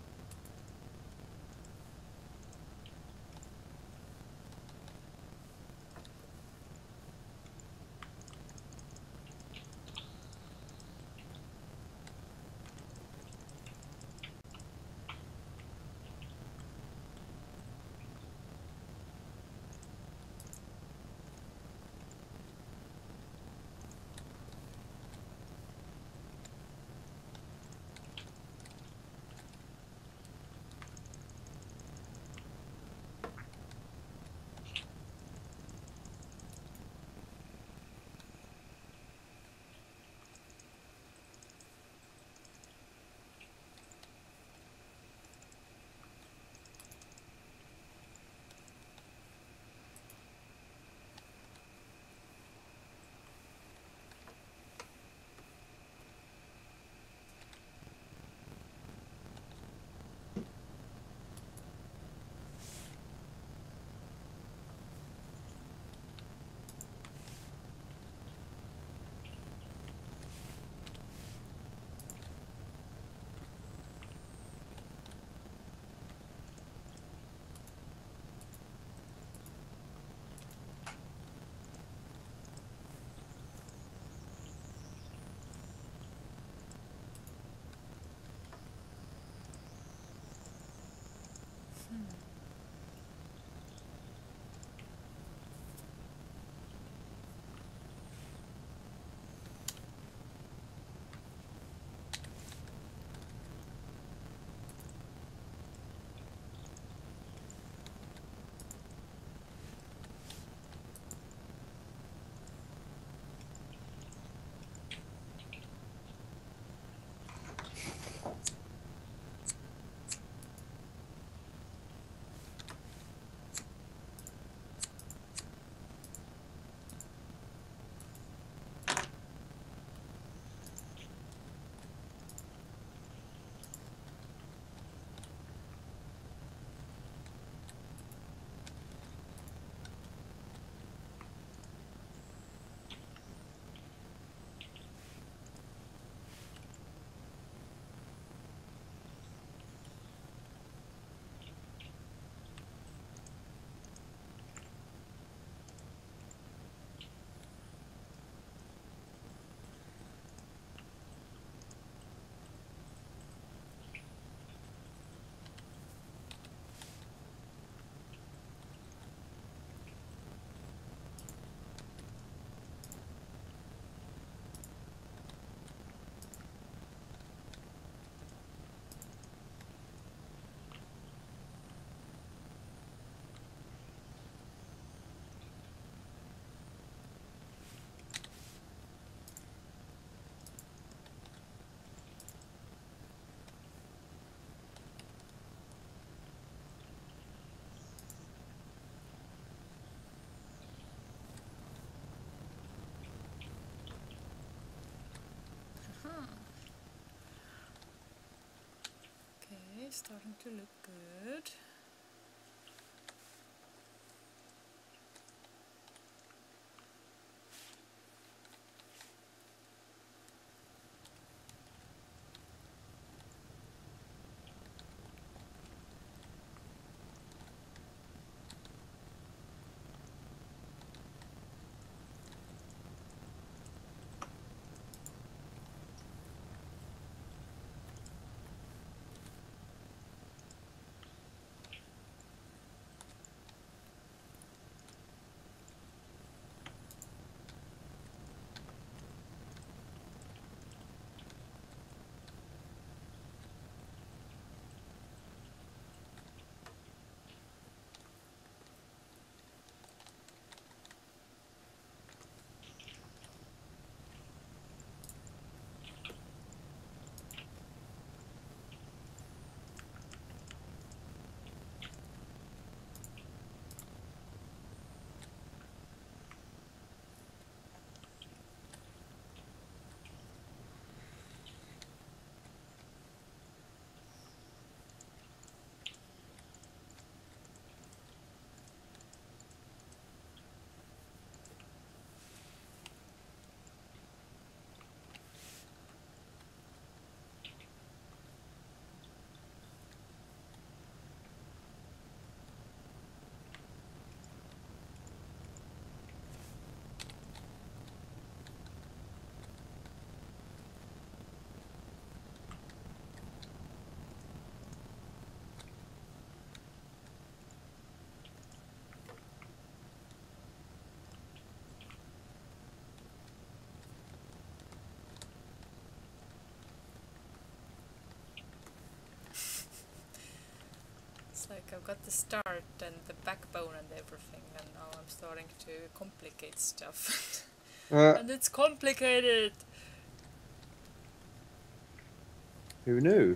[SPEAKER 1] Huh. Okay, starting to look good. like I've got the start and the backbone and everything, and now I'm starting to complicate stuff.
[SPEAKER 2] Uh,
[SPEAKER 1] And it's complicated!
[SPEAKER 2] who knew?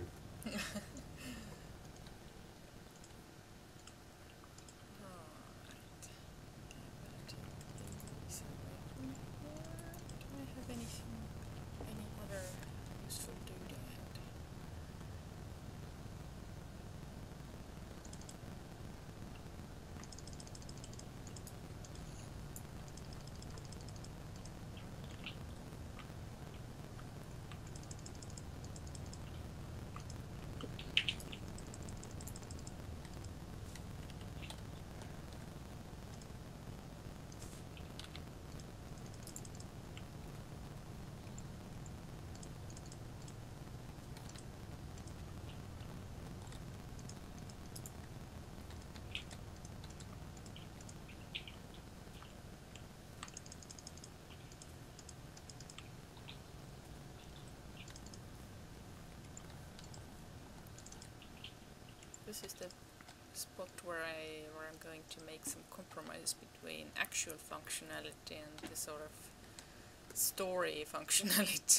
[SPEAKER 1] Alright. I'm gonna take these away from here. Do I have anything, any other useful doodad? This is the spot where I where I'm going to make some compromise between actual functionality and the sort of story functionality.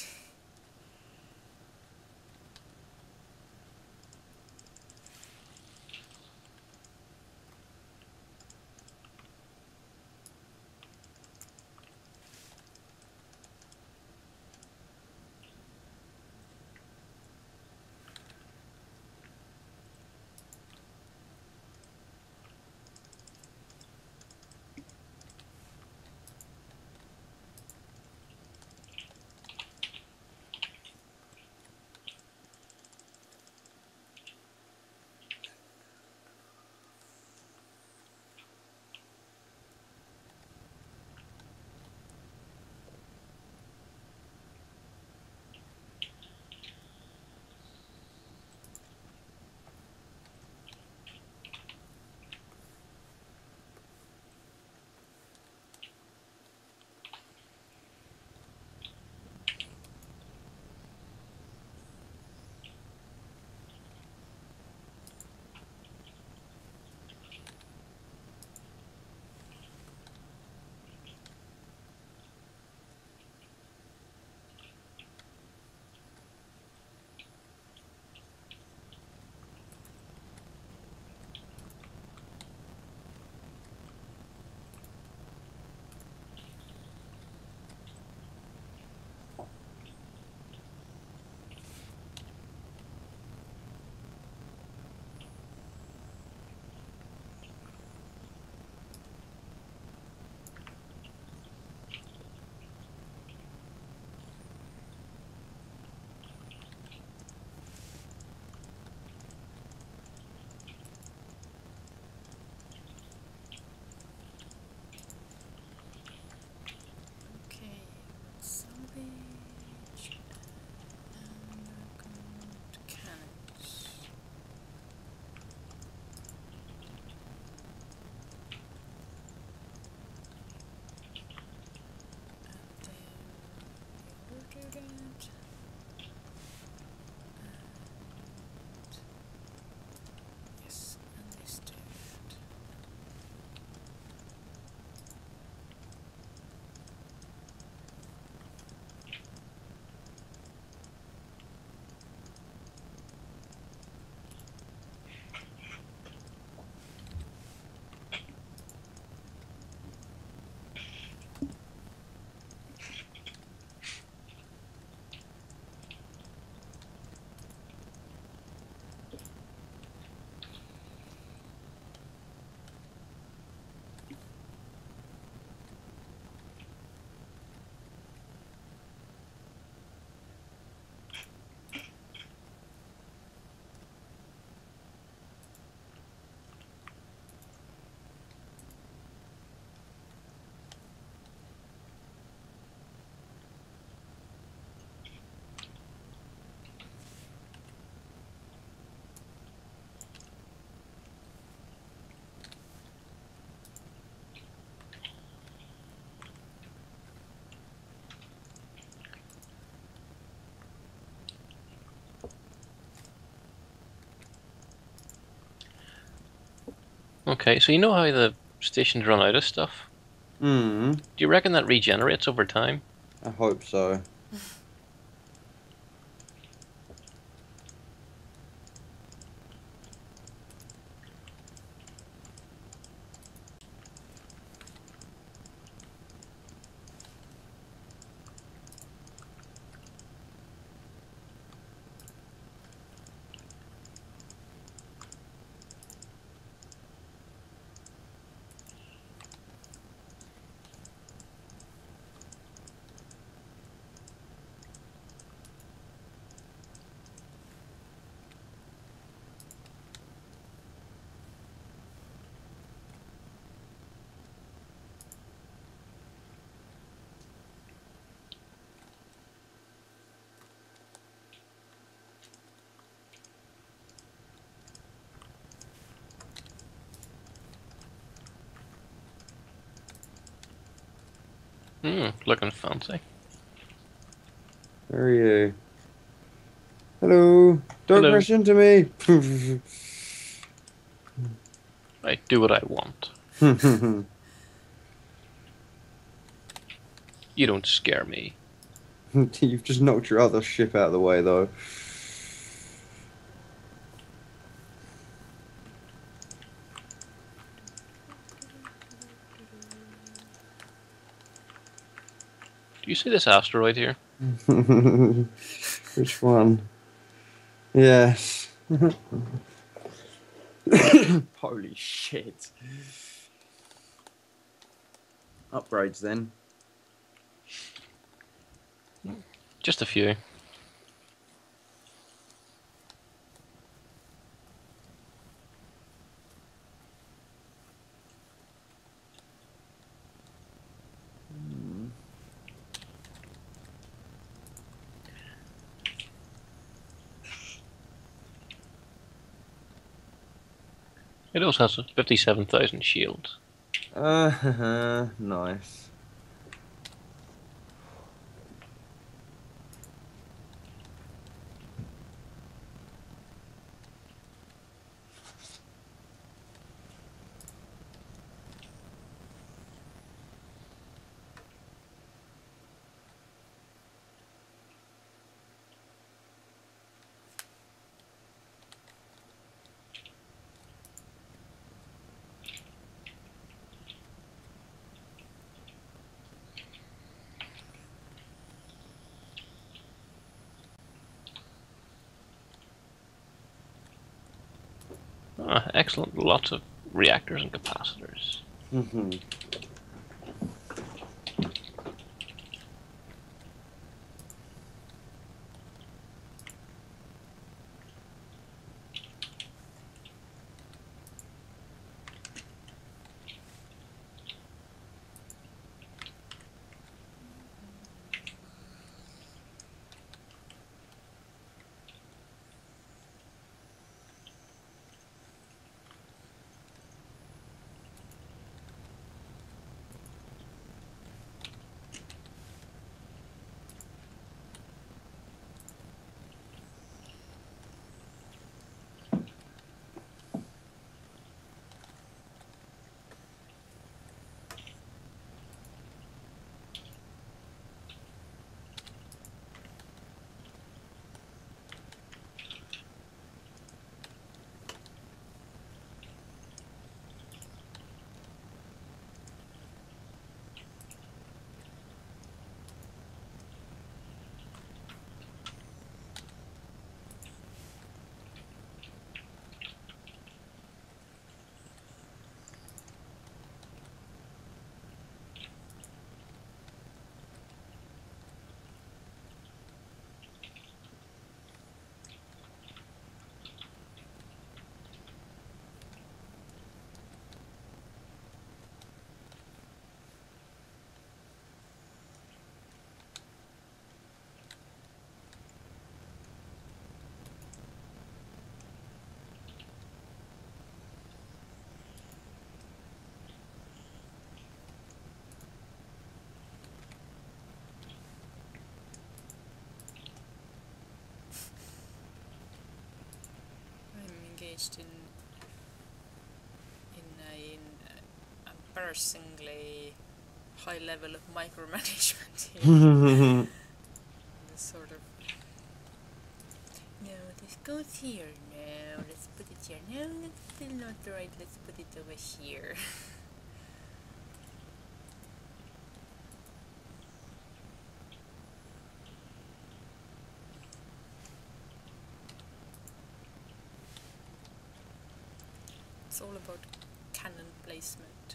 [SPEAKER 3] Okay, so you know how the stations run out of stuff?
[SPEAKER 2] Hmm.
[SPEAKER 3] Do you reckon that regenerates over time?
[SPEAKER 2] I hope so.
[SPEAKER 3] Hmm, looking fancy.
[SPEAKER 2] Where are you? Hello. Don't
[SPEAKER 3] Hello.
[SPEAKER 2] crash into me.
[SPEAKER 3] I do what I want. You don't scare me.
[SPEAKER 2] You've just knocked your other ship out of the way, though.
[SPEAKER 3] Do you see this asteroid here?
[SPEAKER 2] Which one? Yes. Holy shit. Upgrades then.
[SPEAKER 3] Just a few. It also has fifty-seven thousand shields.
[SPEAKER 2] Uh, nice.
[SPEAKER 3] Ah, excellent. Lots of reactors and capacitors.
[SPEAKER 2] Mhm.
[SPEAKER 1] I'm engaged in in uh, embarrassingly high level of micromanagement here. This sort of. No, this goes here. No, let's put it here. No, that's still not right. Let's put it over here. It's all about cannon placement.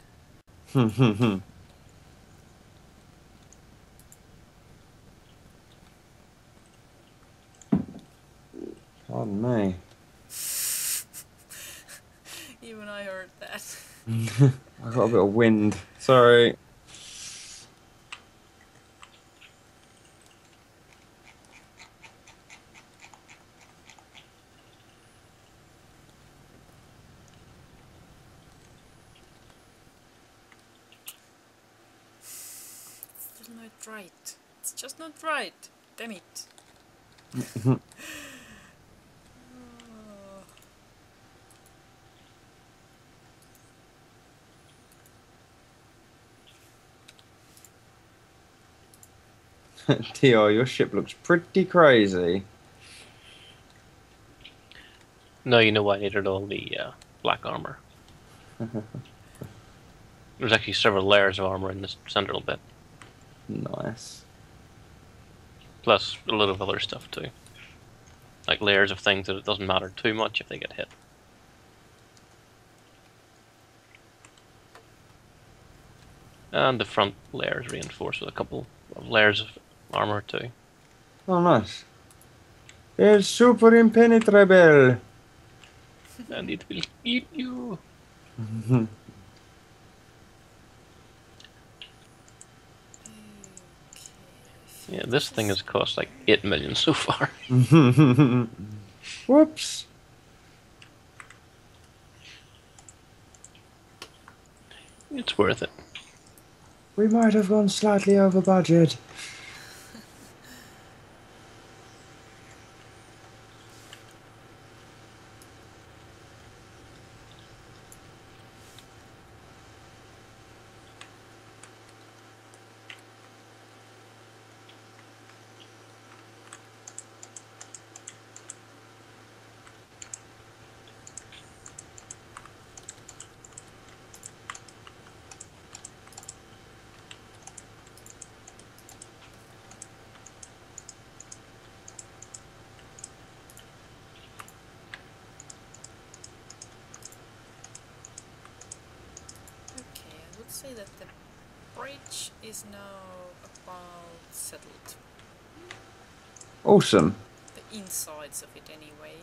[SPEAKER 2] Pardon me.
[SPEAKER 1] Even I heard that.
[SPEAKER 2] I got a bit of wind. Sorry.
[SPEAKER 1] It's still not right. It's just not right. Damn it. Oh.
[SPEAKER 2] T R, your ship looks pretty crazy.
[SPEAKER 3] No, you know why I needed all the uh, black armor. There's actually several layers of armor in this central bit.
[SPEAKER 2] Nice.
[SPEAKER 3] Plus a lot of other stuff too. Like layers of things that it doesn't matter too much if they get hit. And the front layer is reinforced with a couple of layers of armor too.
[SPEAKER 2] Oh, nice. It's super impenetrable.
[SPEAKER 3] And it will eat you. Yeah, this thing has cost like eight million so far.
[SPEAKER 2] Whoops.
[SPEAKER 3] It's worth it.
[SPEAKER 2] We might have gone slightly over budget.
[SPEAKER 1] Okay, I would say that the bridge is now about settled.
[SPEAKER 2] Awesome.
[SPEAKER 1] The insides of it, anyway.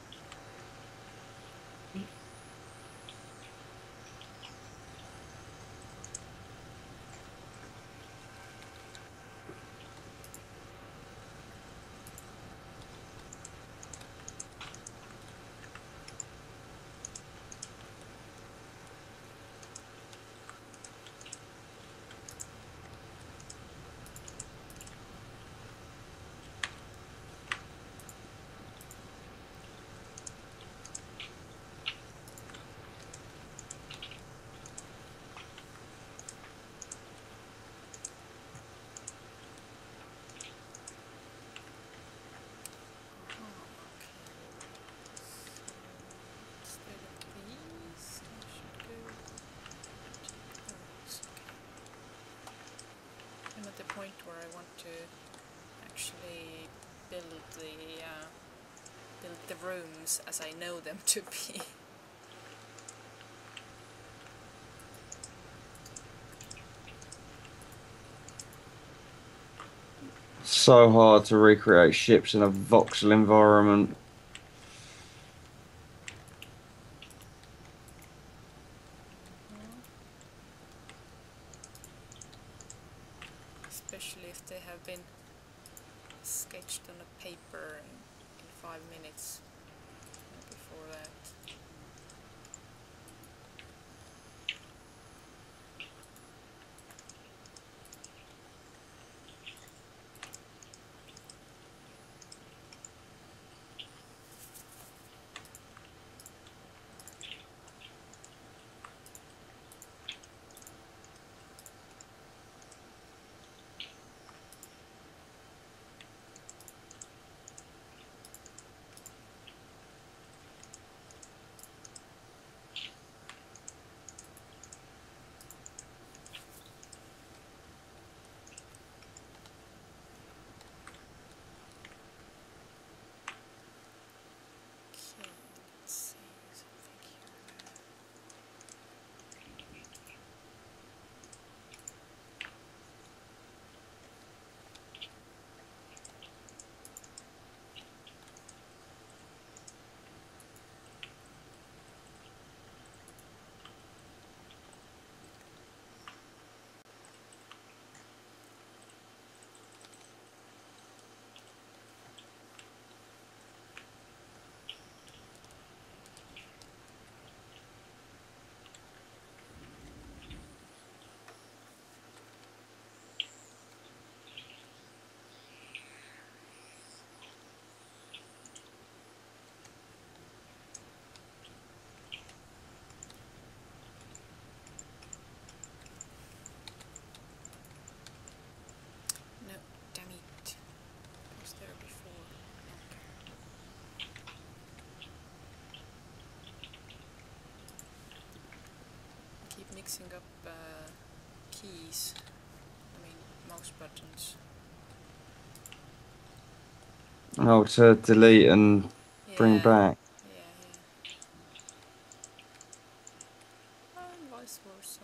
[SPEAKER 1] I'm at the point where I want to actually build the uh, build the rooms as I know them to be.
[SPEAKER 2] So hard to recreate ships in a voxel environment.
[SPEAKER 1] Especially if they have been sketched on a paper in, in five minutes before that. keep mixing up uh, keys. I mean, mouse buttons.
[SPEAKER 2] Oh, to delete and bring
[SPEAKER 1] Yeah,
[SPEAKER 2] back.
[SPEAKER 1] yeah, yeah. And vice versa.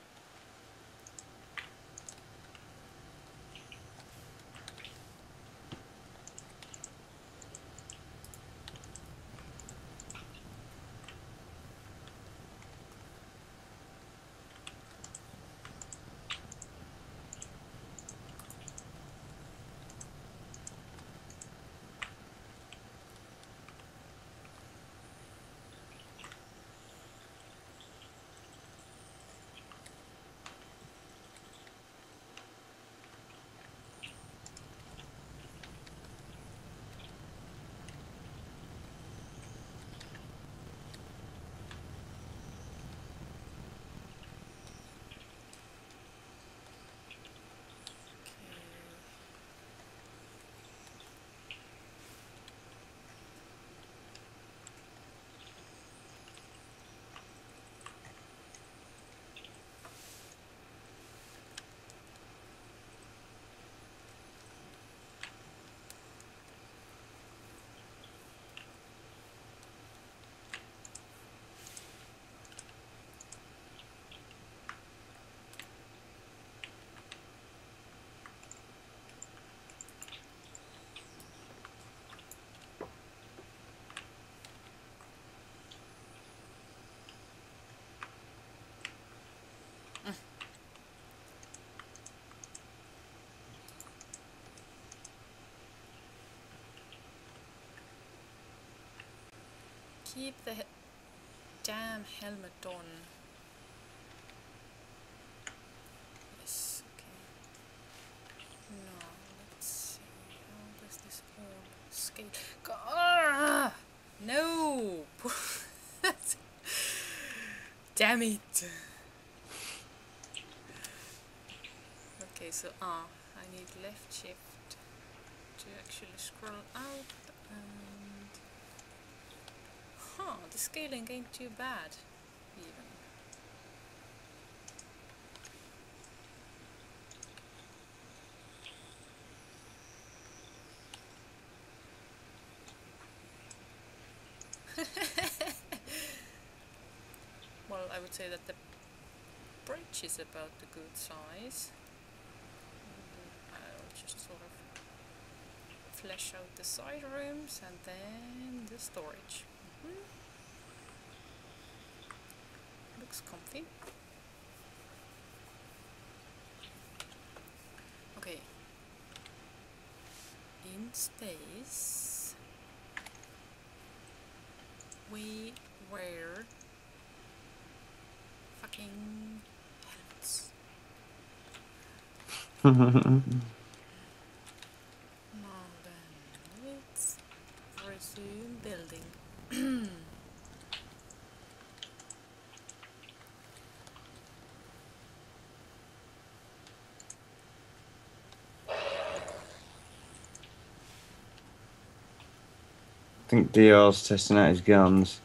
[SPEAKER 1] Keep the he damn helmet on. Yes, okay. No, let's see. How does this all scale? Go ah! No! Damn it! Okay, so ah, I need left shift to actually scroll out, and huh, the scaling ain't too bad even. Well, I would say that the bridge is about the good size. Mm, I'll just sort of flesh out the side rooms and then the storage. Mm-hmm. Looks comfy. Okay. In space, we wear fucking helmets. Now then, let's resume building.
[SPEAKER 2] I think D R's testing out his guns.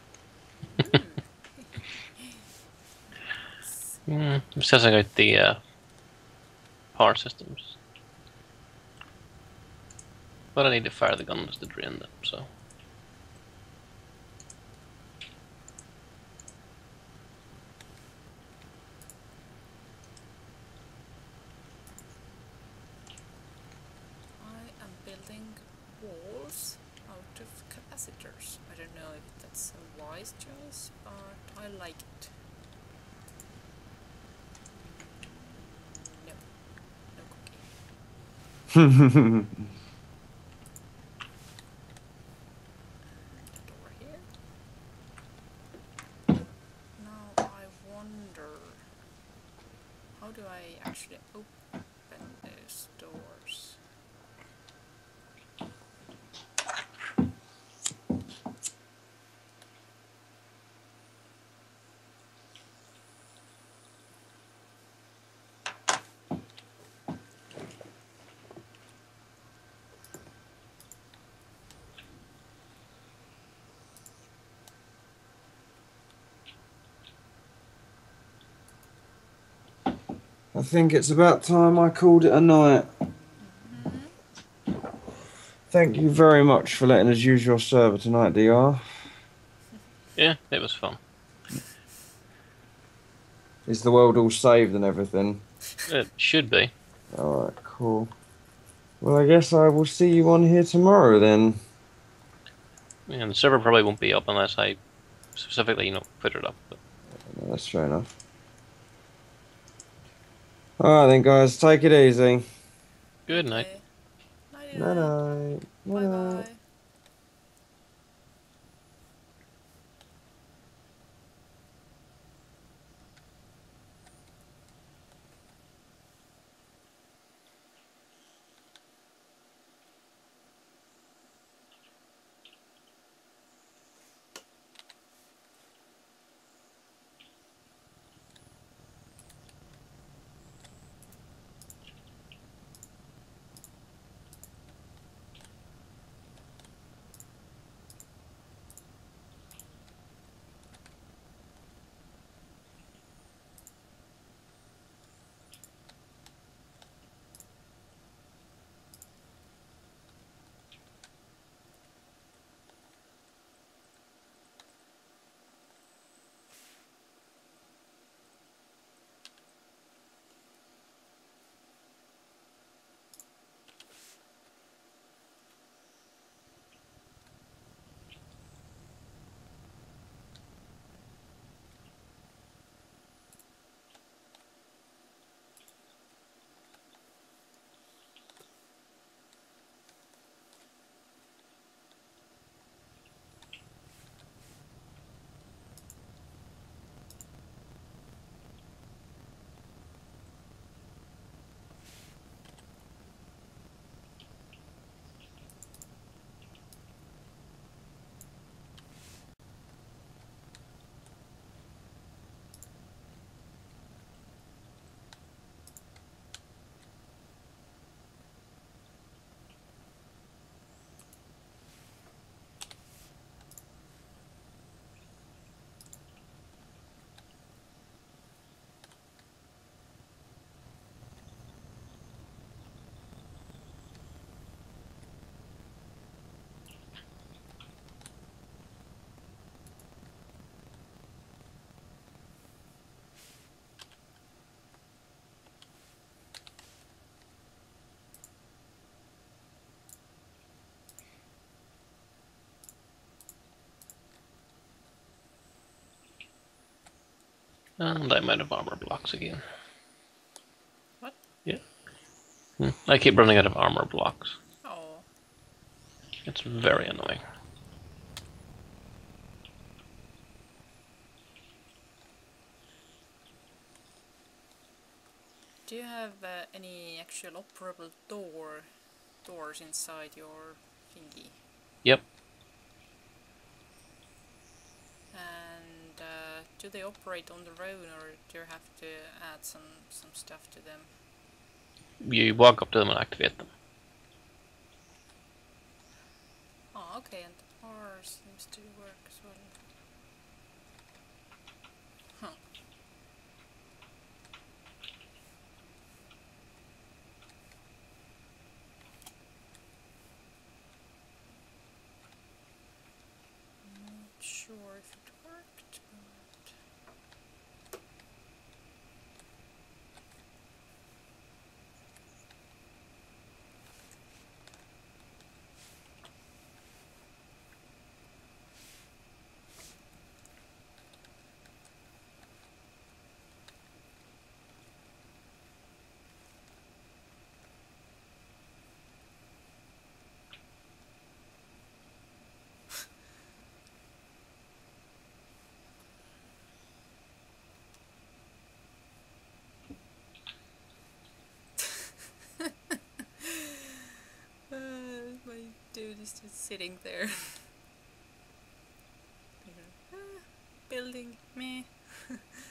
[SPEAKER 3] Mm, I'm testing out the uh, power systems. But I need to fire the guns to drain them, so.
[SPEAKER 1] I am building walls out of capacitors. I don't know if that's a wise choice, but I like it. No. No cooking. The door here. Now I wonder, how do I actually open those doors?
[SPEAKER 2] I think it's about time I called it a night.
[SPEAKER 1] Mm-hmm.
[SPEAKER 2] Thank you very much for letting us use your server tonight, D R.
[SPEAKER 3] Yeah, it was fun.
[SPEAKER 2] Is the world all saved and everything?
[SPEAKER 3] It should be.
[SPEAKER 2] Alright, cool. Well, I guess I will see you on here tomorrow then.
[SPEAKER 3] And the server probably won't be up unless I specifically, you know, put it up. But
[SPEAKER 2] No, that's fair enough. Alright then, guys, take it easy.
[SPEAKER 3] good night.
[SPEAKER 1] Okay. Nighty
[SPEAKER 2] Night
[SPEAKER 1] night.
[SPEAKER 2] night.
[SPEAKER 1] Bye
[SPEAKER 2] Night night.
[SPEAKER 1] bye.
[SPEAKER 3] And I'm out of armor blocks again.
[SPEAKER 1] What?
[SPEAKER 3] Yeah. Hmm. I keep running out of armor blocks.
[SPEAKER 1] Oh.
[SPEAKER 3] It's very annoying.
[SPEAKER 1] Do you have uh, any actual operable door doors inside your thingy?
[SPEAKER 3] Yep.
[SPEAKER 1] And uh, do they operate on their own, or do you have to add some some stuff to them?
[SPEAKER 3] You walk up to them and activate them.
[SPEAKER 1] Oh, okay, and the bar seems to work as well. Huh. Not sure if it worked, but... Uh, my dude is just sitting there. Ah, building me.